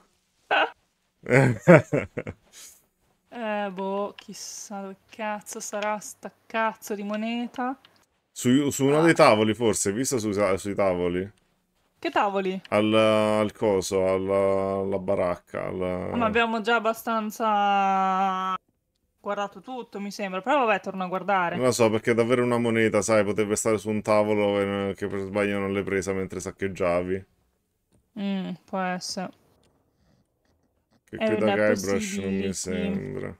Eh, boh, chissà dove cazzo sarà sta cazzo di moneta. Su, su uno dei tavoli, forse, hai visto su- sui tavoli? Che tavoli? Al, al coso, alla, alla baracca. Alla... Ma abbiamo già abbastanza guardato tutto, mi sembra. Però vabbè, torno a guardare. Non lo so, perché è davvero una moneta, sai, potrebbe stare su un tavolo e- che per sbaglio non l'hai presa mentre saccheggiavi. Mm, può essere. Che Eh, qui da non è Guybrush non mi possibile, sì. sembra.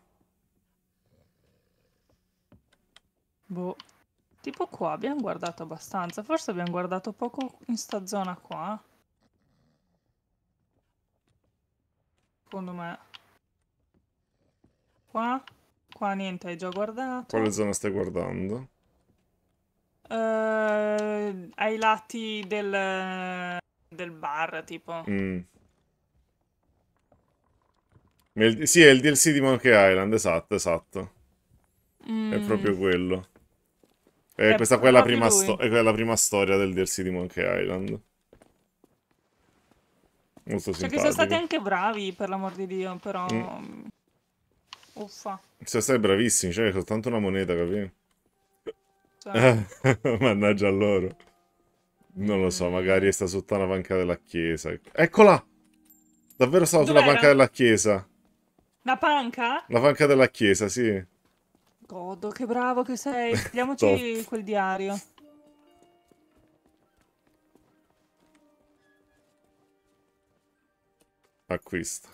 Boh. Tipo qua abbiamo guardato abbastanza. Forse abbiamo guardato poco in sta zona qua. Secondo me. Qua? Qua niente, hai già guardato. Quale zona stai guardando? Eh, ai lati del, del bar, tipo. Mm. Il- Sì, è il D L C di Monkey Island, esatto, esatto. È Mm, proprio quello. E è questa qua è la proprio prima, lui. sto- è la prima storia del D L C di Monkey Island. Molto Cioè che sono stati simpatico. anche bravi, per l'amor di Dio, però... Mm. Uffa. Siete stati bravissimi, cioè è soltanto una moneta, capì? Cioè, Mannaggia a loro. Non lo so, mm. magari sta sotto una panca della chiesa. Eccola! Davvero stavo sulla Dov'era? panca della chiesa. La panca? La panca della chiesa, sì. Godo, che bravo che sei. Top. Diamoci quel diario. Acquista.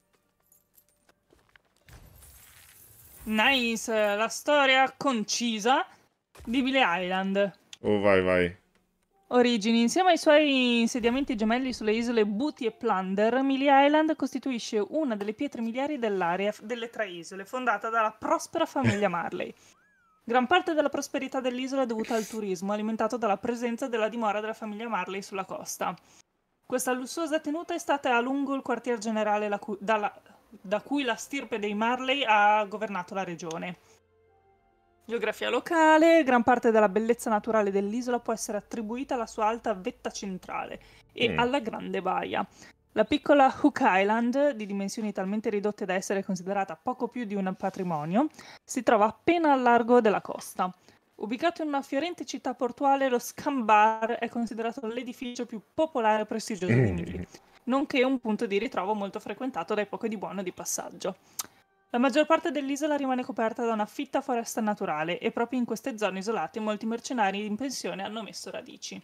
Nice, la storia concisa di Billy Island. Oh, vai, vai. Origini. Insieme ai suoi insediamenti gemelli sulle isole Booty e Plunder, Millie Island costituisce una delle pietre miliari dell'area delle tre isole, fondata dalla prospera famiglia Marley. Gran parte della prosperità dell'isola è dovuta al turismo, alimentato dalla presenza della dimora della famiglia Marley sulla costa. Questa lussuosa tenuta è stata a lungo il quartier generale la cu- dalla- da cui la stirpe dei Marley ha governato la regione. Geografia locale, gran parte della bellezza naturale dell'isola può essere attribuita alla sua alta vetta centrale e Mm. alla grande baia. La piccola Hook Island, di dimensioni talmente ridotte da essere considerata poco più di un patrimonio, si trova appena al largo della costa. Ubicato in una fiorente città portuale, lo Scum Bar è considerato l'edificio più popolare e prestigioso di Millie, nonché un punto di ritrovo molto frequentato dai pochi di buono di passaggio. La maggior parte dell'isola rimane coperta da una fitta foresta naturale e proprio in queste zone isolate molti mercenari in pensione hanno messo radici.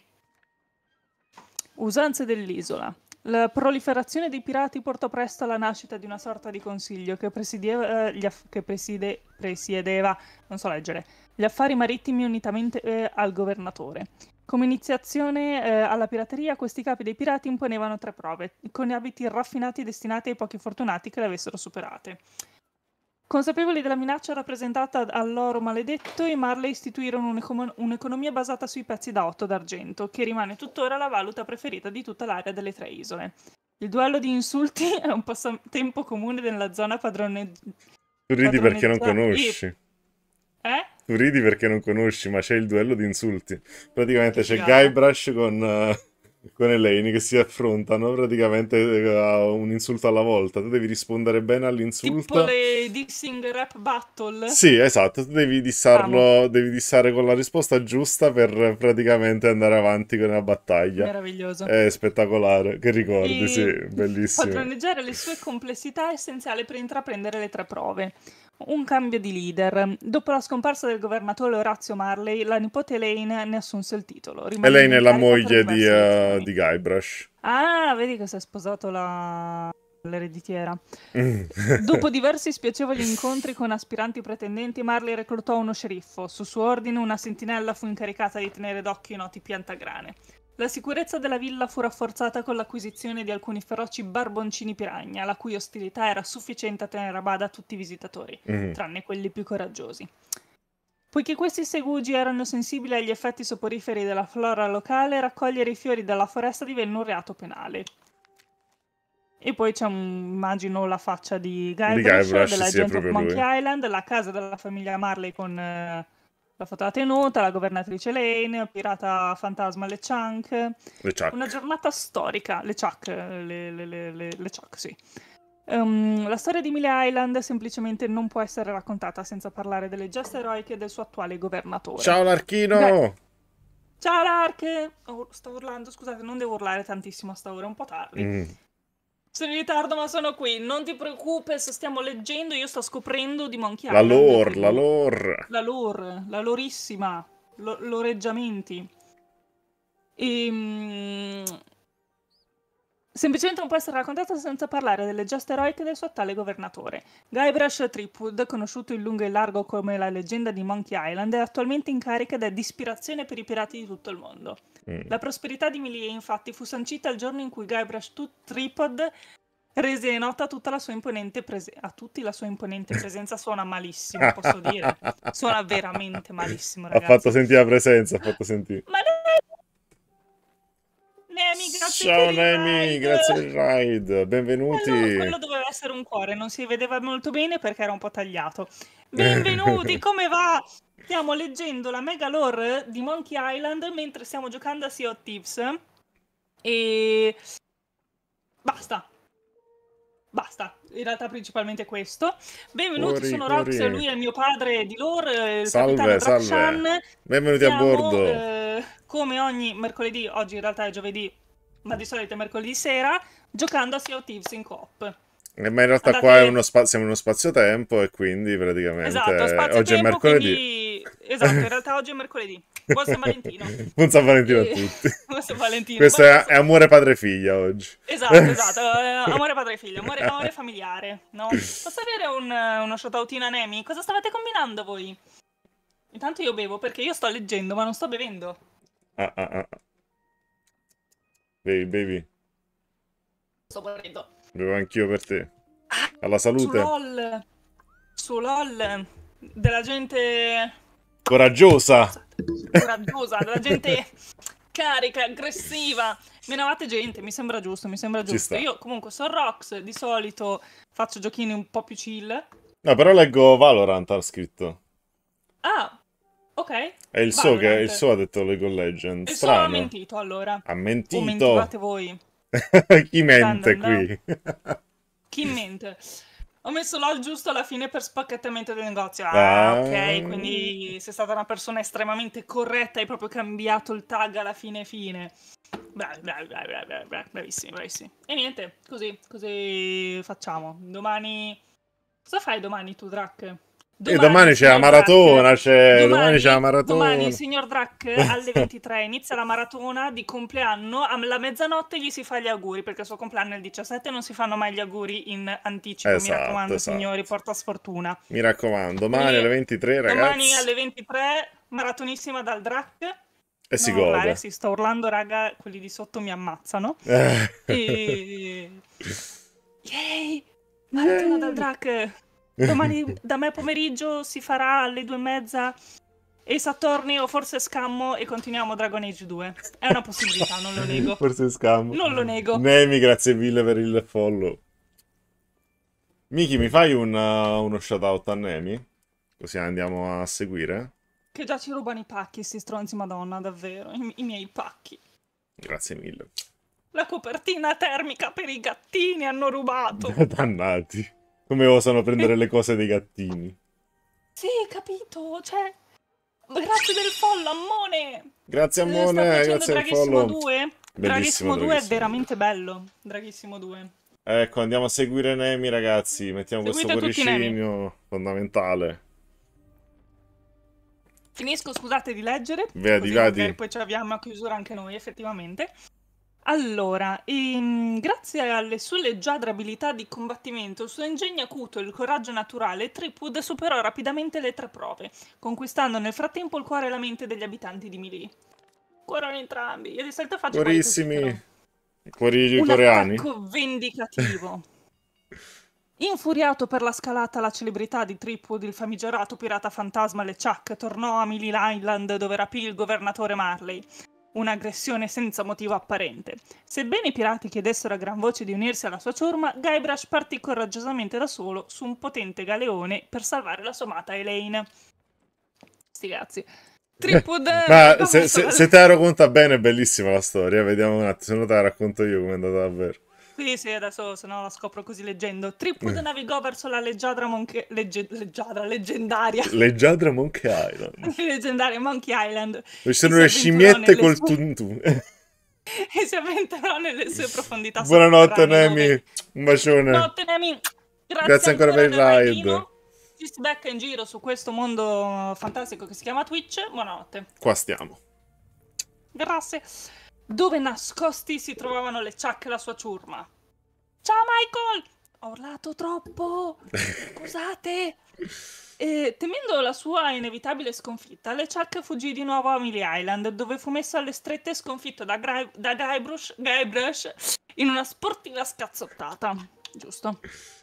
Usanze dell'isola. La proliferazione dei pirati portò presto alla nascita di una sorta di consiglio che, presidieva, eh, gli aff- che preside- presiedeva, non so leggere, gli affari marittimi unitamente eh, al governatore. Come iniziazione eh, alla pirateria, questi capi dei pirati imponevano tre prove, con abiti raffinati destinati ai pochi fortunati che le avessero superate. Consapevoli della minaccia rappresentata all'oro maledetto, i Marley istituirono un'econo- un'economia basata sui pezzi da otto d'argento, che rimane tuttora la valuta preferita di tutta l'area delle tre isole. Il duello di insulti è un passatempo comune nella zona padrone... Tu ridi perché non padroneggiata- conosci. Eh? Tu ridi perché non conosci, ma c'è il duello di insulti. Praticamente Che c'è figata. Guybrush con, eh, con Elaine che si affrontano praticamente eh, a un insulto alla volta. Tu devi rispondere bene all'insulto. Tipo le dissing rap battle? Sì, esatto, tu devi dissarlo, devi dissare con la risposta giusta per praticamente andare avanti con la battaglia. Meraviglioso. È spettacolare, che ricordi, E sì, bellissimo. Padroneggiare le sue complessità è essenziale per intraprendere le tre prove. Un cambio di leader. Dopo la scomparsa del governatore Orazio Marley, la nipote Elaine ne assunse il titolo. rimanendo Elaine è in la carica per moglie di, diverse eh, elezioni. di Guybrush. Ah, vedi che si è sposato la... l'ereditiera. Mm. Dopo diversi spiacevoli incontri con aspiranti pretendenti, Marley reclutò uno sceriffo. Su suo ordine una sentinella fu incaricata di tenere d'occhio i noti piantagrane. La sicurezza della villa fu rafforzata con l'acquisizione di alcuni feroci barboncini piragna, la cui ostilità era sufficiente a tenere a bada tutti i visitatori, Mm. tranne quelli più coraggiosi. Poiché questi segugi erano sensibili agli effetti soporiferi della flora locale, raccogliere i fiori dalla foresta divenne un reato penale. E poi c'è, un, immagino, la faccia di Guybrush, Guybrush, della sì, è Legend of proprio Monkey lui. Island, la casa della famiglia Marley con eh, la foto della tenuta, la governatrice Lane, pirata fantasma LeChunk. Le Chuck. Una giornata storica, le Chuck, le, le, le, le, le Chuck, sì. Ehm, la storia di Millie Island semplicemente non può essere raccontata senza parlare delle gesta eroiche del suo attuale governatore. Ciao Larchino! Dai. Ciao Lark! Oh, sto urlando, scusate, non devo urlare tantissimo a sta ora, è un po' tardi. Mm. Sono in ritardo ma sono qui, non ti preoccupare, stiamo leggendo, io sto scoprendo di Monkey La Island. lore, la lore. La lore, la lorissima, lo- loreggiamenti. Ehm... Semplicemente non può essere raccontato senza parlare delle gesta eroiche del suo attuale governatore. Guybrush Threepwood, conosciuto in lungo e in largo come la leggenda di Monkey Island, è attualmente in carica ed è di ispirazione per i pirati di tutto il mondo. Mm. La prosperità di Melee, infatti, fu sancita il giorno in cui Guybrush Threepwood rese nota tutta la sua imponente presenza. A tutti la sua imponente presenza suona malissimo, posso dire. Suona veramente malissimo, Ha ragazzi. fatto sentire la presenza, ha fatto sentire. Ma Nemi, grazie Ciao per il Nemi, ride. grazie per il ride, benvenuti. Quello, quello doveva essere un cuore, non si vedeva molto bene perché era un po' tagliato. Benvenuti, come va? Stiamo leggendo la mega lore di Monkey Island mentre stiamo giocando a Sea of Thieves. E basta. Basta, in realtà principalmente questo. Benvenuti, Cuori, sono cuori. Rox, lui è il mio padre di lore, il Salve, capitano salve. Drakshan. Benvenuti a Siamo, bordo. eh, come ogni mercoledì, oggi in realtà è giovedì, ma di solito è mercoledì sera, giocando a Sea of Thieves in coop. Eh, ma in realtà Andate- qua è uno spa- siamo in uno spazio-tempo e quindi praticamente Esatto, spazio oggi è tempo, mercoledì. quindi... Esatto, in realtà oggi è mercoledì. Buon San Valentino. Buon San Valentino a E- tutti. Buon San Valentino. Questo Buon è, è amore padre-figlia oggi. Esatto, esatto, eh, amore padre e figlio, amore, amore familiare, no? Posso avere un, eh, uno shoutoutina a Nemi? Cosa stavate combinando voi? Intanto io bevo perché io sto leggendo ma non sto bevendo. Ah, ah, ah. Bevi, bevi. Sto morendo. Bevo anch'io per te. Alla salute. Su LOL, su LOL, della gente Coraggiosa. coraggiosa, della gente carica, aggressiva. Menavate gente, mi sembra giusto, mi sembra Ci giusto. sta. Io comunque sono Rox, di solito faccio giochini un po' più chill. No, però leggo Valorant, ha scritto. Ah, ok. È il suo che Valorant. il suo ha detto League of Legends. Il suo ha Strano. mentito allora. Ha O mentito. mentivate voi. Chi mente Dun, dun, qui? Chi mente? Ho messo LOL giusto alla fine per spacchettamento del negozio. Ah, Ah. ok, quindi sei stata una persona estremamente corretta, hai proprio cambiato il tag alla fine fine. Bravi, bravi, bravi, bravi, bravi, bravi, bravissimi, bravissimi. E niente, così, così facciamo. Domani... Cosa fai domani tu, Drac? E domani c'è la signor maratona, Drac, c'è... domani c'è la maratona. Domani, signor Drac, alle ventitré inizia la maratona di compleanno. Alla mezzanotte gli si fa gli auguri, perché il suo compleanno è il diciassette e non si fanno mai gli auguri in anticipo. Esatto, mi raccomando, esatto. signori, porta sfortuna. Mi raccomando, domani Quindi, alle ventitré, ragazzi. Domani alle ventitré, maratonissima dal Drac. E si Non gode. urlare, si sta urlando, raga, quelli di sotto mi ammazzano. Eh. E... Yay! Maratona dal Drac! Domani da me pomeriggio si farà alle due e mezza e Saturni o forse Scammo e continuiamo Dragon Age due. È una possibilità, non lo nego. Forse scammo. Non lo nego. Nemi, grazie mille per il follow. Miki, mi fai un, uh, uno shoutout a Nemi? Così andiamo a seguire. Che già ci rubano i pacchi, sti stronzi, madonna, davvero. I, i miei pacchi. Grazie mille. La copertina termica per i gattini hanno rubato. Dannati. Come osano prendere le cose dei gattini. Sì, capito, cioè... Grazie del follow, Ammone! Grazie Eh, sta Ammone, piacendo grazie del Draghissimo follow. due? Bellissimo, Draghissimo due è Draghissimo. veramente bello. Draghissimo due. Ecco, andiamo a seguire Nemi, ragazzi. Mettiamo Seguite questo tutti Nemi. cuoricino fondamentale. Finisco, scusate, di leggere. Vedi, così vedi. magari poi ci avviamo a chiusura anche noi, effettivamente. Allora, ehm, grazie alle sue leggiadre abilità di combattimento, il suo ingegno acuto e il coraggio naturale, Threepwood superò rapidamente le tre prove, conquistando nel frattempo il cuore e la mente degli abitanti di Melee. Cuorano entrambi. Io di solito faccio quelli così, però. Cuorissimi. Cuori Un coreani. attacco vendicativo. Infuriato per la scalata alla celebrità di Threepwood, il famigerato pirata fantasma LeChuck tornò a Melee Island dove rapì il governatore Marley. Un'aggressione senza motivo apparente. Sebbene i pirati chiedessero a gran voce di unirsi alla sua ciurma, Guybrush partì coraggiosamente da solo su un potente galeone per salvare la sua amata Elaine. Sti cazzi. Threepwood... Ma eh, se, se, se te la racconta bene è bellissima la storia. Vediamo un attimo, se no te la racconto io come è andata davvero. Sì, sì, adesso se no la scopro così leggendo. Threepwood navigò verso la leggiadra Monkey... Legge... leggiadra, leggendaria. Leggiadra Monkey Island. leggendaria Monkey Island. Dove ci sono E le si avventurò scimmiette nelle col sue- tuntun. e si avventerò nelle sue profondità. Buonanotte sotterranee, Nemi, dove- un bacione. Buonanotte Nemi, grazie, Grazie ancora per il del ride. raidino. Ci si becca in giro su questo mondo fantastico che si chiama Twitch. Buonanotte. Qua stiamo. Grazie. Dove nascosti si trovavano le Chuck e la sua ciurma. Ciao Michael! Ho urlato troppo! Scusate! E, temendo la sua inevitabile sconfitta, le Chuck fuggì di nuovo a Melee Island, dove fu messo alle strette e sconfitto da, Gra- da Guybrush, Guybrush in una sportiva scazzottata. Giusto.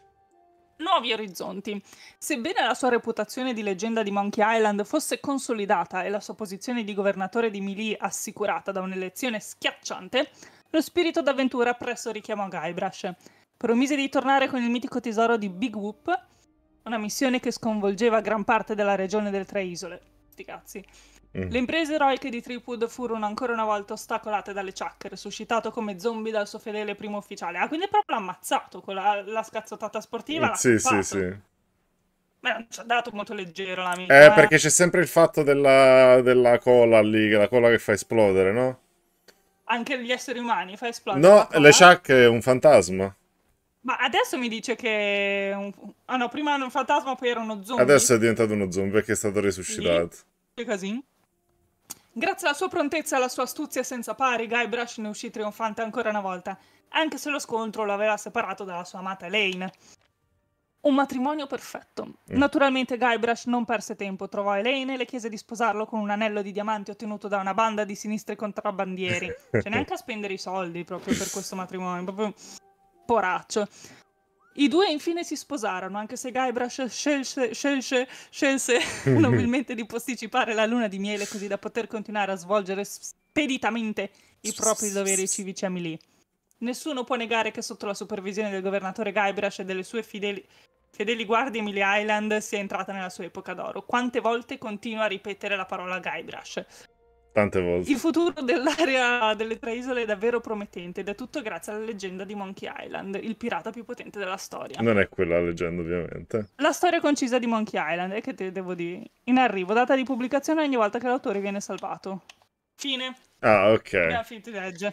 Nuovi orizzonti. Sebbene la sua reputazione di leggenda di Monkey Island fosse consolidata e la sua posizione di governatore di Melee assicurata da un'elezione schiacciante, lo spirito d'avventura presto richiamò Guybrush. Promise di tornare con il mitico tesoro di Big Whoop, una missione che sconvolgeva gran parte della regione delle Tre Isole. Sti cazzi. Mm. Le imprese eroiche di Tripwood furono ancora una volta ostacolate dalle Chuck, resuscitato come zombie dal suo fedele primo ufficiale. Ah, quindi proprio l'ha ammazzato con la, la scazzottata sportiva? L'ha Sì, sì, colpato. sì. Beh, non ci ha dato molto leggero l'amico. Eh, eh. perché c'è sempre il fatto della, della cola lì, che è la cola che fa esplodere, no? Anche gli esseri umani fa esplodere. No, la cola? le Chuck è un fantasma. Ma adesso mi dice che... un- Ah no, prima era un fantasma, poi era uno zombie. Adesso è diventato uno zombie perché è stato resuscitato. Che casino. Grazie alla sua prontezza e alla sua astuzia senza pari, Guybrush ne uscì trionfante ancora una volta, anche se lo scontro lo aveva separato dalla sua amata Elaine. Un matrimonio perfetto. Mm. Naturalmente Guybrush non perse tempo, trovò Elaine e le chiese di sposarlo con un anello di diamanti ottenuto da una banda di sinistri contrabbandieri. Cioè neanche a spendere i soldi proprio per questo matrimonio, proprio poraccio. I due infine si sposarono, anche se Guybrush scelse, scelse, scelse nobilmente di posticipare la luna di miele così da poter continuare a svolgere speditamente i propri doveri civici a Melee. Nessuno può negare che sotto la supervisione del governatore Guybrush e delle sue fedeli, fedeli guardie Melee Island sia entrata nella sua epoca d'oro. Quante volte continua a ripetere la parola Guybrush? Tante volte. Il futuro dell'area delle Tre Isole è davvero promettente ed è tutto grazie alla leggenda di Monkey Island, il pirata più potente della storia. Non è quella la leggenda, ovviamente. La storia concisa di Monkey Island, e che te devo dire? In arrivo, data di pubblicazione ogni volta che l'autore viene salvato. Fine. Ah, ok. Abbiamo finito di leggere.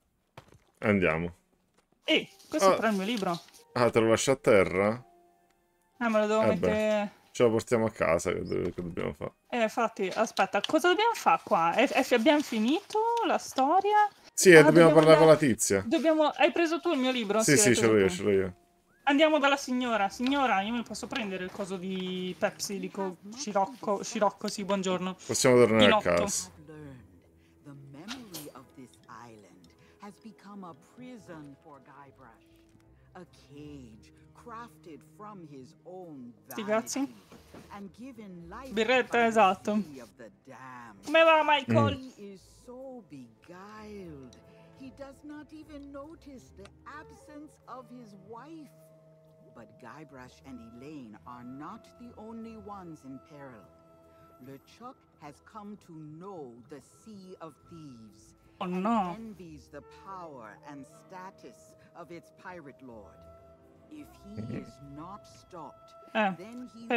Andiamo. E questo Oh. è però il mio libro. Ah, te lo lascio a terra? Ah, me lo devo Eh beh. mettere... Ce lo portiamo a casa, che, do- che dobbiamo fare? Eh, infatti, aspetta, cosa dobbiamo fare qua? E- e- abbiamo finito la storia? Sì, e Ah, dobbiamo parlare con andare- la tizia. Dobbiamo... Hai preso tu il mio libro? Sì, sì, l'hai ce preso l'ho io, tu. ce l'ho io. Andiamo dalla signora. Signora, io mi posso prendere il coso di Pepsi, dico Scirocco, Scirocco, sì, buongiorno. Possiamo tornare a Pinotto. casa. Have learned the memory of this island has become a prison for Guybrush, a cage crafted from his own Sì, grazie. vanity and given life Birretta, by the esatto. sea of the damned. Come va, Michael? Mm. He is so beguiled, he does not even notice the absence of his wife. But Guybrush and Elaine are not the only ones in peril. LeChuck has come to know the Sea of Thieves Oh and no. envies the power and status of its pirate lord. If he is not stopped, Eh, then he will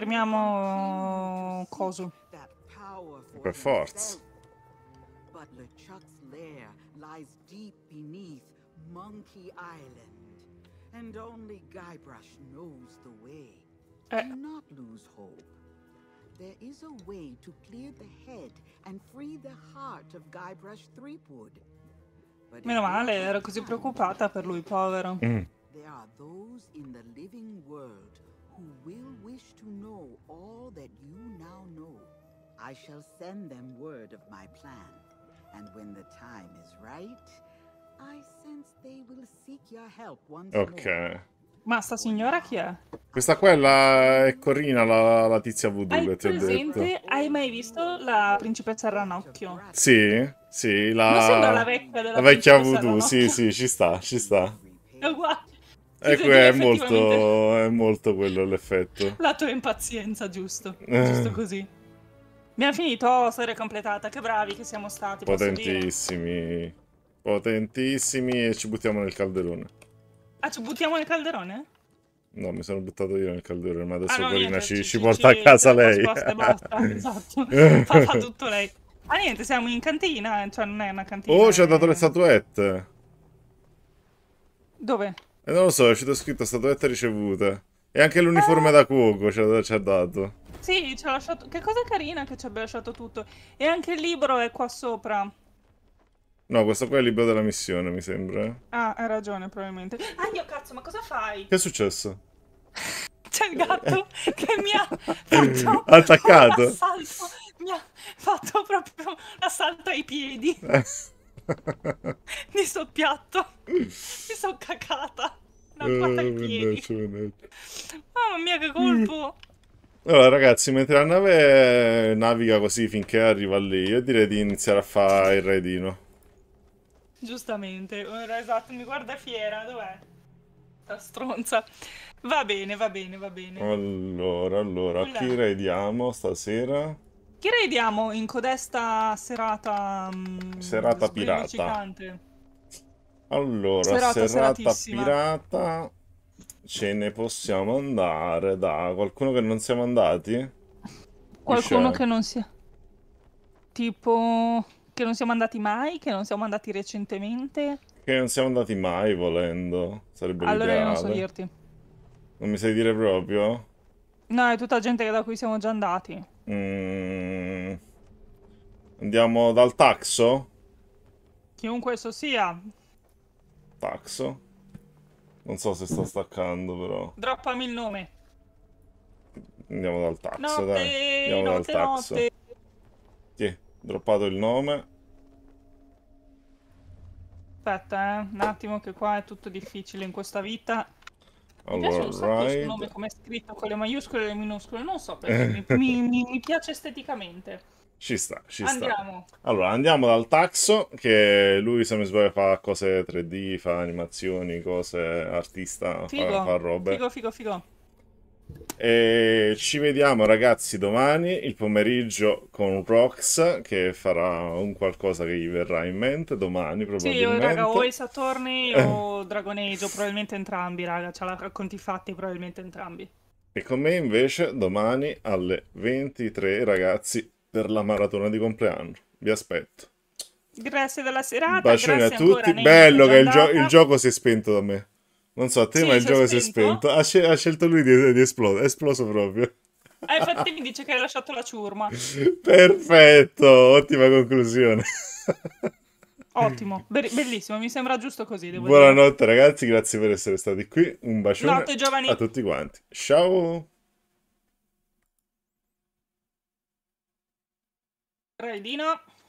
fermiamo continue to coso. seek that power for Per forza. himself. But LeChuck's lair lies deep beneath Monkey Island, and only Guybrush knows the way. Eh. Do not lose hope. There is a way to clear the head and free the heart of Guybrush Threepwood. But Meno if you male, take ero così time, preoccupata per lui, povero. Mm. there are those in the living world who will wish to know all that you now know. I shall send them word of my plan, and when the time is right, I sense they will seek your help once more. Ok. Ma sta signora chi è? Questa qua è, la... è Corina, la, la tizia voodoo Hai che ti ho detto. presente? Hai mai visto la principessa Ranocchio? Sì, sì, la... Non sembra la vecchia della la vecchia principessa voodoo, sì, Ranocchio? sì, ci sta, ci sta. È uguale. E Sì, que- è, effettivamente. molto, è molto quello l'effetto. La tua impazienza, giusto. Eh. Giusto così. Abbiamo finito, oh, storia completata. Che bravi che siamo stati, posso dire. Potentissimi. Potentissimi e ci buttiamo nel calderone. Ah, ci buttiamo nel calderone? No, mi sono buttato io nel calderone, ma adesso Ah, no, Corina niente, ci, ci- ci ci- porta ci- a casa te le lei. poste, basta, esatto. fa, fa tutto lei. Ah niente, siamo in cantina, cioè non è una cantina. Oh, ci ha dato è- le statuette. Dove? E non lo so, c'è scritto statuette ricevute. E anche l'uniforme Ah, da cuoco ci ha, ci ha dato. sì, ci ha lasciato... Che cosa carina che ci abbia lasciato tutto. E anche il libro è qua sopra. No, questo qua è il libro della missione, mi sembra. Ah, hai ragione, probabilmente. Ah, io cazzo, ma cosa fai? Che è successo? C'è il gatto che mi ha fatto Attaccato? un assalto. Mi ha fatto proprio un assalto ai piedi. Di soppiatto. Mi sono cacata. Una quatta ai piedi. Mannaggia, mannaggia. Mamma mia, che colpo. Allora, ragazzi, mentre la nave naviga così finché arriva lì, io direi di iniziare a fare il raidino. Giustamente, ora, esatto, mi guarda fiera, dov'è? La stronza. Va bene, va bene, va bene. Allora, allora, Quella- chi raidiamo stasera? Chi raidiamo in codesta serata mm, Serata pirata. sbrilluccicante? Allora, Serata serata seratissima. pirata, ce ne possiamo andare da qualcuno che non siamo andati? Qualcuno c'è? che non sia... Tipo... Che non siamo andati mai, che non siamo andati recentemente. Che non siamo andati mai volendo, sarebbe Allora io non so l'ideale. dirti. Non mi sai dire proprio? No, è tutta gente da cui siamo già andati. Mm. Andiamo dal taxo? Chiunque esso sia, Taxo? Non so se sta staccando però. droppami il nome. Andiamo dal taxo, Notte, dai. Andiamo notte, dal taxo. notte. Sì, droppato il nome. Aspetta, eh, un attimo che qua è tutto difficile in questa vita. Mi piace Allora, un sacco il suo nome ride. come è scritto con le maiuscole e le minuscole, non so perché, mi, mi- mi- mi piace esteticamente. Ci sta, ci sta. Andiamo. Allora, andiamo dal taxo, che lui se mi sbaglio fa cose tre D, fa animazioni, cose, artista, fa, Figo, fa robe. figo, figo, figo. E ci vediamo ragazzi domani, il pomeriggio, con Rox, che farà un qualcosa che gli verrà in mente, domani Sì, o, raga, o probabilmente. i Saturni o Dragon Age, o probabilmente entrambi, raga, ce la racconti fatti probabilmente entrambi. E con me invece domani alle ventitré ragazzi per la maratona di compleanno. Vi aspetto. Grazie della serata, Bacioni a grazie ancora tutti. Nemi, Bello che che è il, già gio- andata. il gioco si è spento da me. Non so a te, Sì, ma il si è gioco si è spento. spento. Ha, scel- ha scelto lui di, di esplodere. È esploso proprio. Ah, infatti mi dice che hai lasciato la ciurma. Perfetto, ottima conclusione. Ottimo, be- bellissimo, mi sembra giusto così, devo dire. Buonanotte ragazzi, grazie per essere stati qui. Un bacione Notte, giovani. a tutti quanti. Ciao. Raidino.